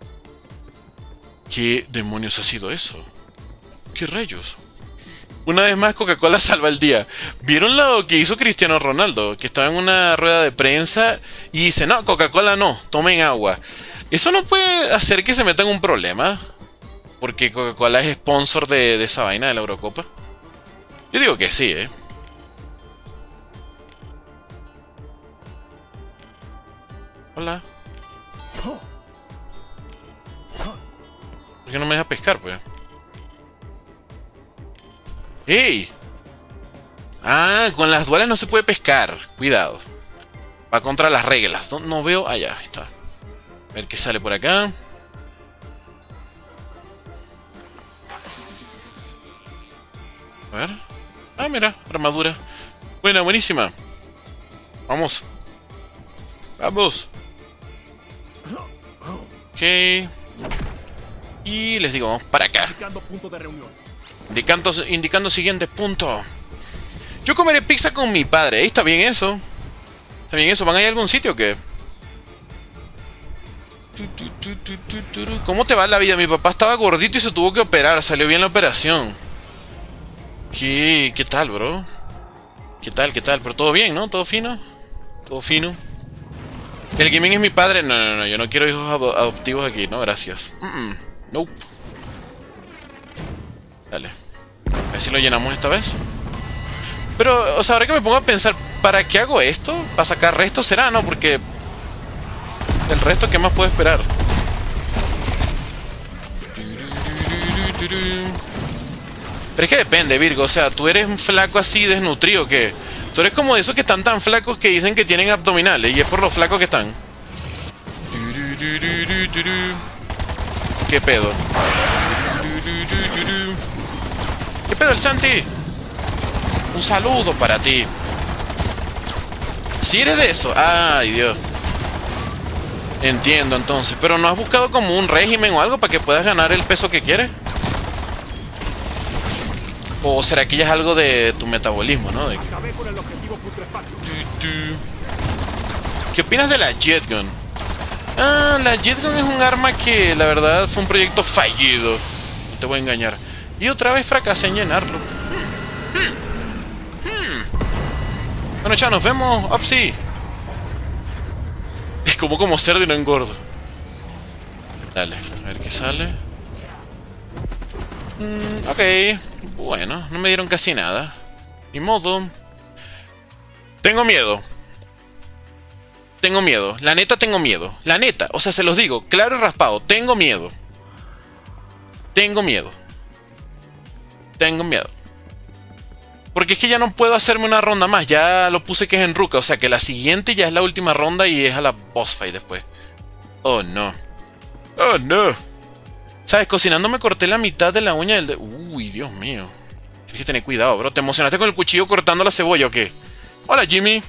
¿Qué demonios ha sido eso? ¿Qué rayos? Una vez más Coca-Cola salva el día. ¿Vieron lo que hizo Cristiano Ronaldo? Que estaba en una rueda de prensa y dice, no, Coca-Cola no, tomen agua. ¿Eso no puede hacer que se metan en un problema? Porque Coca-Cola es sponsor de esa vaina de la Eurocopa. Yo digo que sí, Hola. ¿Por qué no me deja pescar, pues? ¡Ey! Ah, con las duales no se puede pescar. Cuidado. Va contra las reglas. No veo... Ah, ya, ahí está. A ver qué sale por acá. A ver. Ah, mira, armadura. Buena, buenísima. Vamos. Vamos. Ok. Y les digo, vamos para acá. Indicando punto de reunión. Indicando siguiente punto. Yo comeré pizza con mi padre. ¿Está bien eso? ¿Está bien eso? ¿Van a ir a algún sitio o qué? ¿Cómo te va la vida? Mi papá estaba gordito y se tuvo que operar. Salió bien la operación. ¿Qué tal, bro? ¿Qué tal? Pero todo bien, ¿no? ¿Todo fino? ¿Todo fino? ¿El gaming es mi padre? No. Yo no quiero hijos adoptivos aquí. No, gracias. Nope. Dale. A ver si lo llenamos esta vez. Pero, o sea, ahora que me pongo a pensar, ¿para qué hago esto? ¿Para sacar resto será? No, porque... el resto, ¿qué más puedo esperar? Pero es que depende, Virgo. O sea, ¿tú eres un flaco así desnutrido que tú eres como de esos que están tan flacos que dicen que tienen abdominales y es por lo flacos que están? ¿Qué pedo? ¿Qué pedo, el Santi? Un saludo para ti. Si eres de eso. Ay, Dios. Entiendo, entonces. Pero ¿no has buscado como un régimen o algo para que puedas ganar el peso que quieres? ¿O será que ya es algo de tu metabolismo, no? Acabé con el objetivo putrefacto. ¿Qué opinas de la Jetgun? Ah, la Jetgun es un arma que la verdad fue un proyecto fallido. No te voy a engañar. Y otra vez fracasé en llenarlo. Bueno, chao, nos vemos. Upsi. Es como cerdo y no engordo. Dale, a ver qué sale. Ok. Bueno, no me dieron casi nada. Ni modo. Tengo miedo. Tengo miedo. La neta tengo miedo. La neta. O sea, se los digo. Claro y raspado. Tengo miedo. Tengo miedo. Tengo miedo. Porque es que ya no puedo hacerme una ronda más. Ya lo puse que es en Ruka. O sea que la siguiente ya es la última ronda y es a la boss fight después. Oh no. Oh no. ¿Sabes? Cocinando me corté la mitad de la uña del dedo. Uy, Dios mío. Tienes que tener cuidado, bro. ¿Te emocionaste con el cuchillo cortando la cebolla o qué? Hola, Jimmy.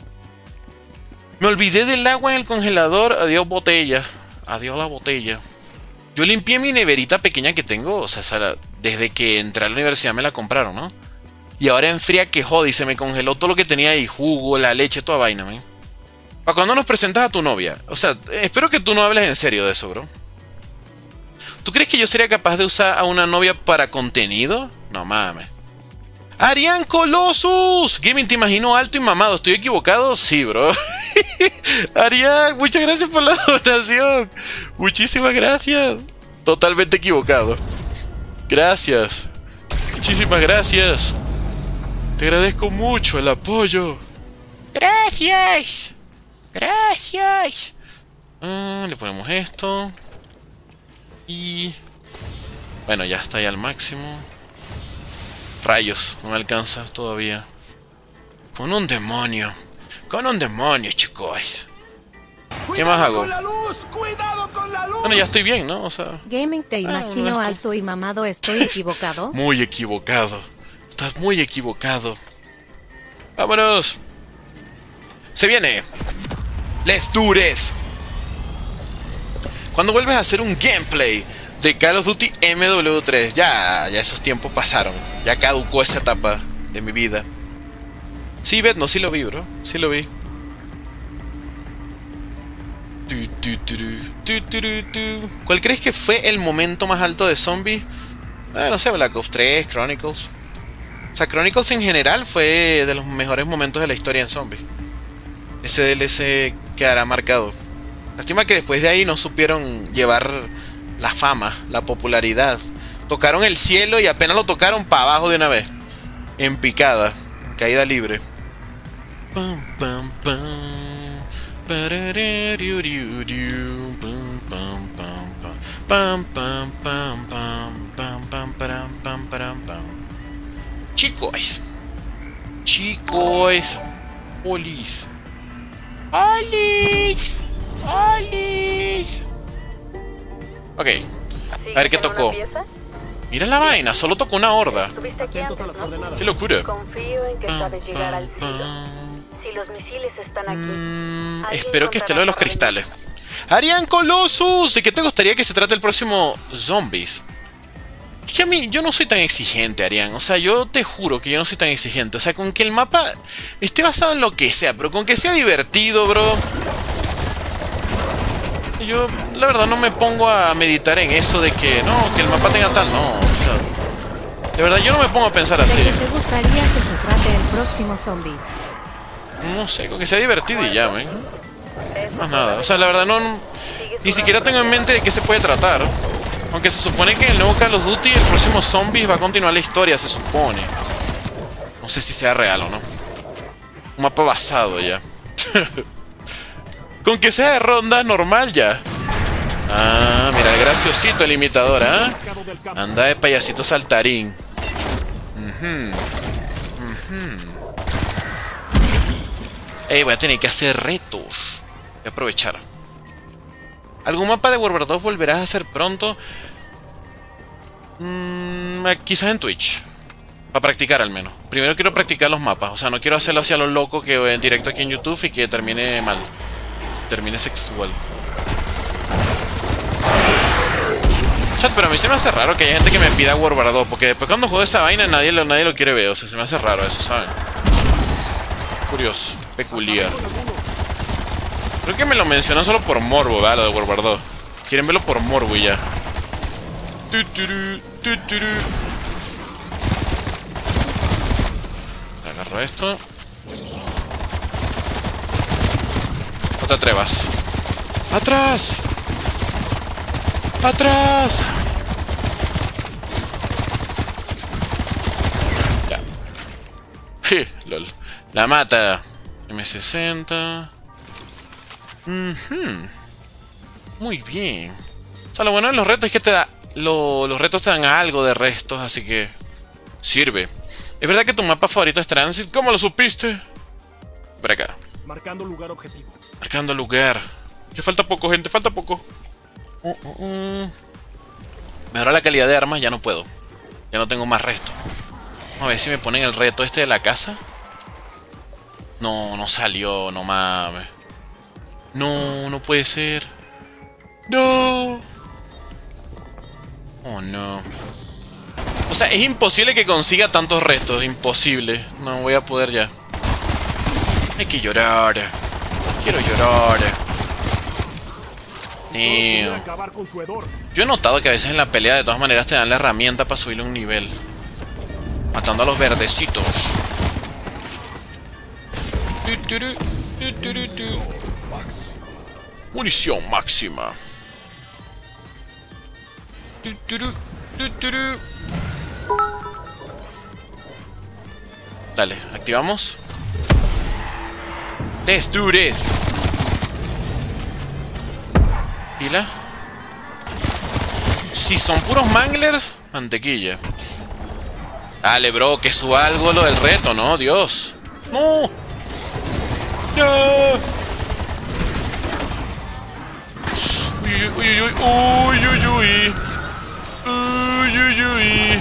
Me olvidé del agua en el congelador. Adiós, botella. Adiós, la botella. Yo limpié mi neverita pequeña que tengo. O sea, desde que entré a la universidad me la compraron, ¿no? Y ahora enfría que jode y se me congeló todo lo que tenía ahí. Jugo, la leche, toda vaina, man. ¿Para cuándo nos presentas a tu novia? O sea, espero que tú no hables en serio de eso, bro. ¿Tú crees que yo sería capaz de usar a una novia para contenido? No mames. ¡Arián Colossus! Gaming, te imagino alto y mamado. ¿Estoy equivocado? Sí, bro. Arián, muchas gracias por la donación. Muchísimas gracias. Totalmente equivocado. Gracias. Muchísimas gracias. Te agradezco mucho el apoyo. Gracias. Gracias. Le ponemos esto. Y... bueno, ya está ya al máximo. Rayos, no me alcanza todavía. Con un demonio. Con un demonio, chicos. ¿Qué más hago? Bueno, ya estoy bien, ¿no? O sea... Gaming, te imagino no, alto y mamado. ¿Estoy equivocado? Muy equivocado. Estás muy equivocado. ¡Vámonos! ¡Se viene! ¡Let's do this! ¿Cuándo vuelves a hacer un gameplay de Call of Duty MW3? Ya esos tiempos pasaron. Ya caducó esa etapa de mi vida. Sí, Beth, no, sí lo vi, bro. Sí lo vi. ¿Cuál crees que fue el momento más alto de zombies? No sé, Black Ops 3, Chronicles. O sea, Chronicles en general fue de los mejores momentos de la historia en zombies. Ese DLC quedará marcado. Lástima que después de ahí no supieron llevar la fama, la popularidad. Tocaron el cielo y apenas lo tocaron para abajo de una vez. En picada, en caída libre. Pam, pam, pam. Pam, pam, pam, pam, pam, pam, pam, pam, pam, pam. Chicos. Chicos. Olis. Olis. Olis. Ok. A ver qué tocó. Mira la vaina, solo tocó una horda. Estuviste aquí Atentos antes, a las ¿no? coordenadas. Qué locura. Confío en que sabes llegar al cielo. Si los misiles están aquí. Espero que esté lo de los cristales. Arián Colossus, ¿de qué te gustaría que se trate el próximo Zombies? Es que a mí, yo no soy tan exigente, Arián. O sea, yo te juro que yo no soy tan exigente. O sea, con que el mapa esté basado en lo que sea, pero con que sea divertido, bro. Yo, la verdad, no me pongo a meditar en eso de que, no, que el mapa tenga tal, no. O sea, de verdad, yo no me pongo a pensar ¿De así. qué te gustaría que se trate el próximo Zombies? No sé, con que sea divertido y ya, ven. Más nada. O sea, la verdad, ni siquiera tengo en mente de qué se puede tratar. Aunque se supone que en el nuevo Call of Duty el próximo Zombies va a continuar la historia, se supone. No sé si sea real o no. Un mapa basado ya. Con que sea de ronda normal ya. Ah, mira el graciosito, el imitador, ¿ah? Anda de payasito saltarín. Ey, voy a tener que hacer retos. Voy a aprovechar. ¿Algún mapa de World War 2 volverás a hacer pronto? Quizás en Twitch. Para practicar al menos. Primero quiero practicar los mapas. O sea, no quiero hacerlo hacia lo loco que en directo aquí en YouTube y que termine mal. Termine sexual. Chat, pero a mí se me hace raro que haya gente que me pida World War 2. Porque después cuando juego esa vaina nadie lo quiere ver. O sea, se me hace raro eso, ¿saben? Curioso. Peculiar. Creo que me lo mencionan solo por morbo, ¿verdad? Lo de World War 2. Quieren verlo por morbo y ya. Agarro esto. No te atrevas. ¡Atrás! ¡Atrás! Ya. Lol. La mata. M60. Muy bien. O sea, lo bueno de los retos es que te da... Los retos te dan algo de restos, así que... Sirve. Es verdad que tu mapa favorito es Transit. ¿Cómo lo supiste? Por acá. Marcando lugar objetivo. Marcando lugar. Ya falta poco, gente. Falta poco. Mejora la calidad de armas. Ya no puedo. Ya no tengo más resto. Vamos a ver si me ponen el reto este de la casa. No, no salió. No mames. No, no puede ser. No. Oh, no. O sea, es imposible que consiga tantos restos. Imposible. No voy a poder ya. Hay que llorar. Quiero llorar. Acabar con su hedor. Yo he notado que a veces en la pelea de todas maneras te dan la herramienta para subirle un nivel. Matando a los verdecitos. Munición máxima. Dale, activamos. Let's do this. Pila. Si son puros manglers, mantequilla. Dale, bro, que suba algo lo del reto, ¿no? Dios. No. No. Uy, uy, uy, uy, uy, uy. Uy, uy, uy.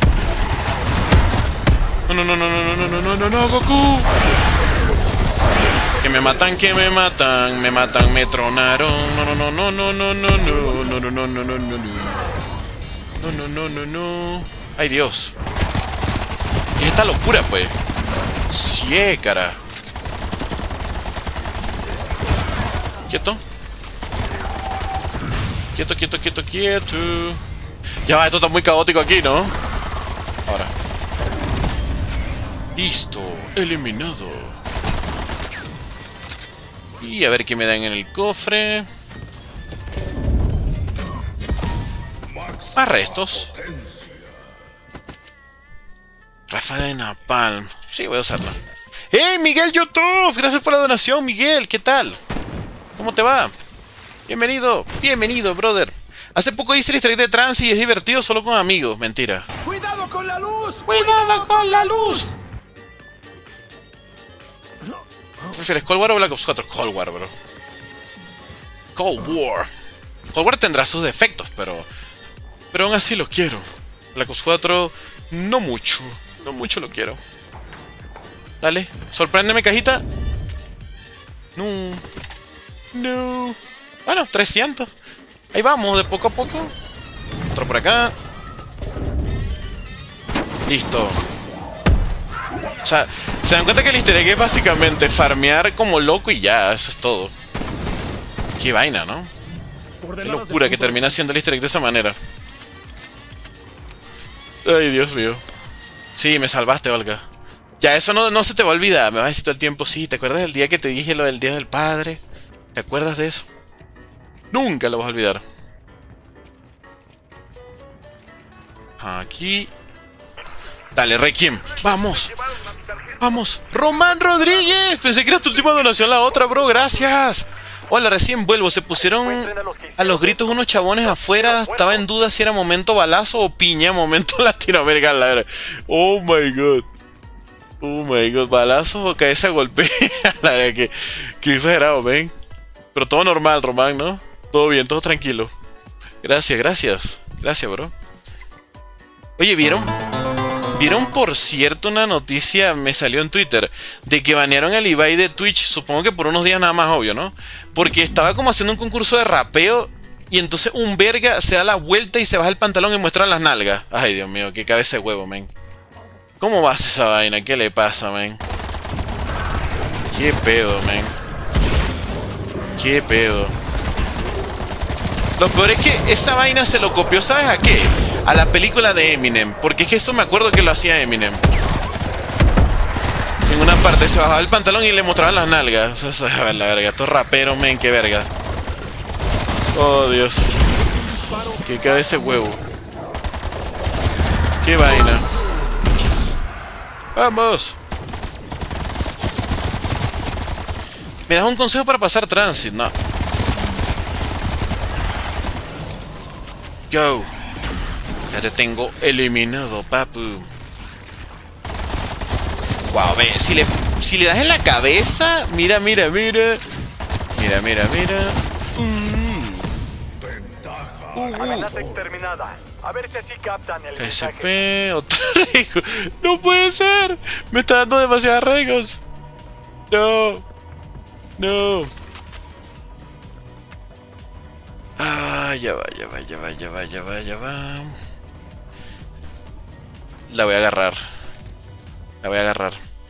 No, no, no, no, no, no, no, no, no, no, Goku. Que me matan, me tronaron. No, no, no, no, no, no, no, no, no, no, no, no, no, no, no. No, no, no, no, no. Ay, Dios. ¿Qué es esta locura, pues? Sí, cara. Quieto. Quieto, quieto, quieto, quieto. Ya va, esto está muy caótico aquí, ¿no? Ahora. Listo. Eliminado. Y a ver qué me dan en el cofre. Más restos. Rafa de Napalm. Sí, voy a usarla. ¡Hey, Miguel YouTube! Gracias por la donación, Miguel. ¿Qué tal? ¿Cómo te va? Bienvenido. Bienvenido, brother. Hace poco hice el easter egg de Trans y es divertido solo con amigos. Mentira. ¡Cuidado con la luz! ¡Cuidado con la luz! ¿Prefieres Cold War o Black Ops 4? Cold War, bro. Cold War. Cold War tendrá sus defectos, pero aún así lo quiero. Black Ops 4, no mucho. No mucho lo quiero. Dale. Sorpréndeme, cajita. No. No. Bueno, 300. Ahí vamos, de poco a poco. Otro por acá. Listo. O sea, se dan cuenta que el easter egg es básicamente farmear como loco y ya, eso es todo. Qué vaina, ¿no? Qué locura que termina siendo el easter egg de esa manera. Ay, Dios mío. Sí, me salvaste, Olga. Ya, eso no se te va a olvidar. Me vas a decir todo el tiempo, sí, ¿te acuerdas del día que te dije lo del Día del Padre? ¿Te acuerdas de eso? Nunca lo vas a olvidar. Aquí. Dale, Requiem. Vamos. Vamos. Román Rodríguez. Pensé que era tu última donación, la otra, bro. Gracias. Hola, recién vuelvo. Se pusieron a los gritos unos chabones afuera. Estaba en duda si era momento balazo o piña. Momento Latinoamérica. La verdad. Oh my god. Oh my god. Balazo o cabeza golpea. La verdad que exagerado, ven. Pero todo normal, Román, ¿no? Todo bien, todo tranquilo. Gracias, gracias. Gracias, bro. Oye, ¿vieron? ¿Vieron por cierto una noticia, me salió en Twitter, de que banearon al Ibai de Twitch? Supongo que por unos días nada más, obvio, ¿no? Porque estaba como haciendo un concurso de rapeo y entonces un verga se da la vuelta y se baja el pantalón y muestra las nalgas. Ay, Dios mío, qué cabeza de huevo, men. ¿Cómo va esa vaina? ¿Qué le pasa, men? ¿Qué pedo, men? ¿Qué pedo? Lo peor es que esa vaina se lo copió, ¿sabes a qué? A la película de Eminem. Porque es que eso me acuerdo que lo hacía Eminem. En una parte se bajaba el pantalón y le mostraban las nalgas. Eso es la verga. Estos raperos, men, qué verga. Oh, Dios. Qué cabeza de huevo. Qué vaina. ¡Vamos! ¿Me das un consejo para pasar Transit? No. Go. Ya te tengo eliminado, papu. Wow, ve, si le das en la cabeza. Mira, mira, mira. Mira, mira, mira. Amenaza exterminada. A ver si así captan el mensaje. SP, otro rico. No puede ser. Me está dando demasiadas regos. No. No. Ah, ya va, ya va, ya va, ya va, ya va, ya va. La voy a agarrar. La voy a agarrar.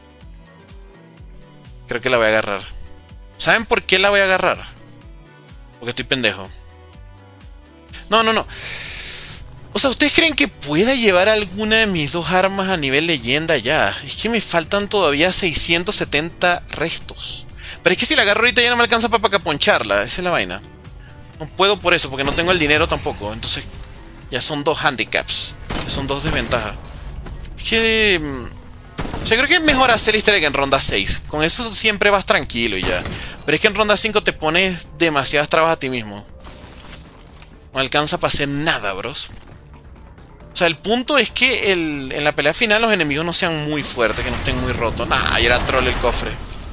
Creo que la voy a agarrar. ¿Saben por qué la voy a agarrar? Porque estoy pendejo. No, no, no. O sea, ¿ustedes creen que pueda llevar alguna de mis dos armas a nivel leyenda ya? Es que me faltan todavía 670 restos. Pero es que si la agarro ahorita ya no me alcanza para caponcharla. Esa es la vaina. No puedo por eso, porque no tengo el dinero tampoco. Entonces, ya son dos handicaps. Ya son dos desventajas. Es que... o sea, creo que es mejor hacer easter egg en ronda 6. Con eso siempre vas tranquilo y ya. Pero es que en ronda 5 te pones demasiadas trabas a ti mismo. No alcanza para hacer nada, bros. O sea, el punto es que en la pelea final los enemigos no sean muy fuertes, que no estén muy rotos. Nah, y era troll el cofre.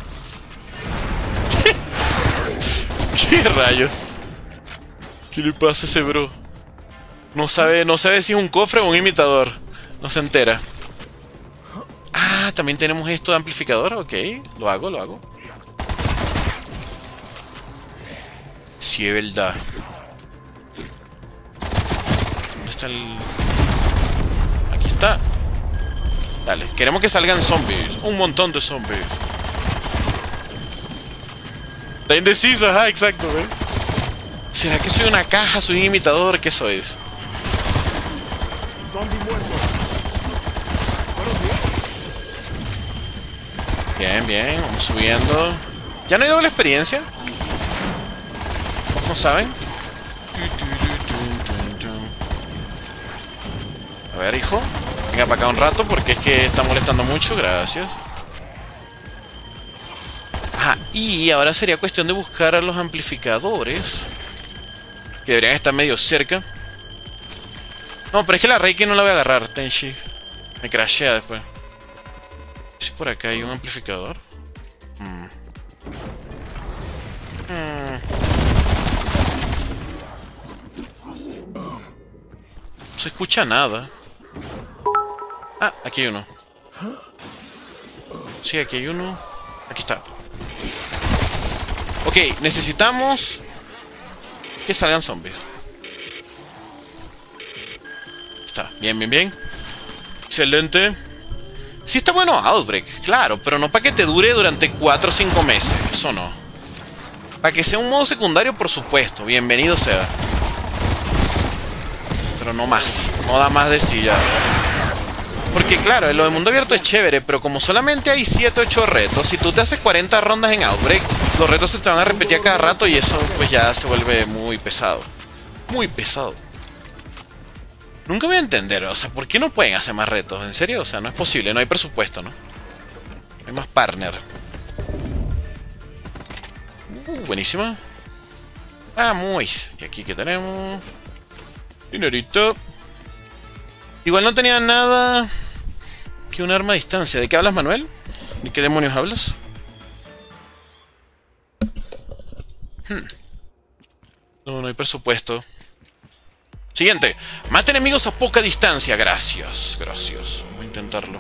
¿Qué rayos? ¿Qué le pasa a ese bro? No sabe si es un cofre o un imitador. No se entera. Ah, también tenemos esto de amplificador. Ok, lo hago, lo hago. Sí, es verdad. ¿Dónde está el...? Aquí está. Dale, queremos que salgan zombies. Un montón de zombies. Está indeciso, ajá, exacto, ¿eh? ¿Será que soy una caja? ¿Soy un imitador? ¿Qué sois? Zombie muerto. Bien, bien, vamos subiendo. ¿Ya no hay doble experiencia? ¿Cómo saben? A ver, hijo. Venga para acá un rato porque es que está molestando mucho. Gracias. Ajá, y ahora sería cuestión de buscar a los amplificadores, que deberían estar medio cerca. No, pero es que la Reiki no la voy a agarrar, Tenshi. Me crashea después. Si por acá hay un amplificador. No se escucha nada. Ah, aquí hay uno. Sí, aquí hay uno. Aquí está. Ok, necesitamos que salgan zombies. Está, bien, bien, bien. Excelente. Sí está bueno Outbreak, claro, pero no para que te dure durante 4 o 5 meses. Eso no. Para que sea un modo secundario, por supuesto. Bienvenido sea. Pero no más. No da más de sí ya. Porque claro, lo de mundo abierto es chévere, pero como solamente hay 7 o 8 retos, si tú te haces 40 rondas en Outbreak, los retos se te van a repetir a cada rato y eso pues ya se vuelve muy pesado. Muy pesado. Nunca voy a entender, o sea, ¿por qué no pueden hacer más retos? ¿En serio? O sea, no es posible, no hay presupuesto, ¿no? No hay más partner. Buenísima. Vamos. Y aquí que tenemos... dinerito. Igual no tenía nada que un arma a distancia. ¿De qué hablas, Manuel? ¿De qué demonios hablas? No, no hay presupuesto. Siguiente. Mata enemigos a poca distancia. Gracias. Gracias. Muy intentarlo.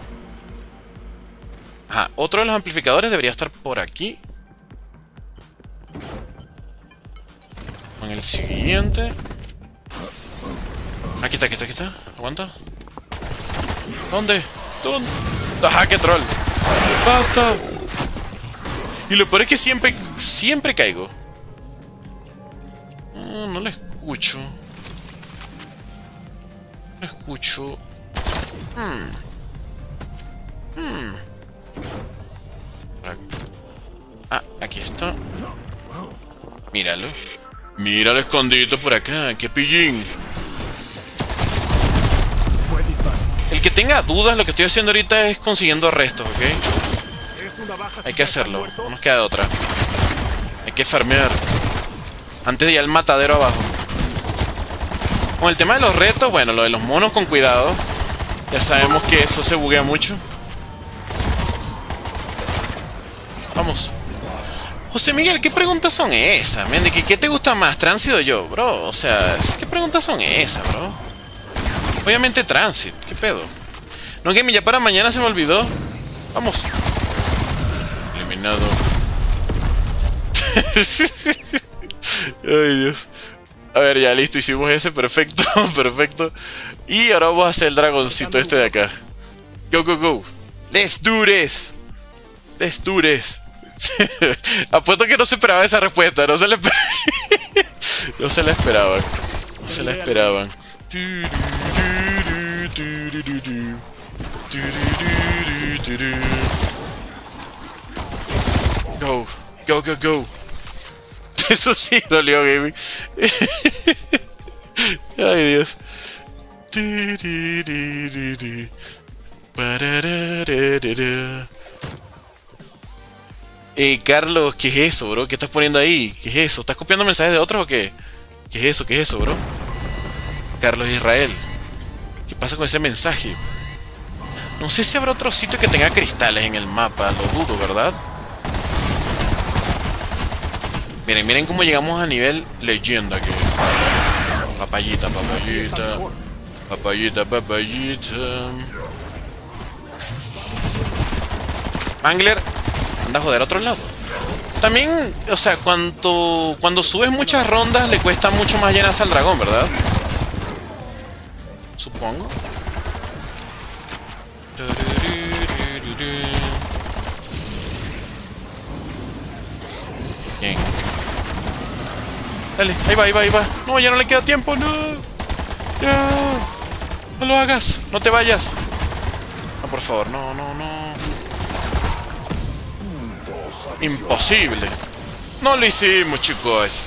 Ajá, otro de los amplificadores debería estar por aquí. Con el siguiente. Aquí está, aquí está, aquí está. Aguanta. ¿Dónde? ¿Dónde? ¡Ajá, qué troll! ¡Basta! Y lo peor es que siempre caigo. No le escucho. No le escucho. Ah, aquí está. Míralo. Míralo escondido por acá. ¡Qué pillín! El que tenga dudas, lo que estoy haciendo ahorita es consiguiendo restos, ¿ok? Hay que hacerlo, no nos queda de otra. Hay que farmear antes de ir al matadero abajo. Con el tema de los retos, bueno, lo de los monos con cuidado. Ya sabemos que eso se buguea mucho. Vamos. José Miguel, ¿qué preguntas son esas, men? ¿Qué te gusta más, Transit o yo, bro? O sea, ¿qué preguntas son esas, bro? Obviamente Transit, ¿qué pedo? No, que ya para mañana se me olvidó. Vamos. Eliminado. Ay, Dios. A ver, ya listo, hicimos ese, perfecto, perfecto. Y ahora vamos a hacer el dragoncito este de acá. Go, go, go. Let's do this. Let's do this. Apuesto que no se esperaba esa respuesta, no se le no se la esperaban. No se la esperaban. Go, go, go, go. Eso sí dolió, gaming. Ay, Dios. Carlos, ¿qué es eso, bro? ¿Qué estás poniendo ahí? ¿Qué es eso? ¿Estás copiando mensajes de otros o qué? ¿Qué es eso? ¿Qué es eso, bro? Carlos Israel. ¿Qué pasa con ese mensaje? No sé si habrá otro sitio que tenga cristales en el mapa. Lo dudo, ¿verdad? Miren, miren cómo llegamos a nivel leyenda que... Papayita, papayita. Papayita, papayita. Mangler, anda a joder a otro lado. También, o sea, cuando subes muchas rondas le cuesta mucho más llenarse al dragón, ¿verdad? Supongo. Bien. Dale, ahí va, ahí va, ahí va. No, ya no le queda tiempo, no. Ya. No lo hagas, no te vayas. No, por favor, no, no, no. Imposible. No lo hicimos, chicos.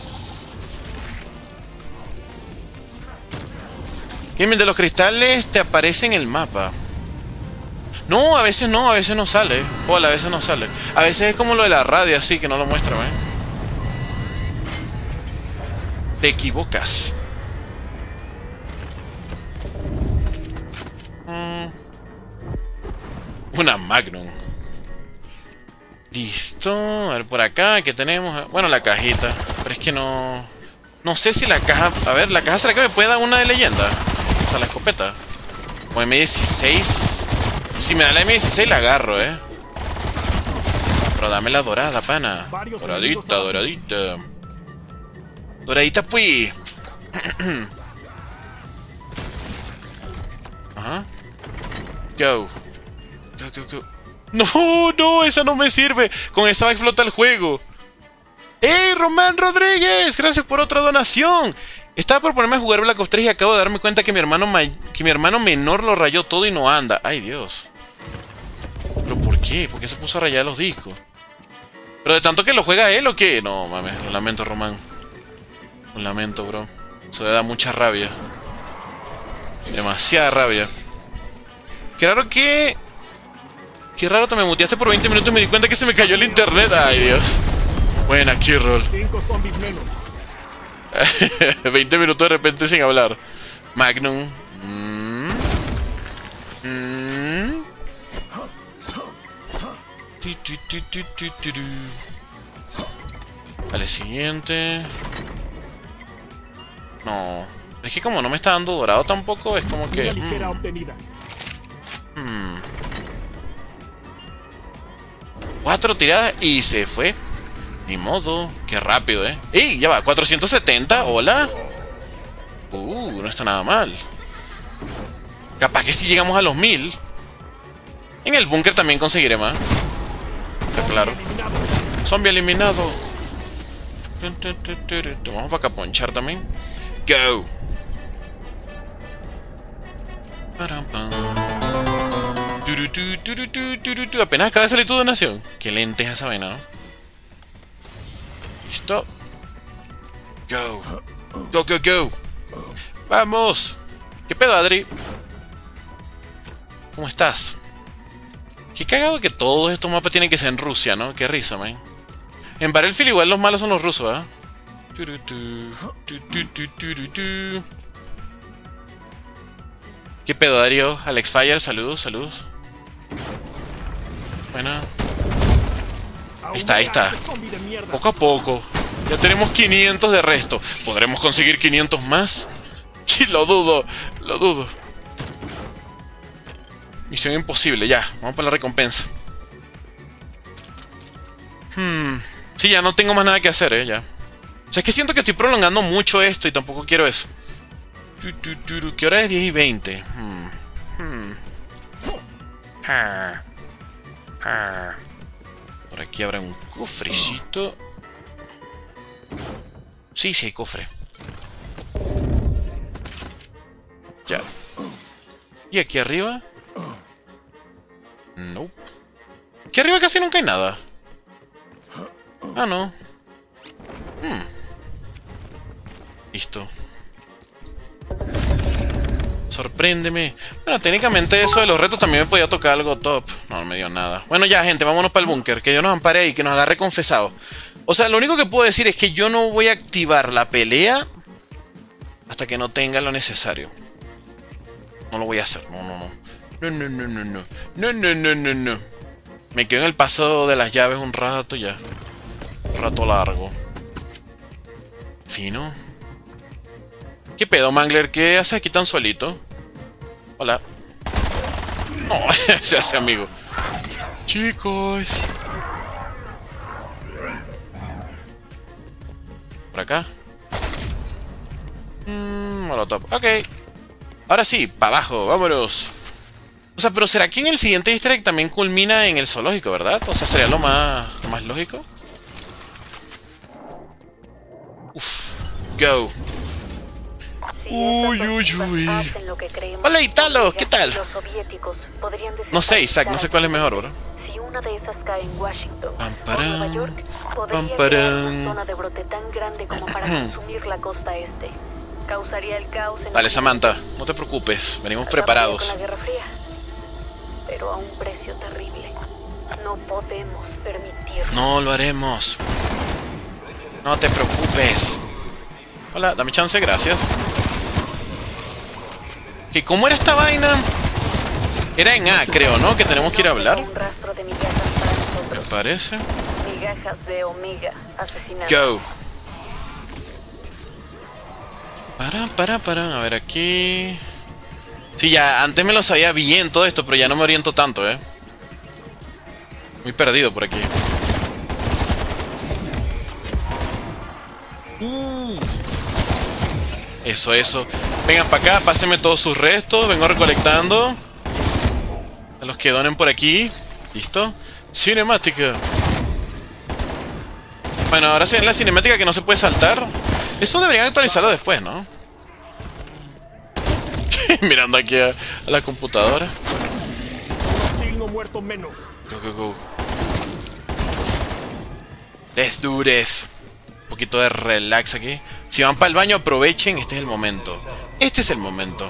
Gaming de los cristales te aparece en el mapa. No, a veces no sale. Hola, a veces no sale. A veces es como lo de la radio, así que no lo muestra, ¿eh? Te equivocas. Una Magnum. Listo. A ver, por acá, ¿qué tenemos? Bueno, la cajita. Pero es que no... No sé si la caja... A ver, ¿la caja será que me puede dar una de leyenda? O sea, la escopeta. O M16. Si me da la M16 la agarro, Pero dame la dorada, pana. Doradita, doradita. Doradita, pues. Ajá. Go. Go, go, go. No, no, esa no me sirve. Con esa va a explotar el juego. ¡Hey, Román Rodríguez! Gracias por otra donación. Estaba por ponerme a jugar Black Ops 3 y acabo de darme cuenta que mi hermano menor lo rayó todo y no anda. ¡Ay, Dios! ¿Pero por qué? ¿Por qué se puso a rayar los discos? ¿Pero de tanto que lo juega él o qué? No, mames, lo lamento, Román. Lo lamento, bro. Eso le da mucha rabia. Demasiada rabia. Qué raro que... Qué raro, te me muteaste por 20 minutos y me di cuenta que se me cayó el internet. ¡Ay, Dios! Buena, Kirrol. 5 zombies menos. 20 minutos de repente sin hablar. Magnum. Vale, siguiente. No. Es que como no me está dando dorado tampoco, es como que... Una ligera obtenida. 4 tiradas y se fue. Ni modo. Qué rápido, ¡Ey! Ya va. 470. Hola. No está nada mal. Capaz que si llegamos a los 1000. En el búnker también conseguiré más. Está claro. Zombie eliminado. Vamos para acá a ponchar también. Go. Apenas acaba de salir tu donación. Qué lente es esa vaina, ¿no? Listo. Go. Go, go, go. Vamos. ¿Qué pedo, Adri? ¿Cómo estás? Qué cagado que todos estos mapas tienen que ser en Rusia, ¿no? Qué risa, man. En Battlefield igual los malos son los rusos, ¿eh? ¿Qué pedo, Darío? Alex Fire, saludos, saludos. Bueno. Ahí está, ahí está. Poco a poco. Ya tenemos 500 de resto. ¿Podremos conseguir 500 más? Sí, lo dudo, lo dudo. Misión imposible, ya. Vamos por la recompensa. Sí, ya no tengo más nada que hacer, ya. O sea, es que siento que estoy prolongando mucho esto y tampoco quiero eso. ¿Qué hora es? 10 y 20. Por aquí habrá un cofrecito. Sí, sí hay cofre. Ya. ¿Y aquí arriba? Nope. Aquí arriba casi nunca hay nada. Ah, no. Listo. Sorpréndeme. Bueno, técnicamente eso de los retos también me podía tocar algo top. No, no me dio nada. Bueno, ya, gente, vámonos para el búnker. Que Dios nos ampare ahí, que nos agarre confesado. O sea, lo único que puedo decir es que yo no voy a activar la pelea hasta que no tenga lo necesario. No lo voy a hacer. No, no, no. No, no, no, no, no. No, no, no, no, no. Me quedo en el paso de las llaves un rato ya. Un rato largo. Fino. ¿Qué pedo, Mangler? ¿Qué haces aquí tan solito? Hola. Oh, se hace amigo. Chicos. Por acá. Molotov. Ok. Ahora sí, para abajo, vámonos. O sea, pero ¿será que en el siguiente easter egg también culmina en el zoológico, verdad? O sea, sería lo más lógico. Uf. Go. Uy, uy, uy. Hola, Italo, ¿qué tal? No sé, Isaac, no sé cuál es mejor, bro. Si una de esas cae en Washington o Nueva Nueva York, podría crear una zona de brote tan grande como para consumir la costa este. Causaría el caos en Vale, Samantha, no te preocupes, venimos preparados. con la Guerra Fría, pero a un precio terrible. No podemos permitirlo. No lo haremos. No te preocupes. Hola, dame chance, gracias. ¿Y cómo era esta vaina? Era en A, creo, ¿no? Que tenemos que ir a hablar. Un rastro de migajas para Me nosotros. parece. Migajas de Omega asesinadas. Go. Para. A ver, aquí. Sí, ya, antes me lo sabía bien todo esto, pero ya no me oriento tanto, Muy perdido por aquí. Eso. Vengan para acá, pásenme todos sus restos. Vengo recolectando. A los que donen por aquí. ¿Listo? Cinemática. Bueno, ahora se ve la cinemática que no se puede saltar. Eso deberían actualizarlo después, ¿no? Mirando aquí a la computadora. Hostil no muerto menos. Go. Let's do this. Un poquito de relax aquí. Si van para el baño, aprovechen. Este es el momento. Este es el momento.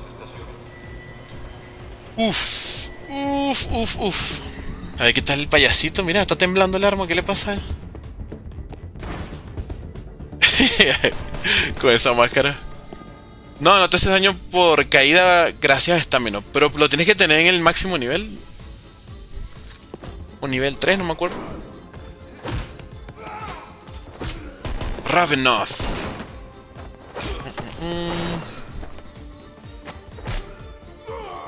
Uf. A ver qué tal el payasito. Mira, está temblando el arma. ¿Qué le pasa? Con esa máscara. No te haces daño por caída gracias a estamina. Pero lo tienes que tener en el máximo nivel. O nivel 3, no me acuerdo. Ravenov.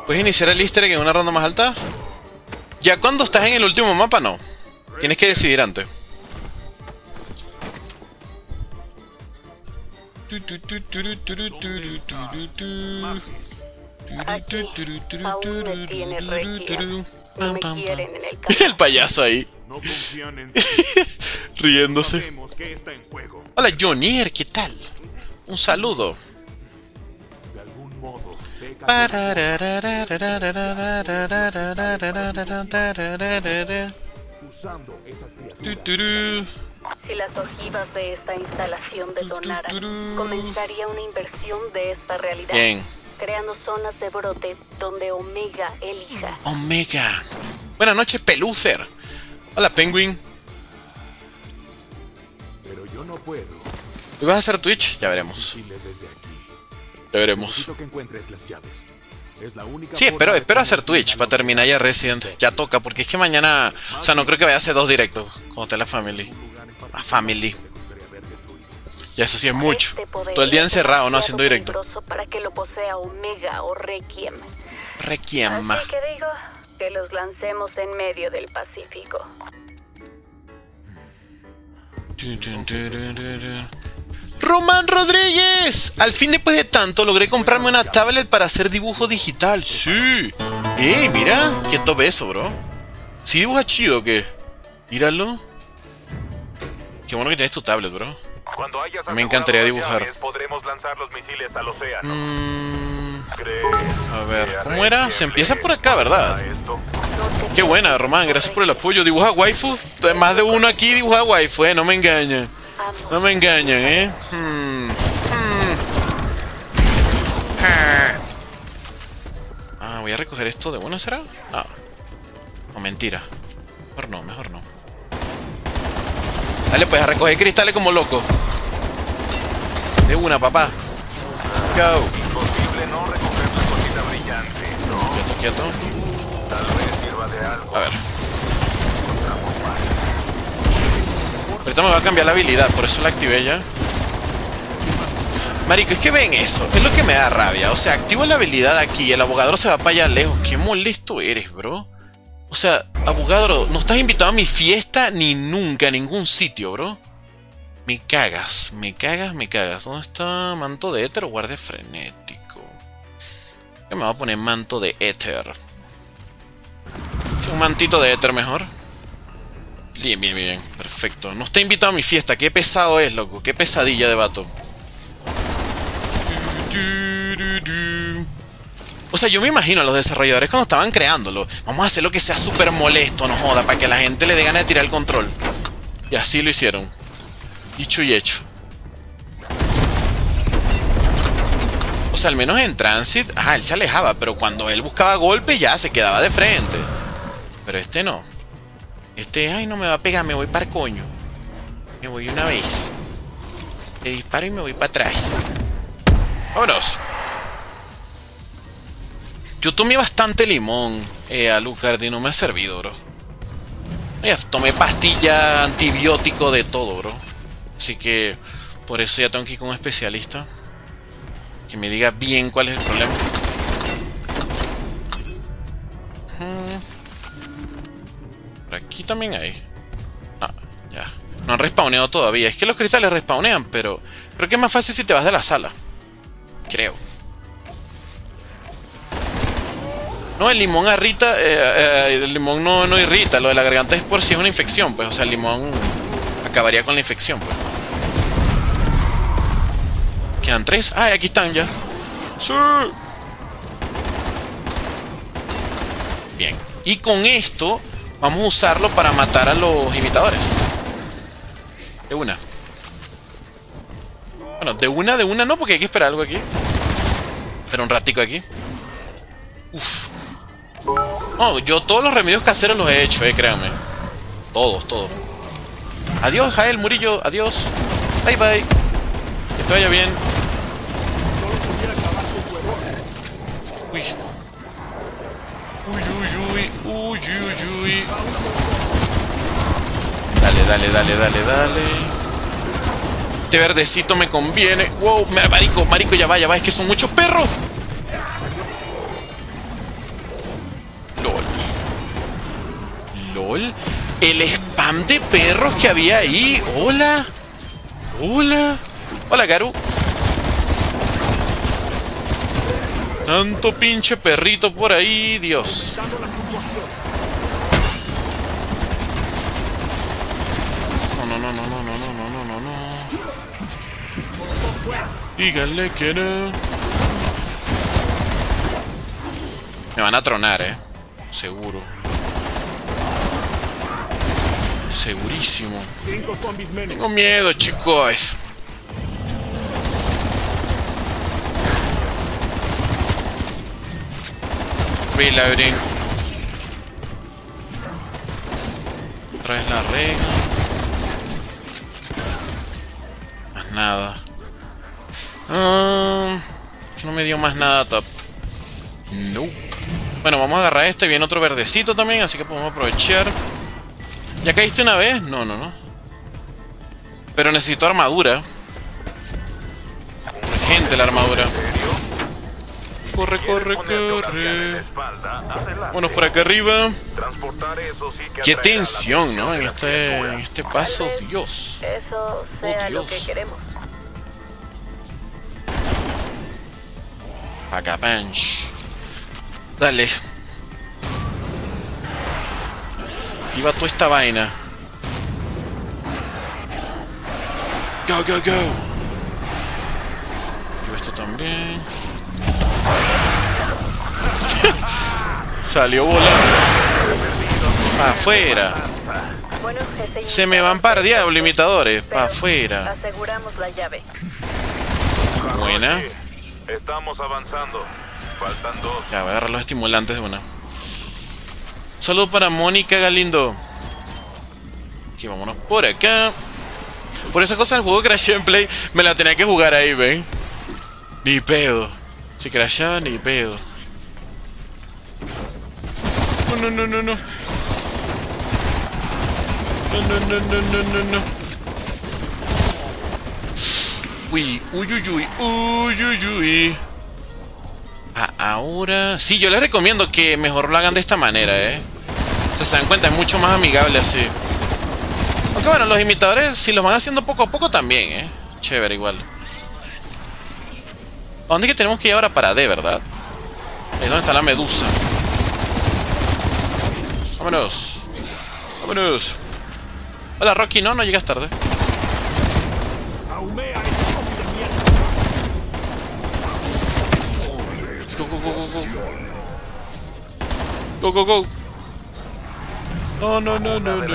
¿Puedes iniciar el easter egg en una ronda más alta? Ya cuando estás en el último mapa, no. Tienes que decidir antes. El payaso ahí. No confían en ti. Riéndose. Sabemos que está en juego. Hola Jonier, ¿qué tal? Un saludo. De algún modo, usando esas criaturas. Si las ojivas de esta instalación detonaran, comenzaría una inversión de esta realidad. Bien. Creando zonas de brote donde Omega elija. Omega. Buenas noches, Pelucer. Hola, Penguin. Pero yo no puedo. ¿Y vas a hacer Twitch? Ya veremos. Decirles desde aquí. Ya veremos. Necesito que encuentres las llaves. Es la única Sí, forma de espero hacer poner Twitch fin a para los terminar ya Resident. Ya toca, porque es que mañana... O sea, no creo que vaya a hacer 2 directos. Como te la Family. lugar en La Family. que me gustaría ver destruido. Ya eso sí es mucho. Este poder Todo el día es encerrado, no demasiado haciendo directo. peligroso para que lo posea Omega o Requiem. Requiem. Así que digo que los lancemos en medio del Pacífico. Román Rodríguez. Al fin, después de tanto, logré comprarme una tablet para hacer dibujo digital. Sí. Mira. Qué top eso, bro. ¿Sí dibuja chido o qué? Míralo. Qué bueno que tienes tu tablet, bro. Cuando hayas Me encantaría asegurado dibujar. las llaves, podremos lanzar los misiles al océano. ¿Crees A ver, que ¿cómo era? Se empieza por acá, ¿verdad? a esto? Qué buena, Román, gracias por el apoyo. Dibuja waifu. Más de uno aquí dibuja waifu, no me engañan. No me engañan, Ah, voy a recoger esto de una, ¿será? No. No, mentira. Mejor no, mejor no. Dale, pues a recoger cristales como loco. De una, papá. Go. Imposible no recoger la cosita brillante, ¿no? Quieto, quieto. Tal vez sirva de algo. A ver. Ahorita me va a cambiar la habilidad, por eso la activé ya. Marico, es que ven eso, es lo que me da rabia. O sea, activo la habilidad aquí y el abogador se va para allá lejos. Qué molesto eres, bro. O sea, abogador, no estás invitado a mi fiesta ni nunca a ningún sitio, bro. Me cagas, me cagas, me cagas. ¿Dónde está manto de éter o guardia frenético? Yo me voy a poner manto de éter. Sí, un mantito de éter mejor. Bien, bien, bien. Perfecto. No está invitado a mi fiesta. Qué pesado es, loco. Qué pesadilla de vato. O sea, yo me imagino a los desarrolladores cuando estaban creándolo. Vamos a hacer lo que sea súper molesto, no joda, para que la gente le dé ganas de tirar el control. Y así lo hicieron. Dicho y hecho. O sea, al menos en Transit, ajá, él se alejaba, pero cuando él buscaba golpe ya se quedaba de frente. Pero este no. Este, ay, no me va a pegar, me voy para el coño. Me voy una vez. Le disparo y me voy para atrás. Vámonos. Yo tomé bastante limón, Alucard, y no me ha servido, bro. Ya tomé pastilla, antibiótico, de todo, bro. Así que por eso ya tengo que ir con un especialista que me diga bien cuál es el problema. Por aquí también hay. Ah, ya. No han respawneado todavía. Es que los cristales respawnean, pero creo que es más fácil si te vas de la sala. Creo. No, el limón irrita. El limón no irrita. Lo de la garganta es por si es una infección, pues. O sea, el limón acabaría con la infección, pues. Quedan 3. Ah, aquí están ya. Sí. Bien. Y con esto vamos a usarlo para matar a los imitadores. De una. Bueno, de una no, porque hay que esperar algo aquí. Pero un ratico aquí. Uf. No, yo todos los remedios caseros los he hecho, créanme. Todos, todos. Adiós, Jael Murillo, adiós. Bye, bye. Que te vaya bien. Uy. Uy, uy, uy, uy, uy, uy. Dale, dale, dale, dale, dale. Este verdecito me conviene. Wow, marico, ya va, es que son muchos perros. LOL. El spam de perros que había ahí. Hola. Hola. Hola, Garu. Tanto pinche perrito por ahí, Dios. No. Díganle que no. Me van a tronar, seguro. Segurísimo. Tengo miedo, chicos. Reloading. Otra vez la regla. Más nada. No me dio más nada top. No. Bueno, vamos a agarrar este. Viene otro verdecito también, así que podemos aprovechar. ¿Ya caíste una vez? No. Pero necesito armadura. Urgente la armadura. Corre. Bueno, por acá arriba. Qué tensión, ¿no? En este paso, Dios. Eso sea lo que queremos. Acá, punch. Dale. Activa toda esta vaina. Go. Activa esto también. Salió volando. Pa' afuera. Bueno, se me van par diablo imitadores. Pa' afuera. Aseguramos la llave. Buena. Estamos avanzando. Faltan 2. Ya, voy a agarrar los estimulantes de una. Saludos para Mónica Galindo. Aquí, vámonos por acá. Por esa cosa el juego crashó en Play. Me la tenía que jugar ahí, ¿ven? Ni pedo. Si crashaba, ni pedo. No. No. Uy. Ahora... Sí, yo les recomiendo que mejor lo hagan de esta manera, se dan cuenta, es mucho más amigable así. Aunque bueno, los imitadores, si los van haciendo poco a poco también, Chévere, igual. ¿A dónde es que tenemos que ir ahora? Para D, ¿verdad? Ahí es donde está la medusa. Vámonos. Hola, Rocky, no llegas tarde. Go. No.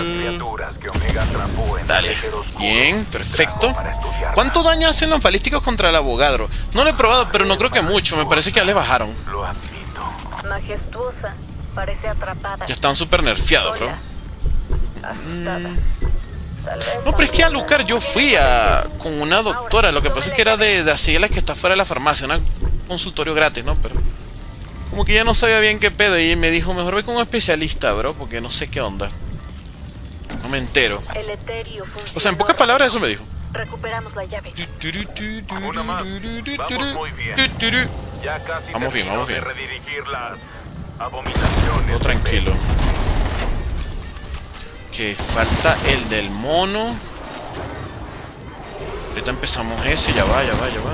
Dale. Bien, perfecto. ¿Cuánto daño hacen los balísticos contra el abogadro? No lo he probado, pero no creo que mucho. Me parece que ya les bajaron. Majestuosa. Parece atrapada. Ya están súper nerfeados, bro. No, pero es que a Lucar yo fui con una doctora. Lo que pasa es que era de así las que está fuera de la farmacia. Un consultorio gratis, ¿no? Pero como que ya no sabía bien qué pedo. Y me dijo, mejor ve con un especialista, bro. Porque no sé qué onda. No me entero. O sea, en pocas palabras eso me dijo. Recuperamos la llave. Una más. Vamos muy bien. Ya casi vamos bien. de redirigir las abominaciones. Todo tranquilo. Que falta el del mono. Ahorita empezamos ese. Ya va.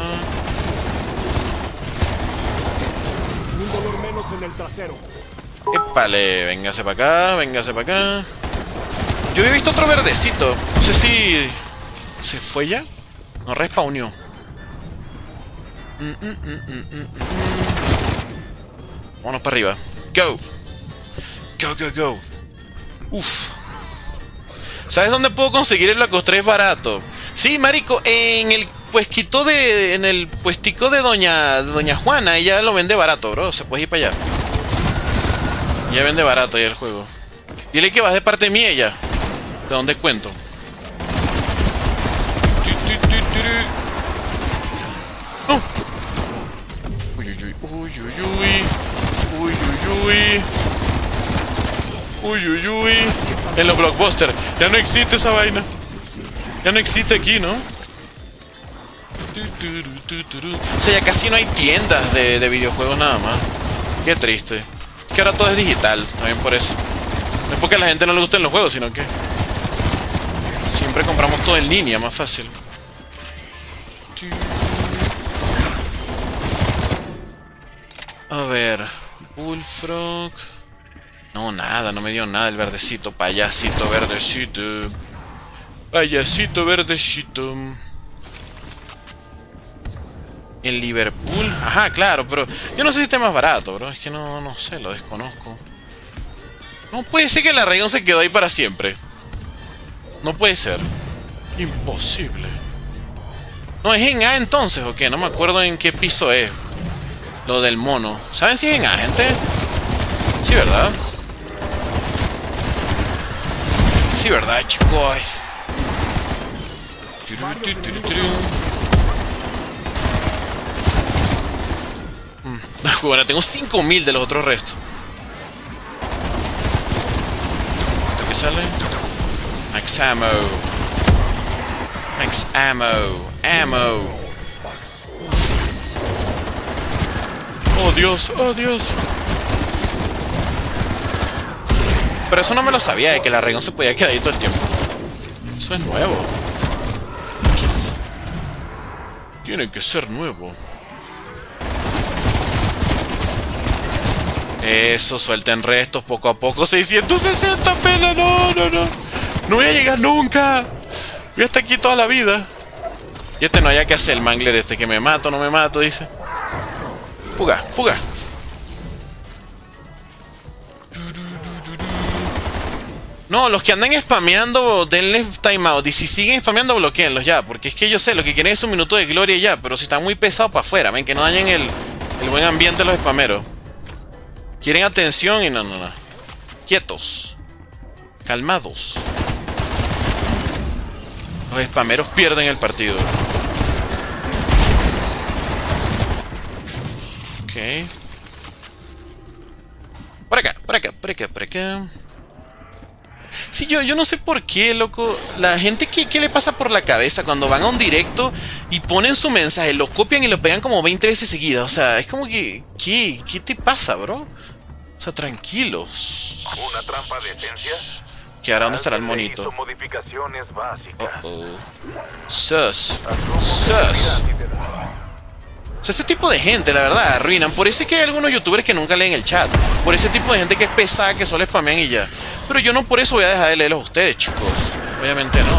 Un dolor menos en el trasero. Épale, véngase para acá. Yo había visto otro verdecito. No sé si... ¿Se fue ya? No respawneó. Vámonos para arriba. Go. Uf. ¿Sabes dónde puedo conseguir el Lacos 3 barato? Sí, marico, en el puestico de Doña Juana. Ella lo vende barato, bro. Se puede ir para allá. Ella vende barato ya el juego. Dile que vas de parte mía ya. ¿De dónde cuento? No. Uy. En los blockbusters. Ya no existe esa vaina. Ya no existe aquí, ¿no? O sea, ya casi no hay tiendas de videojuegos nada más. Qué triste. Es que ahora todo es digital, también por eso. No es porque a la gente no le gusten los juegos, sino que siempre compramos todo en línea, más fácil. A ver, Bullfrog. No, nada, no me dio nada el verdecito. Payasito verdecito. Payasito verdecito. En Liverpool. Ajá, claro, pero yo no sé si está más barato, bro. Es que no sé, lo desconozco. No puede ser que la Rayón se quedó ahí para siempre. No puede ser. Imposible. No, ¿es en A entonces o qué? No me acuerdo en qué piso es. Lo del mono. ¿Saben si es en A, gente? Sí, ¿verdad? Sí, ¿verdad, chicos? Bueno, tengo 5000 de los otros restos. ¿Esto qué sale? Max ammo. Max ammo. Ammo. Oh Dios, oh Dios. Pero eso no me lo sabía, de que la Rayón se podía quedar ahí todo el tiempo. Eso es nuevo. Tiene que ser nuevo. Eso, suelten restos poco a poco. 660 pena, no. No voy a llegar nunca. Voy a estar aquí toda la vida. Y no haya que hacer el mangler este, que me mato, no me mato, dice. Fuga. No, los que andan spameando, denle timeout. Y si siguen spameando, bloqueenlos ya. Porque es que yo sé, lo que quieren es un minuto de gloria ya. Pero si están muy pesados para afuera, ven, que no dañen el buen ambiente de los spameros. Quieren atención y no. Quietos. Calmados. Los spameros pierden el partido. Ok. Por acá. Sí, yo no sé por qué, loco. La gente, ¿qué le pasa por la cabeza cuando van a un directo y ponen su mensaje, lo copian y lo pegan como 20 veces seguidas? O sea, es como que... ¿Qué te pasa, bro? O sea, tranquilos. ¿Una trampa de esencia? ¿Qué hará? ¿Dónde estará el monito? Modificaciones básicas. Sus. O sea, ese tipo de gente, la verdad, arruinan. Por eso es que hay algunos youtubers que nunca leen el chat. Por ese tipo de gente que es pesada, que solo spamean y ya. Pero yo no por eso voy a dejar de leerlos a ustedes, chicos. Obviamente no.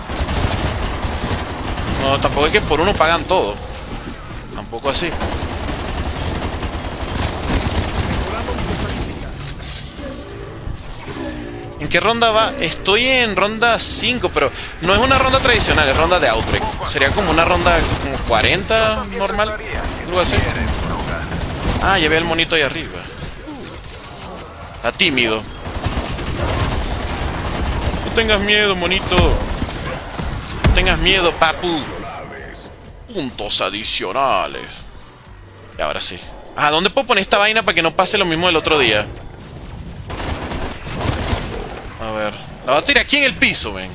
No, tampoco es que por uno pagan todo. Tampoco así. ¿En qué ronda va? Estoy en ronda 5, pero no es una ronda tradicional, es ronda de Outbreak. Sería como una ronda como 40 normal, algo así. Ah, ya ve el monito ahí arriba. Está tímido. No tengas miedo, monito. No tengas miedo, papu. Puntos adicionales. Y ahora sí. Ah, ¿dónde puedo poner esta vaina para que no pase lo mismo del otro día? A ver. La voy a tirar aquí en el piso, ven.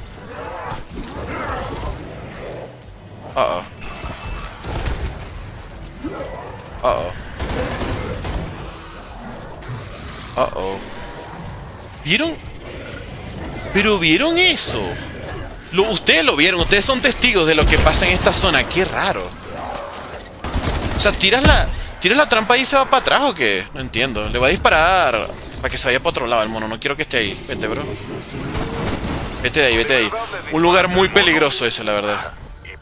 ¿Vieron? Pero ¿vieron eso? Ustedes lo vieron, ustedes son testigos de lo que pasa en esta zona. Qué raro. O sea, ¿tiras la trampa y se va para atrás o qué? No entiendo. Le voy a disparar para que se vaya para otro lado el mono. No quiero que esté ahí. Vete, bro. Vete de ahí. Un lugar muy peligroso ese, la verdad.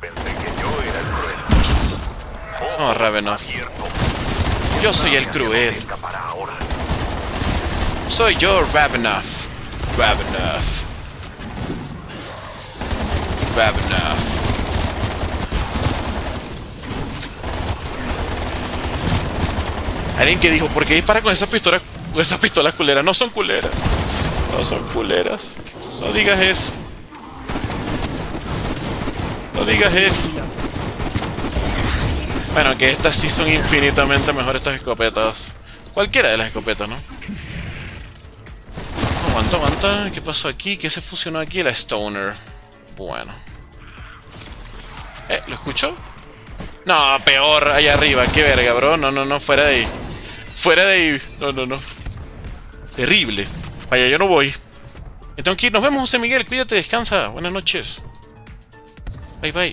No, Ravenoff. Yo soy el cruel. Soy yo, Ravenoff. Alguien que dijo, ¿por qué dispara con esas pistolas culeras? No son culeras. No son culeras. No digas eso. No digas eso. Bueno, que estas sí son infinitamente mejores, estas escopetas. Cualquiera de las escopetas, ¿no? Aguanta. ¿Qué pasó aquí? ¿Qué se fusionó aquí? La Stoner. Bueno. ¿Lo escuchó? No, peor, allá arriba. Qué verga, bro. No, fuera de ahí. Fuera de ahí. No. Terrible. Vaya, yo no voy. Me tengo que ir. Nos vemos, José Miguel. Cuídate, descansa. Buenas noches. Bye, bye.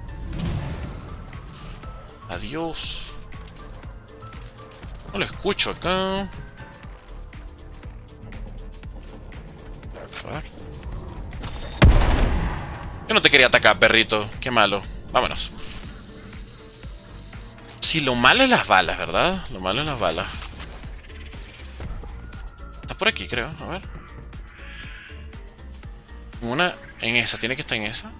Adiós. No lo escucho acá. A ver. Yo no te quería atacar, perrito. Qué malo. Vámonos. Sí, lo malo es las balas, ¿verdad? Lo malo es las balas. Está por aquí, creo. A ver. Una en esa. Tiene que estar en esa.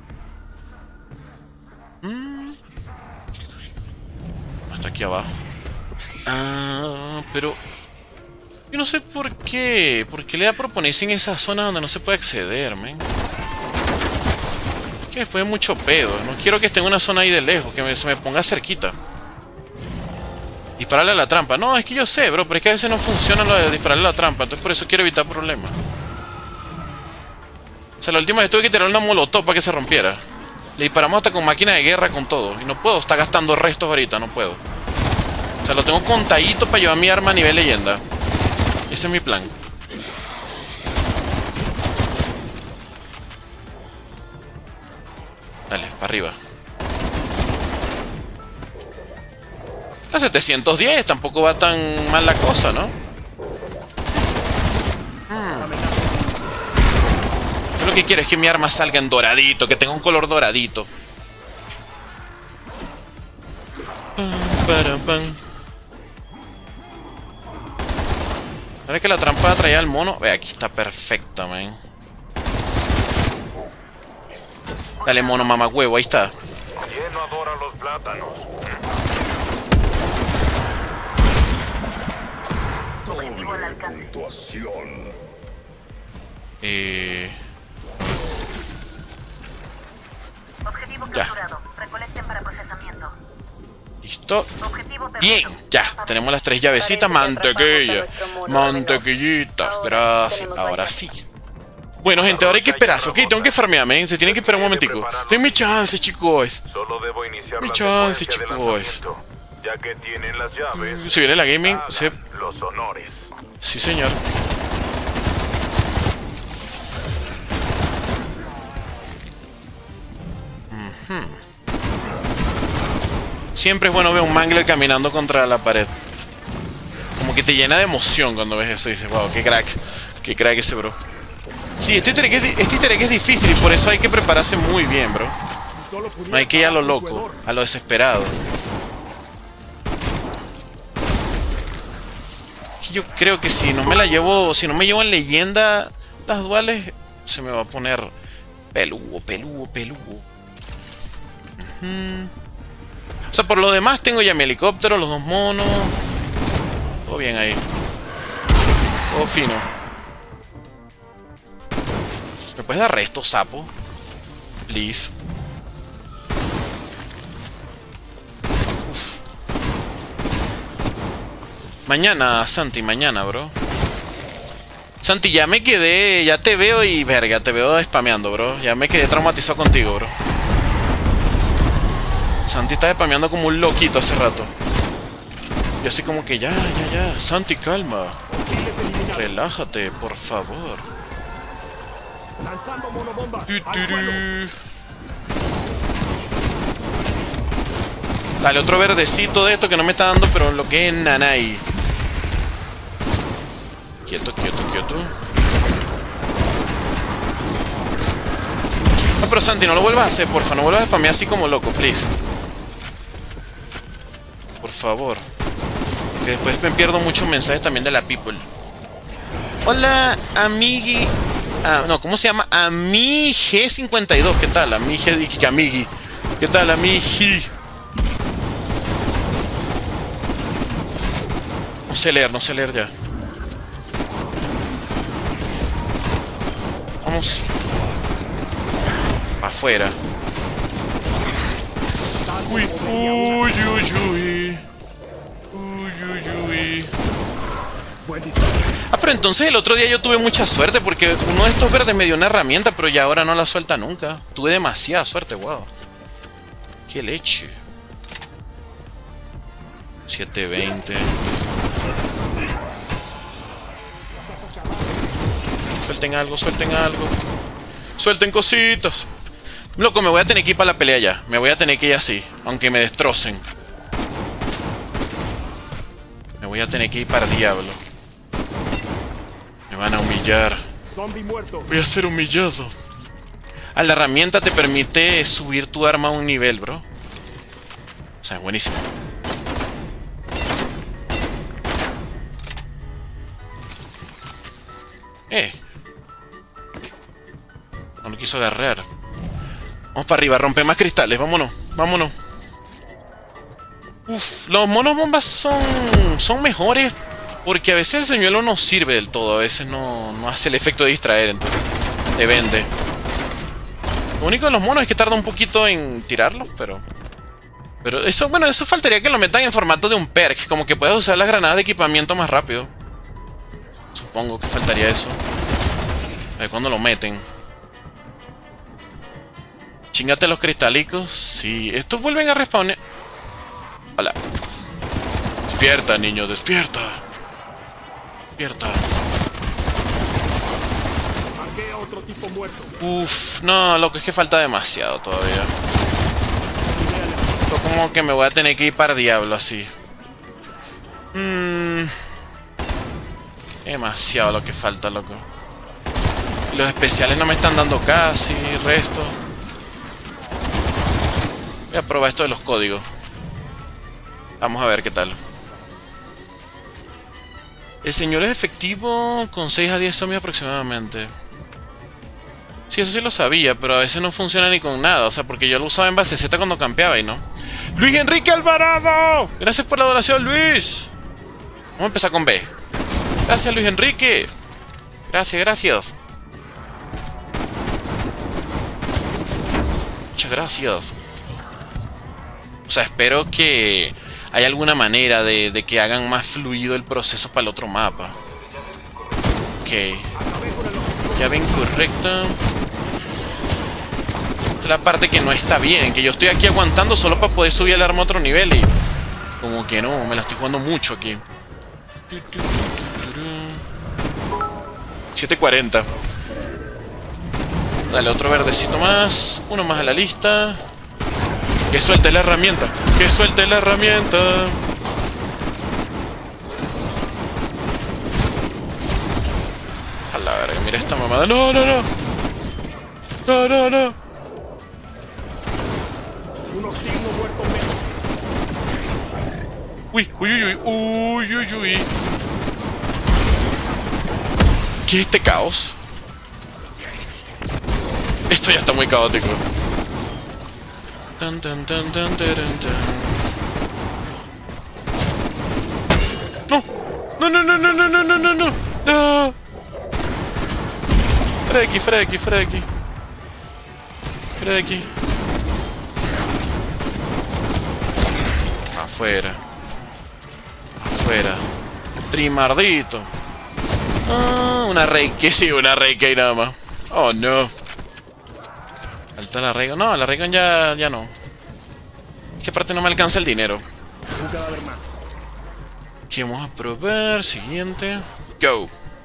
Está aquí abajo. Ah, pero... yo no sé por qué. ¿Por qué le da por ponerse en esa zona donde no se puede acceder, men? Que después es mucho pedo. No quiero que esté en una zona ahí de lejos. Que se me ponga cerquita. Dispararle a la trampa. No, es que yo sé, bro. Pero es que a veces no funciona lo de dispararle a la trampa. Entonces por eso quiero evitar problemas. O sea, la última vez tuve que tirar una molotov para que se rompiera. Le disparamos hasta con máquina de guerra con todo. Y no puedo estar gastando restos ahorita. No puedo. O sea, lo tengo contadito para llevar mi arma a nivel leyenda. Ese es mi plan. Dale, para arriba. A 710, tampoco va tan mal la cosa, ¿no? Yo lo que quiero es que mi arma salga en doradito, que tenga un color doradito. ¿Sabes que la trampa traía al mono? Ve, aquí está perfecta, man. Dale, mono, mamagüevo, ahí está. Lleno adora los plátanos. Objetivo al alcance. Objetivo capturado. Recolecten para procesamiento. Listo. Bien, ya. Tenemos las 3 llavecitas. Mantequilla. Mantequillita. Gracias. Ahora sí. Bueno, gente, ahora hay que esperar. Ok, tengo que farmearme. Se tienen que esperar un momentico. Ten mi chance, chicos. Solo debo iniciar Mi la chance, secuencia de chicos. lanzamiento, ya que tienen las llaves. Se viene la gaming. Sí, Los honores. sí, señor. Siempre es bueno ver un mangler caminando contra la pared. Como que te llena de emoción cuando ves eso y dices, wow, qué crack ese bro. Sí, este easter egg es difícil y por eso hay que prepararse muy bien, bro. No hay que ir a lo loco, a lo desesperado. Yo creo que si no me la llevo, si no me llevo en leyenda las duales, se me va a poner peludo. O sea, por lo demás tengo ya mi helicóptero, los 2 monos. Todo bien ahí. Todo fino. ¿Me puedes dar resto, sapo? Please. Uf. Mañana, Santi, mañana, bro. Santi, ya me quedé, ya te veo y verga, te veo spameando, bro. Ya me quedé traumatizado contigo, bro. Santi está spameando como un loquito hace rato. Yo así como que ya. Santi, calma. Relájate, por favor. Lanzando monobomba. Dale, otro verdecito de esto que no me está dando, pero lo que es nanay. Quieto. No, pero Santi, no lo vuelvas a hacer, porfa. No vuelvas a spamear así como loco, please. Por favor. Que después me pierdo muchos mensajes también de la people. Hola, amigui. Ah, no, ¿cómo se llama? AmiG52. ¿Qué tal? Amigui. ¿Qué tal, amigi? No sé leer ya. Vamos. Afuera. Uy. Ah, pero entonces el otro día yo tuve mucha suerte porque uno de estos verdes me dio una herramienta, pero ya ahora no la suelta nunca. Tuve demasiada suerte, wow. Qué leche. 720. Suelten algo, suelten algo. Suelten cositas. Loco, me voy a tener que ir para la pelea ya. Me voy a tener que ir así, aunque me destrocen. Me voy a tener que ir para el diablo. Me van a humillar. Zombie muerto. Voy a ser humillado. A la herramienta te permite subir tu arma a un nivel, bro. O sea, es buenísimo. No lo quiso agarrar. Vamos para arriba, rompe más cristales, vámonos, vámonos. Uf, los monos bombas son mejores porque a veces el señuelo no sirve del todo, a veces no hace el efecto de distraer, entonces te vende. Lo único de los monos es que tarda un poquito en tirarlos, pero eso, bueno, eso faltaría que lo metan en formato de un perk, como que puedas usar las granadas de equipamiento más rápido. Supongo que faltaría eso. A ver cuándo lo meten. Chingate los cristalicos. Sí, estos vuelven a respawnar. Hola. Despierta, niño, despierta. Despierta. Marqué a otro tipo muerto. Uf, no, loco, es que falta demasiado todavía. Esto como que me voy a tener que ir para diablo así. Demasiado lo que falta, loco. Los especiales no me están dando casi, resto. Voy a probar esto de los códigos. Vamos a ver qué tal. El señor es efectivo con 6 a 10 zombies aproximadamente. Sí, eso sí lo sabía, pero a veces no funciona ni con nada. O sea, porque yo lo usaba en base Z cuando campeaba y no. ¡Luis Enrique Alvarado! Gracias por la donación, Luis. Vamos a empezar con B. Gracias, Luis Enrique. Gracias, gracias. Muchas gracias. O sea, espero que haya alguna manera de que hagan más fluido el proceso para el otro mapa. Ok. Llave incorrecta. Esta es la parte que no está bien. Que yo estoy aquí aguantando solo para poder subir el arma a otro nivel y... como que no, me la estoy jugando mucho aquí. 7:40. Dale, otro verdecito más. Uno más a la lista. Que suelte la herramienta. Que suelte la herramienta. A la verga, mira esta mamada. No, no, no. No, no, no. Unos dignos muertos menos. Uy, uy, uy, uy, uy, uy, uy. ¿Qué es este caos? Esto ya está muy caótico. Tan, tan, tan, tan, tan, tan. No, no, no, no, no, no, no, no, no, no. No. Fuera de aquí, fuera de aquí, fuera de aquí. Fuera de aquí. Afuera. Afuera. Trimardito. Ah, una Reiki, sí, una Reiki y nada más. Oh, no. Falta la Raygun. No, la Raygun ya no. Es que aparte no me alcanza el dinero. Un cadáver más. Aquí vamos a probar. Siguiente. Go.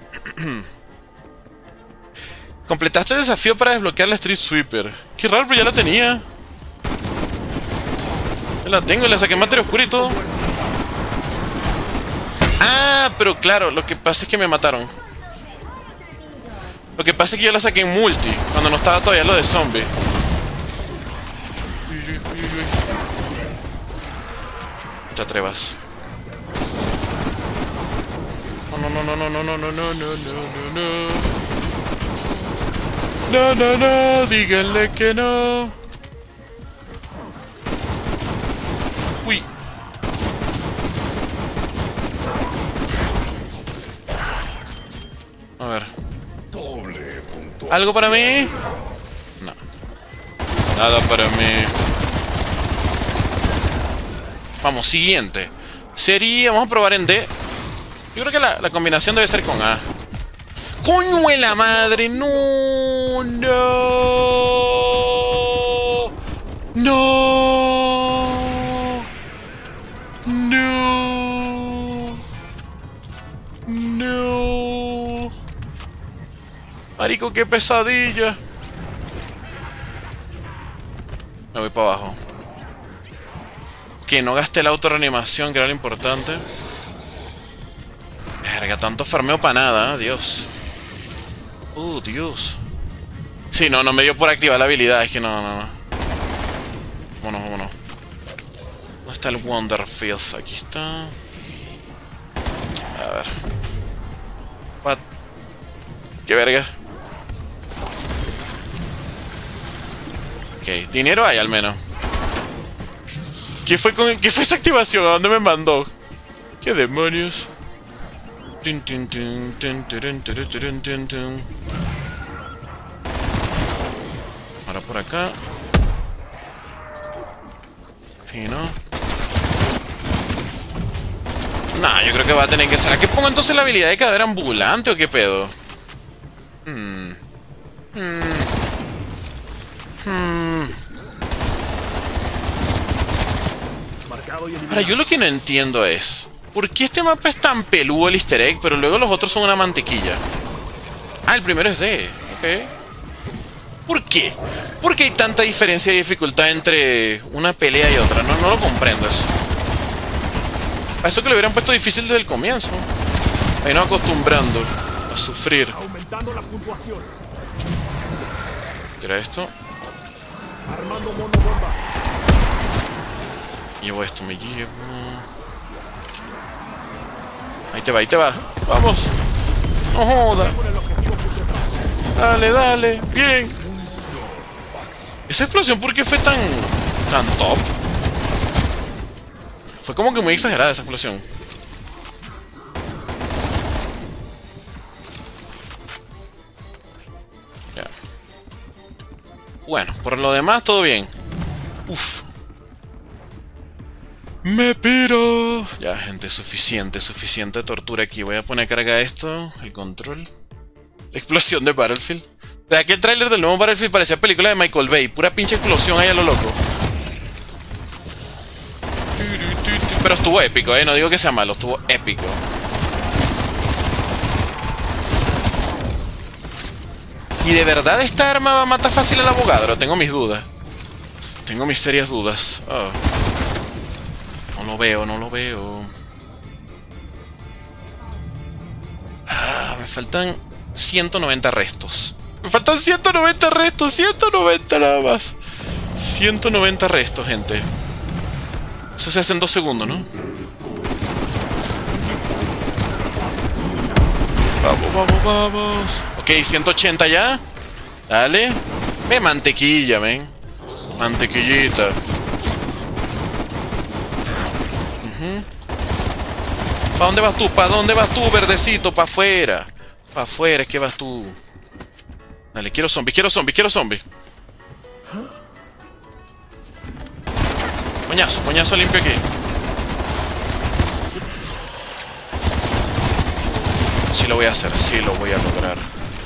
Completaste el desafío para desbloquear la Street Sweeper. Qué raro, pero ya la tenía. Ya la tengo, la saqué en materia oscura y todo. Ah, pero claro, lo que pasa es que me mataron. Lo que pasa es que yo la saqué en multi, cuando no estaba todavía lo de zombie. Uy, uy, uy, uy. No te atrevas. No, no, no, no, no, no, no, no, no, no, no, no. No, no, no, díganle que no. Uy. A ver. ¿Algo para mí? No. Nada para mí. Vamos, siguiente. Sería... Vamos a probar en D. Yo creo que la combinación debe ser con A. ¡Coño de la madre! ¡No! ¡No! ¡No! ¡No! ¡No! marico, qué pesadilla. Me voy para abajo. Que no gasté la autorreanimación, que era lo importante. Verga, tanto farmeo para nada, Dios. Dios. Sí, no me dio por activar la habilidad, es que no. Vámonos. ¿Dónde está el Wonderfield? Aquí está. A ver. What? ¿Qué verga? Ok, dinero hay al menos. ¿Qué fue esa activación? ¿A dónde me mandó? ¿Qué demonios? Ahora por acá. Fino. Nah, yo creo que va a tener que ser. ¿A qué pongo entonces la habilidad de cadáver ambulante o qué pedo? Ahora, yo lo que no entiendo es ¿por qué este mapa es tan peludo el easter egg, pero luego los otros son una mantequilla? Ah, el primero es D. Ok. ¿Por qué? ¿Por qué hay tanta diferencia de dificultad entre una pelea y otra? No lo comprendo eso. A eso que le hubieran puesto difícil desde el comienzo. Ahí nos acostumbrando a sufrir. Aumentando la puntuación. Tira esto. Armando monobomba. Llevo esto, me llevo. Ahí te va. Vamos. No joda. Dale. Bien. Esa explosión, ¿por qué fue tan top? Fue como que muy exagerada esa explosión. Ya. Bueno, por lo demás todo bien. Uf. Me piro. Ya, gente, suficiente tortura aquí. Voy a poner a carga esto, el control. Explosión de Battlefield. De aquí el tráiler del nuevo Battlefield parecía película de Michael Bay. Pura pinche explosión ahí a lo loco. Pero estuvo épico, no digo que sea malo, estuvo épico. ¿Y de verdad esta arma va a matar fácil al abogado? Tengo mis dudas. Tengo mis serias dudas. Oh. No lo veo. Ah, me faltan 190 restos. Me faltan 190 restos, 190 nada más. 190 restos, gente. Eso se hace en 2 segundos, ¿no? Vamos. Ok, 180 ya. Dale. Ve mantequilla, ven. Mantequillita. ¿Para dónde vas tú? ¿Para dónde vas tú, verdecito? Para afuera. Para afuera es que vas tú. Dale, quiero zombies. Moñazo limpio aquí. Sí lo voy a hacer, sí lo voy a lograr.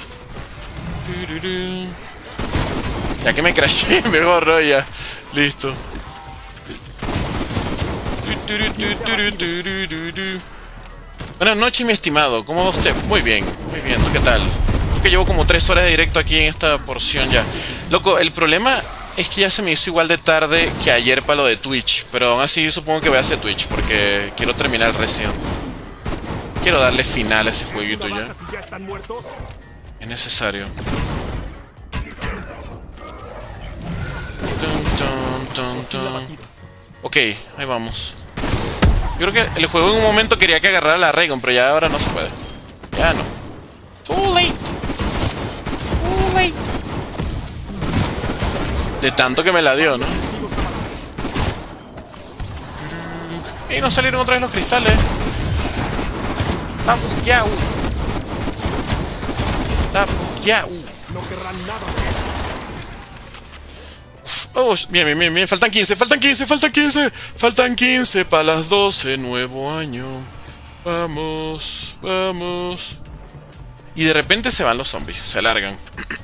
Ya que me crashé, mejor ya. Listo. Buenas noches, mi estimado. ¿Cómo va usted? Muy bien. ¿Tú qué tal? Yo que llevo como 3 horas de directo aquí en esta porción ya. Loco, el problema es que ya se me hizo igual de tarde que ayer para lo de Twitch. Pero aún así supongo que voy a hacer Twitch porque quiero terminar el Resident. Quiero darle final a ese jueguito ya. Es necesario. Ok, ahí vamos. Yo creo que el juego en un momento quería que agarrara la Raygun, pero ya ahora no se puede. Ya no. Too late. De tanto que me la dio, ¿no? Y no salieron otra vez los cristales. Tapu-yau. No querrán nada de esto. Oh, bien. Faltan 15. Faltan 15 para las 12. Nuevo año. Vamos. Y de repente se van los zombies. Se largan.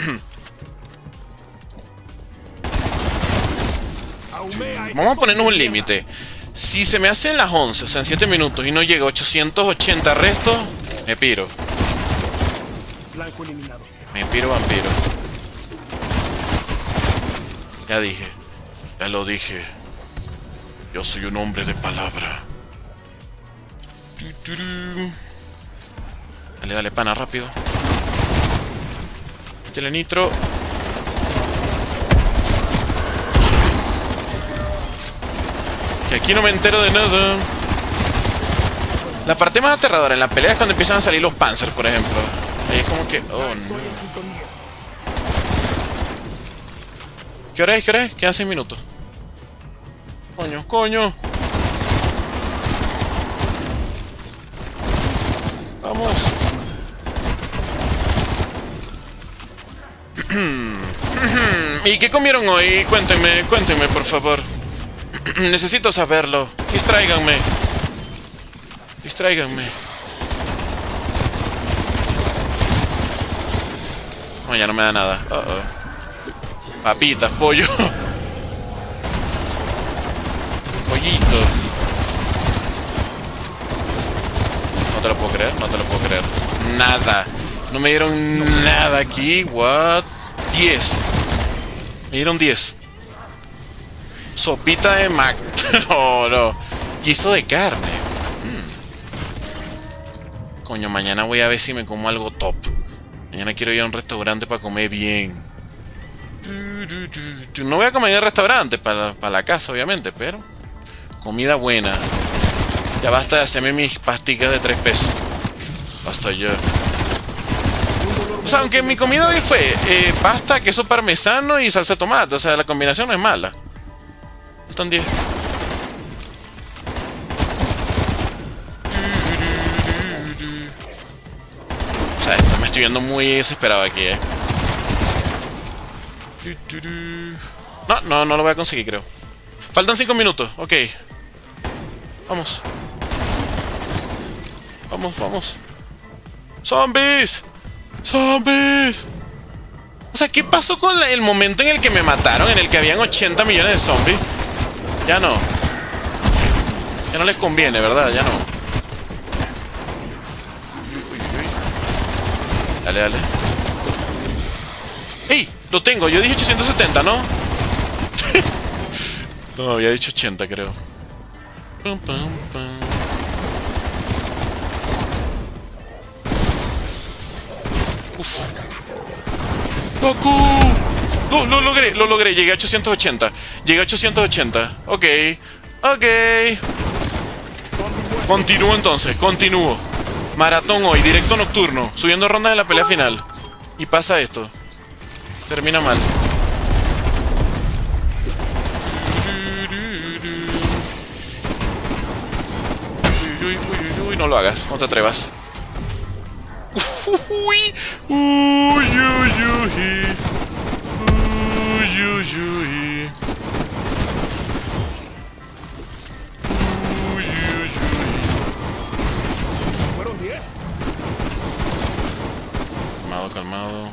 Vamos a ponernos un límite. Si se me hacen las 11, o sea, en 7 minutos, y no llega a 880 restos, me piro. Blanco eliminado. Me piro vampiro. Ya dije. Ya lo dije. Yo soy un hombre de palabra. Dale, dale, pana, rápido. Métele nitro. Que aquí no me entero de nada. La parte más aterradora en la pelea es cuando empiezan a salir los Panzer, por ejemplo. Ahí es como que... Oh, no. ¿Qué hora es? ¿Qué hora es? Quedan 6 minutos. Coño, coño. Vamos. ¿Y qué comieron hoy? Cuéntenme, cuéntenme, por favor. Necesito saberlo. Distráiganme. Distráiganme. No, ya no me da nada. Papitas, pollo. Pollito. No te lo puedo creer, no te lo puedo creer. Nada. No me dieron nada aquí. What? 10. Me dieron 10. Sopita de mac. No, no. Guiso de carne. Coño, mañana voy a ver si me como algo top. Mañana quiero ir a un restaurante para comer bien. No voy a comer en el restaurante, para la casa, obviamente, pero... comida buena. Ya basta de hacerme mis pasticas de 3 pesos. Basta ya. O sea, aunque mi comida hoy fue pasta, queso parmesano y salsa de tomate. O sea, la combinación no es mala. Están 10. O sea, esto me estoy viendo muy desesperado aquí, No lo voy a conseguir, creo. Faltan 5 minutos, ok. Vamos. Vamos, vamos. ¡Zombies! ¡Zombies! O sea, ¿qué pasó con el momento en el que me mataron? En el que habían 80 millones de zombies. Ya no. Ya no les conviene, ¿verdad? Ya no. Dale, dale. ¡Ey! Lo tengo, yo dije 870, ¿no? No, había dicho 80, creo. Pum, pum, pum. Uf. ¡Loco! No, lo logré, llegué a 880. Llegué a 880. Ok, ok. Continúo entonces, continúo. Maratón hoy, directo nocturno. Subiendo rondas de la pelea final. Y pasa esto. Termina mal. Uy, no lo hagas, no te atrevas. Uy, uy, uy, uy. Uy, uy, uy. Uy, uy, uy. ¿Fueron 10? Calmado, calmado.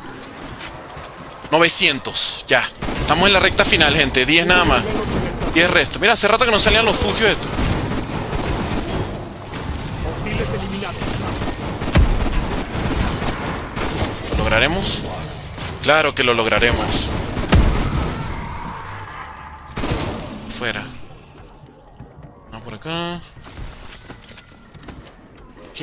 900, ya. Estamos en la recta final, gente. 10 nada más. 10 resto. Mira, hace rato que no salían los sucios estos. Hostiles eliminados. ¿Lo lograremos? Claro que lo lograremos. Fuera. Vamos por acá. Ok.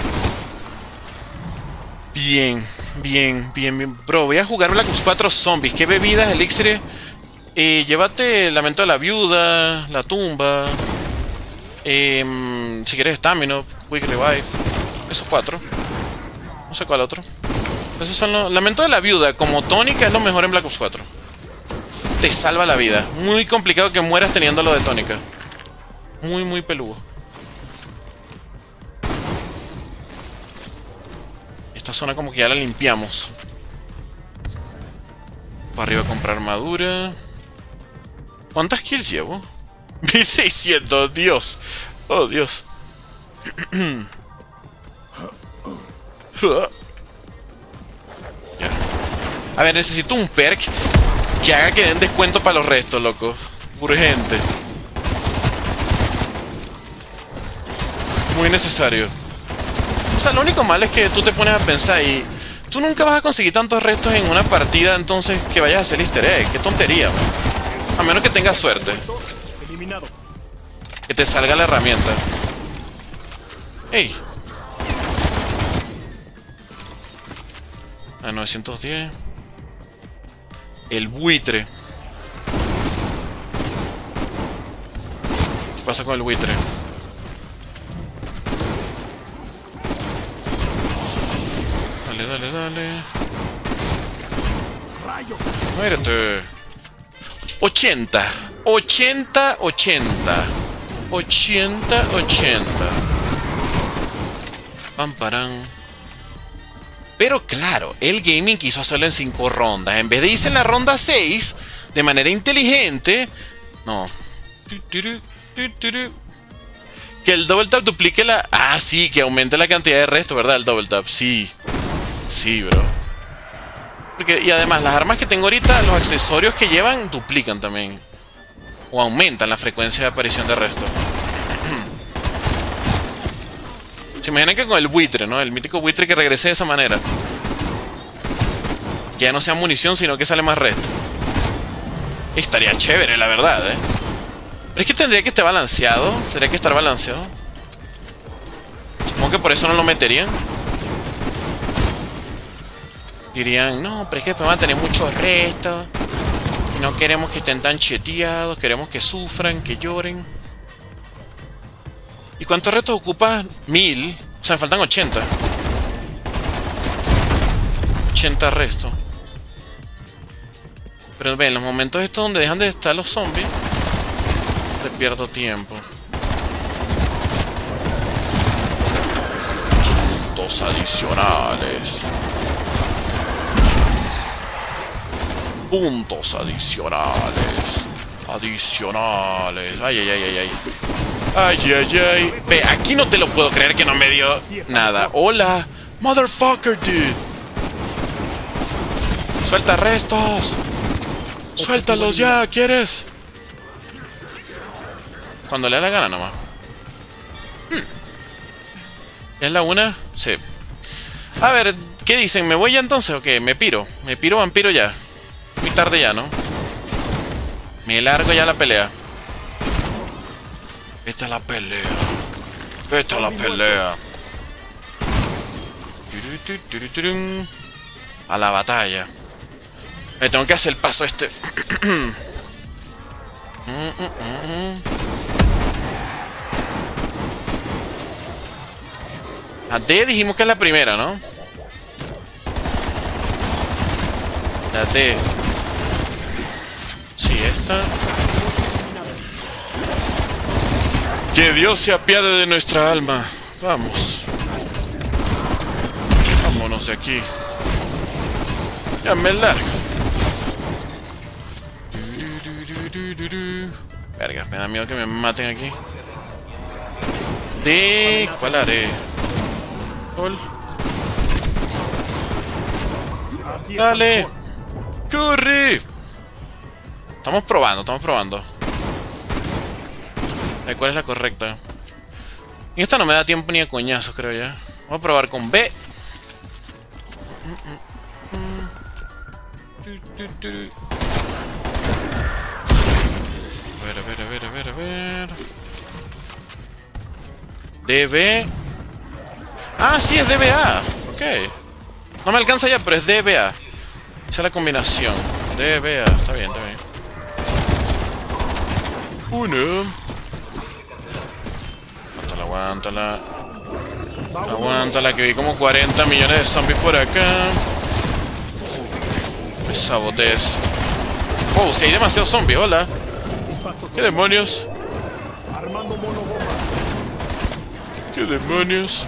Bien, bien, bien, bien. Bro, voy a jugar Black Ops 4 Zombies. ¿Qué bebidas, elixir? Llévate el lamento de la viuda, la tumba. Si quieres stamina, quick revive. Esos 4. No sé cuál otro. Esos son los... Lamento de la viuda, como tónica, es lo mejor en Black Ops 4. Te salva la vida. Muy complicado que mueras teniendo lo de tónica. Muy, muy peludo. Esta zona como que ya la limpiamos. Para arriba a comprar armadura. ¿Cuántas kills llevo? 1600, Dios. Oh, Dios. Ya. A ver, necesito un perk que haga que den descuento para los restos, loco. Urgente. Muy necesario. O sea, lo único malo es que tú te pones a pensar y Tú nunca vas a conseguir tantos restos en una partida, entonces que vayas a hacer easter egg. Qué tontería, man. A menos que tengas suerte. Eliminado. Que te salga la herramienta. ¡Ey! A 910. El buitre. ¿Qué pasa con el buitre? Dale, dale, dale. Muérete. 80. 80, 80. 80, 80. Pamparán. Pero claro, el gaming quiso hacerlo en 5 rondas. En vez de irse en la ronda 6, de manera inteligente. No. Que el double tap duplique la... Ah, sí, que aumente la cantidad de resto, ¿verdad? El double tap, sí. Sí, bro. Porque, y además, las armas que tengo ahorita, los accesorios que llevan, duplican también. O aumentan la frecuencia de aparición de resto. Se imaginan que con el buitre, ¿no? El mítico buitre que regrese de esa manera. Que ya no sea munición, sino que sale más resto. Estaría chévere, la verdad, ¿eh? Pero es que tendría que estar balanceado. Tendría que estar balanceado. Supongo que por eso no lo meterían. Dirían, no, pero es que después van a tener muchos restos. Y no queremos que estén tan cheteados. Queremos que sufran, que lloren. ¿Y cuántos restos ocupa? 1000. O sea, me faltan 80. 80 restos. Pero ven, los momentos estos donde dejan de estar los zombies, le pierdo tiempo. Puntos adicionales. Puntos adicionales. Adicionales. Ay, ay, ay, ay, ay. Ay, ay, ay. Ve, aquí no te lo puedo creer que no me dio nada. Hola. Motherfucker, dude. Suelta restos. Suéltalos ya, ¿quieres? Cuando le da la gana nomás. ¿Es la una? Sí. A ver, ¿qué dicen? ¿Me voy ya entonces o qué? Me piro. Me piro vampiro ya. Muy tarde ya, ¿no? Me largo ya la pelea. Vete a la pelea. Vete a la pelea. A la batalla. Me tengo que hacer el paso este. La D dijimos que es la primera, ¿no? La D. Sí, esta. Que Dios se apiade de nuestra alma. Vamos. Vámonos de aquí. Ya me largo. Verga, me da miedo que me maten aquí. De... ¿Cuál haré? Gol. Dale. Corre. Estamos probando, estamos probando. ¿Cuál es la correcta? Y esta no me da tiempo ni a coñazos, creo ya. Vamos a probar con B. A ver. DB. Ah, sí, es DBA. Ok. No me alcanza ya, pero es DBA. Esa es la combinación. DBA. Está bien, está bien. Uno. Aguántala. Aguántala, que vi como 40 millones de zombies por acá. Me sabotees. Oh, si hay demasiados zombies, hola. ¿Qué demonios? ¿Qué demonios?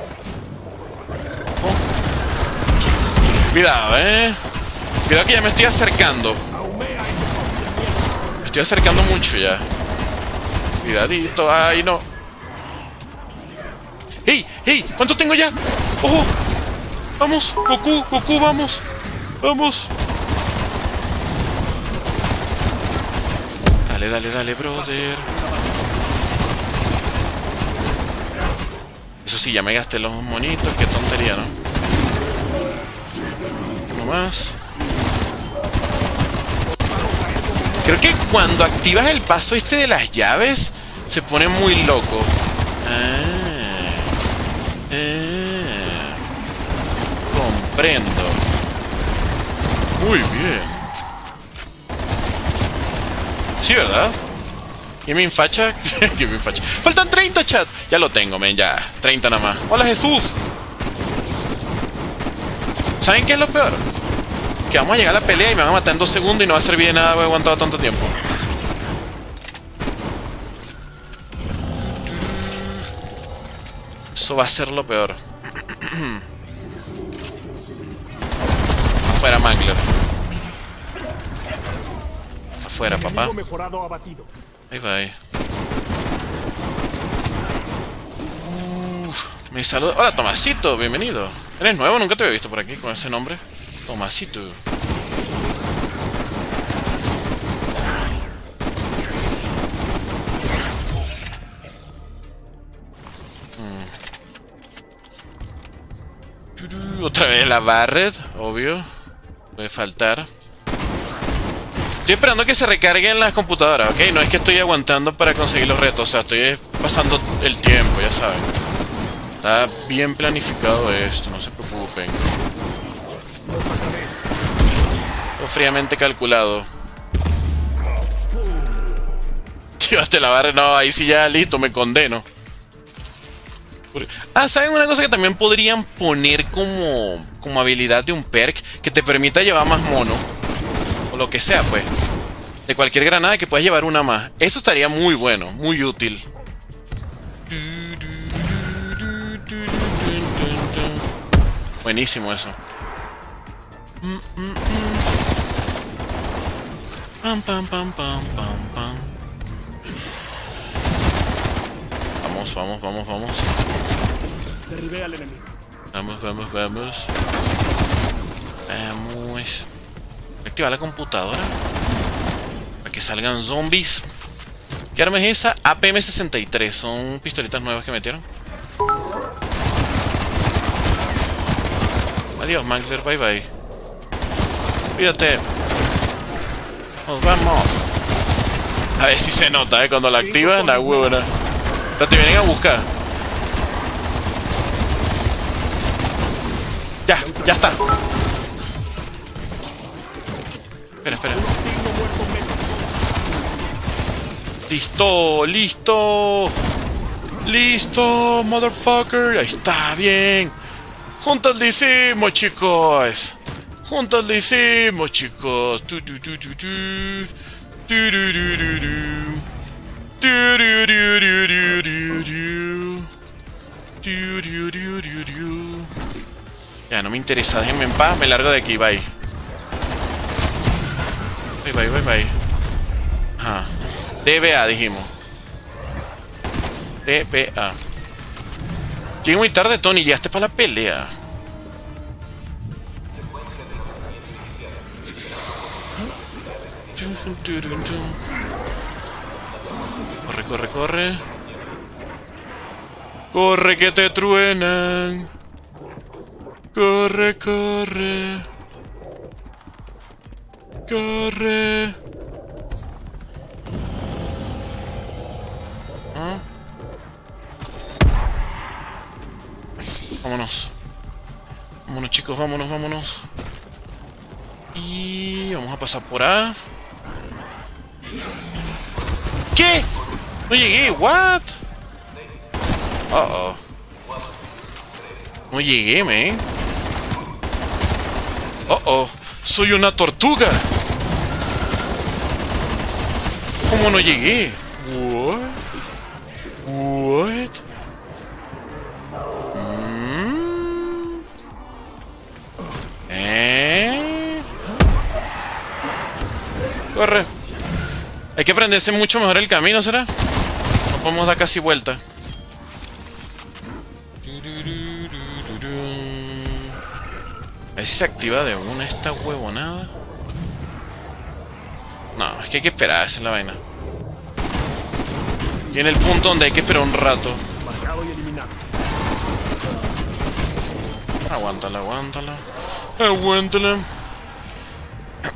Oh. Cuidado, Cuidado que ya me estoy acercando. Me estoy acercando mucho ya. Cuidadito, ay no. ¡Ey! ¡Ey! ¿Cuánto tengo ya? ¡Ojo! ¡Vamos! ¡Goku! ¡Goku! ¡Vamos! ¡Vamos! Dale, dale, dale, brother. Eso sí, ya me gasté los monitos. Qué tontería, ¿no? más. Creo que cuando activas el paso este de las llaves, se pone muy loco. Comprendo. Muy bien. Sí, ¿verdad? ¿Y mi facha? ¿Qué mi facha? Faltan 30, chat. Ya lo tengo, men, ya. 30 nada más. Hola, Jesús. ¿Saben qué es lo peor? Que vamos a llegar a la pelea y me van a matar en 2 segundos y no va a servir de nada haber aguantado tanto tiempo. Eso va a ser lo peor. Afuera, Mangler. Afuera, papá. Mejorado abatido. Ahí va. Me saluda. Hola, Tomasito, bienvenido. ¿Eres nuevo? Nunca te había visto por aquí con ese nombre. Tomasito. Otra vez la Barret, obvio. Puede faltar. Estoy esperando que se recarguen las computadoras, ¿ok? No es que estoy aguantando para conseguir los retos, o sea, estoy pasando el tiempo, ya saben. Está bien planificado esto, no se preocupen. Todo fríamente calculado. Llévate la barra, no, ahí sí ya listo, me condeno. Ah, ¿saben una cosa que también podrían poner como habilidad de un perk? Que te permita llevar más mono. O lo que sea, pues. De cualquier granada que puedas llevar una más. Eso estaría muy bueno, muy útil. Buenísimo eso. Pam, pam, pam, pam, pam, pam. Vamos, vamos, vamos, vamos. Derribé al enemigo. Vamos, vamos, vamos. Vamos. Activar la computadora para que salgan zombies. ¿Qué arma es esa? APM-63. Son pistolitas nuevas que metieron. Adiós, Mangler. Bye, bye. Cuídate. Nos vamos. A ver si se nota, cuando la activan, la huevona. Te vienen a buscar. Ya está. Espera, espera. Listo, listo. Listo, motherfucker. Ahí está, bien. Juntos lo hicimos, chicos. Juntos lo hicimos, chicos. Ya, no me interesa, déjenme en paz, me largo de aquí, bye. Bye, bye, bye, bye. Ajá. DBA, dijimos. DBA. Llegué muy tarde, Tony, llegaste para la pelea. Corre, corre, corre. Corre que te truenan. Corre, corre. Corre. ¿Ah? Vámonos. Vámonos, chicos, vámonos, vámonos. Y vamos a pasar por A. ¿Qué? No llegué, what? Uh-oh. No llegué, man. Uh-oh. Soy una tortuga. ¿Cómo no llegué? What? What? Corre. Hay que aprenderse mucho mejor el camino, ¿será? No podemos dar casi vuelta. A ver si se activa de una esta huevonada. No, es que hay que esperar, esa es la vaina. Y en el punto donde hay que esperar un rato. Marcado y eliminado. Aguántala, aguántala. Aguántala.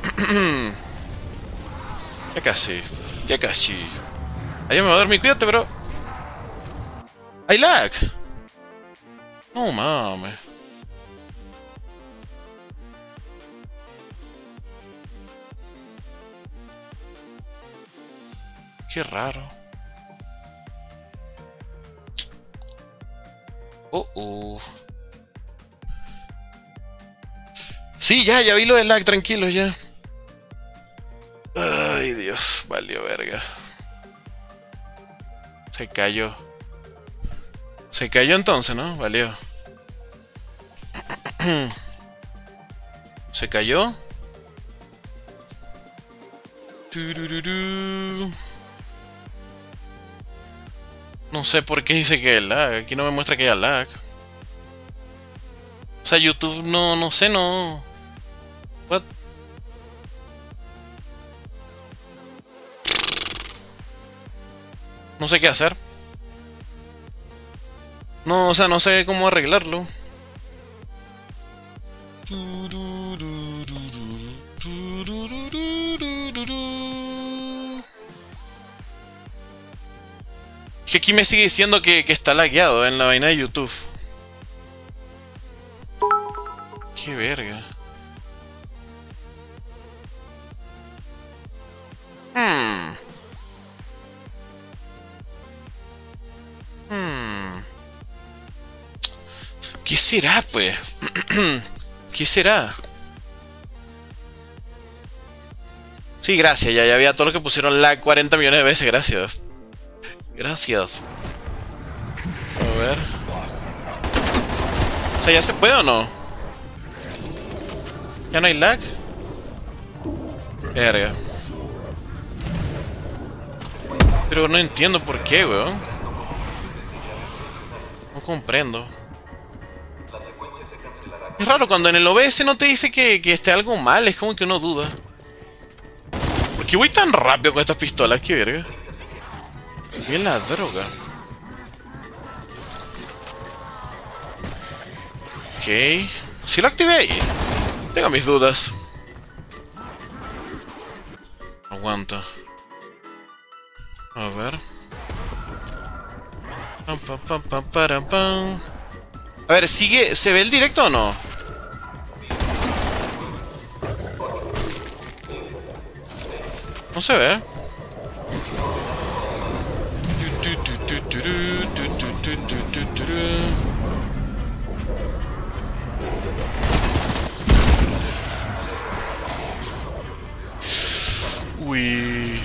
Ya casi. Ya casi. Ahí me voy a dormir, cuídate, bro. ¡Hay lag! No mames. Qué raro. Sí, ya vi lo del lag, tranquilos ya. Ay, Dios, valió verga. Se cayó. Se cayó entonces, ¿no? Valió. Se cayó. Turururú. No sé por qué dice que hay lag. Aquí no me muestra que haya lag. O sea, YouTube no sé, no. What? No sé qué hacer. No, o sea, no sé cómo arreglarlo. Que aquí me sigue diciendo que está lagueado en la vaina de YouTube. Qué verga. ¿Qué será, pues? ¿Qué será? Sí, gracias. Ya había todos los que pusieron lag 40 millones de veces. Gracias. Gracias. A ver. O sea, ¿ya se puede o no? ¿Ya no hay lag? Verga. Pero no entiendo por qué, weón. No comprendo. Es raro cuando en el OBS no te dice que esté algo mal. Es como que uno duda. ¿Por qué voy tan rápido con estas pistolas? Qué verga. Bien la droga. Ok. Si lo activé ahí. Tengo mis dudas. Aguanta. A ver. Pam, pam, pam, pam, param, pam. A ver, ¿sigue? ¿Se ve el directo o no? No se ve. Uy.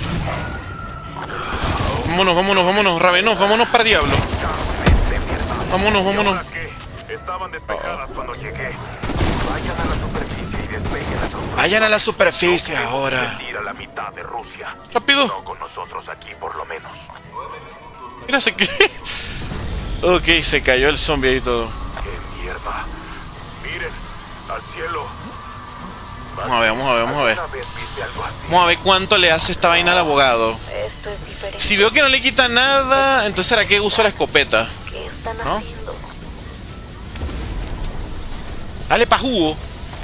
Vámonos, Ravenos, vámonos para Diablo. Vámonos. Estaban despejadas cuando llegué. Vayan a la superficie y despeguen las tropas. Vayan a la superficie ahora. A la mitad de Rusia. Rápido. No con nosotros aquí, por lo menos. Mira, se cayó. Ok, se cayó el zombie y todo. ¡Qué mierda! Miren, al cielo. Vamos a ver. ¿Alguna vez viste algo así? Vamos a ver cuánto le hace esta vaina al abogado. Esto es diferente. Si veo que no le quita nada, entonces ¿será que uso la escopeta? ¿Qué están ¿No? haciendo? Dale pa' jugo.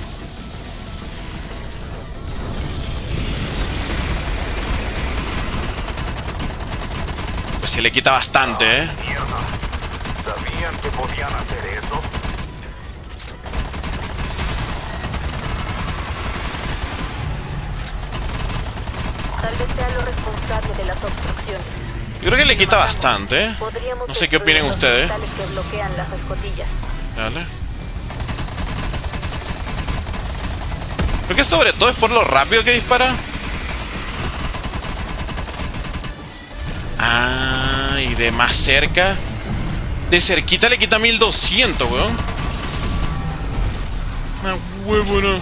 Pues se le quita bastante, ¿eh? Mierda. ¿Sabían que podían hacer eso? Tal vez sea lo responsable de las obstrucciones. Yo creo que le quita bastante, ¿eh? Podríamos No sé qué opinen destruir ustedes. los cristales que bloquean las escotillas. Dale. Creo que sobre todo es por lo rápido que dispara. Ah, y de más cerca. De cerquita le quita 1200, weón. Una huevona.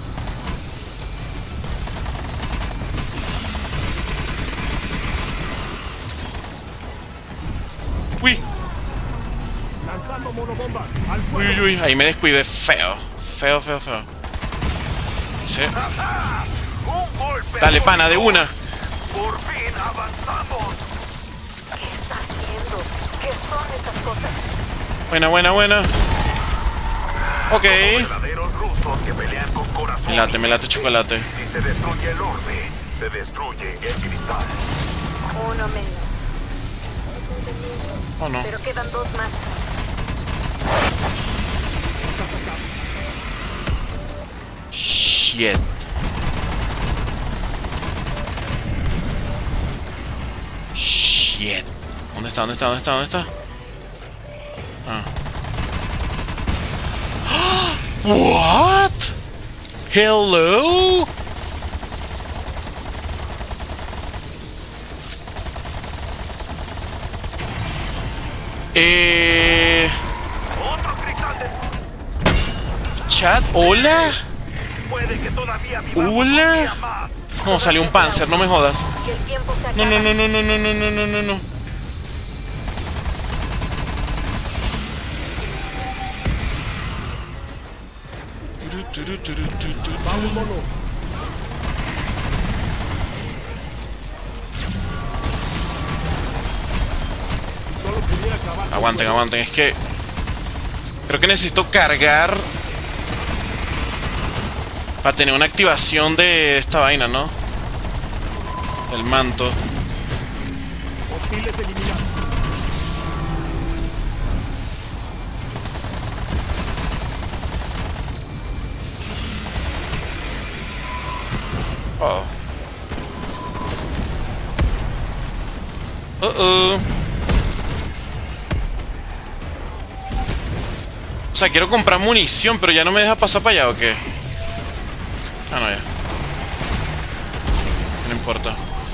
Uy, Lanzando monobomba. Al suelo. uy, uy, ahí me descuidé feo. Feo. Sí. ¡Un golpe! Dale, pana, de una. ¡Por fin avanzamos! ¿Qué está haciendo? ¿Qué son esas cosas? Buena. Ok. Verdaderos rusos que pelean con corazón. Me late chocolate. Si se destruye el orbe, se destruye el cristal. Uno menos. Oh no. Pero quedan dos más. Shit. Shit. ¿Dónde está? ¿Dónde está? ¿Dónde está? ¿Dónde está? Ah. What? Hello? Otro cristal de... Chat, hola. Puede que todavía vivamos un Hola. día más. No, salió un Panzer, no me jodas. Y el tiempo se No, acaba. no, no, no, no, no, no, no, no, no. Vamos, mono. Si solo pudiera acabar. Aguanten, aguanten, es que creo que necesito cargar para tener una activación de esta vaina, ¿no? El manto. Hostiles eliminados. Oh. Uh-oh. O sea, quiero comprar munición, pero ya no me deja pasar para allá, ¿o qué? Ah, no, ya. No importa.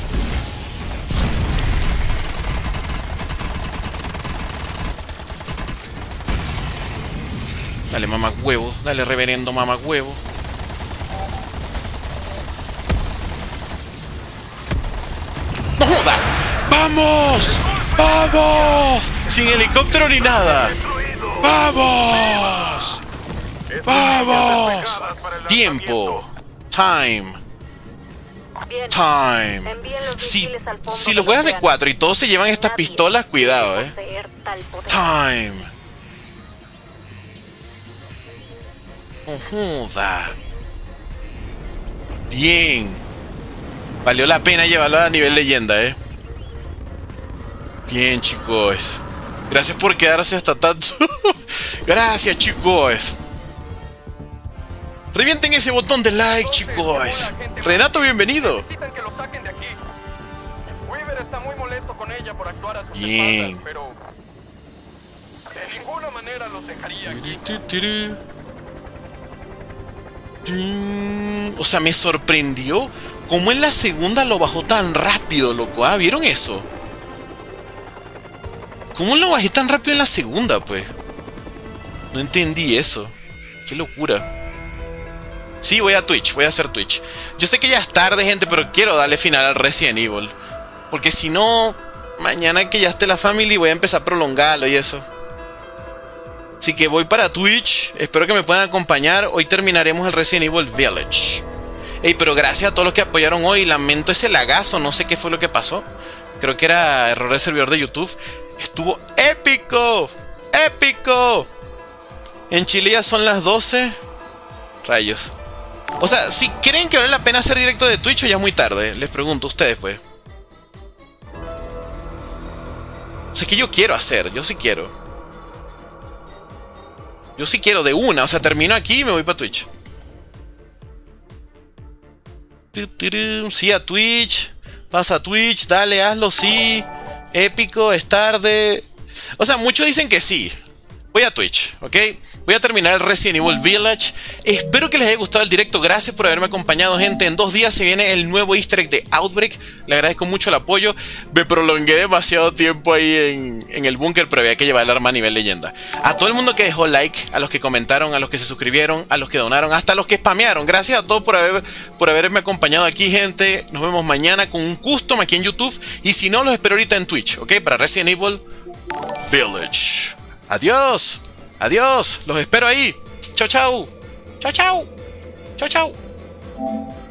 Dale, mamá huevo. Dale, reverendo mamá huevo. ¡No joda! ¡Vamos! ¡Vamos! Sin helicóptero ni nada. ¡Vamos! ¡Vamos! Tiempo. Time. Bien. Time. Envíen los Si, misiles al fondo si del los juegas de océano. 4 y todos se llevan estas Nadie pistolas, cuidado, puede poseer tal poder. Time. No joda. Bien. Valió la pena llevarlo a nivel leyenda, Bien, chicos. Gracias por quedarse hasta tanto. Gracias, chicos. Revienten ese botón de like, chicos. Renato, bienvenido. Necesitan que lo saquen de aquí. Weaver está muy molesto con ella por actuar a sus Bien. espaldas, pero de ninguna manera los dejaría aquí. O sea, me sorprendió cómo en la segunda lo bajó tan rápido, loco. ¿Ah? ¿Vieron eso? ¿Cómo lo bajé tan rápido en la segunda, pues? No entendí eso. Qué locura. Sí, voy a Twitch, voy a hacer Twitch. Yo sé que ya es tarde, gente, pero quiero darle final al Resident Evil. Porque si no, mañana que ya esté la family voy a empezar a prolongarlo y eso. Así que voy para Twitch. Espero que me puedan acompañar. Hoy terminaremos el Resident Evil Village. Ey, pero gracias a todos los que apoyaron hoy. Lamento ese lagazo, no sé qué fue lo que pasó. Creo que era error de servidor de YouTube. Estuvo épico. ¡Épico! En Chile ya son las 12. Rayos. O sea, si creen que vale la pena hacer directo de Twitch o ya es muy tarde, les pregunto a ustedes, pues. O sea, que yo quiero hacer, yo sí quiero. Yo sí quiero de una, o sea, termino aquí y me voy para Twitch. Sí, a Twitch. Pasa a Twitch, dale, hazlo, sí. Épico, es tarde. O sea, muchos dicen que sí. Voy a Twitch, ¿ok? Voy a terminar el Resident Evil Village. Espero que les haya gustado el directo. Gracias por haberme acompañado, gente. En 2 días se viene el nuevo easter egg de Outbreak. Le agradezco mucho el apoyo. Me prolongué demasiado tiempo ahí en el búnker, pero había que llevar el arma a nivel leyenda. A todo el mundo que dejó like, a los que comentaron, a los que se suscribieron, a los que donaron, hasta a los que spamearon. Gracias a todos por haberme acompañado aquí, gente. Nos vemos mañana con un custom aquí en YouTube. Y si no, los espero ahorita en Twitch, ¿ok? Para Resident Evil Village. Adiós. Adiós. Los espero ahí. Chao, chao. Chao, chao. Chao, chao.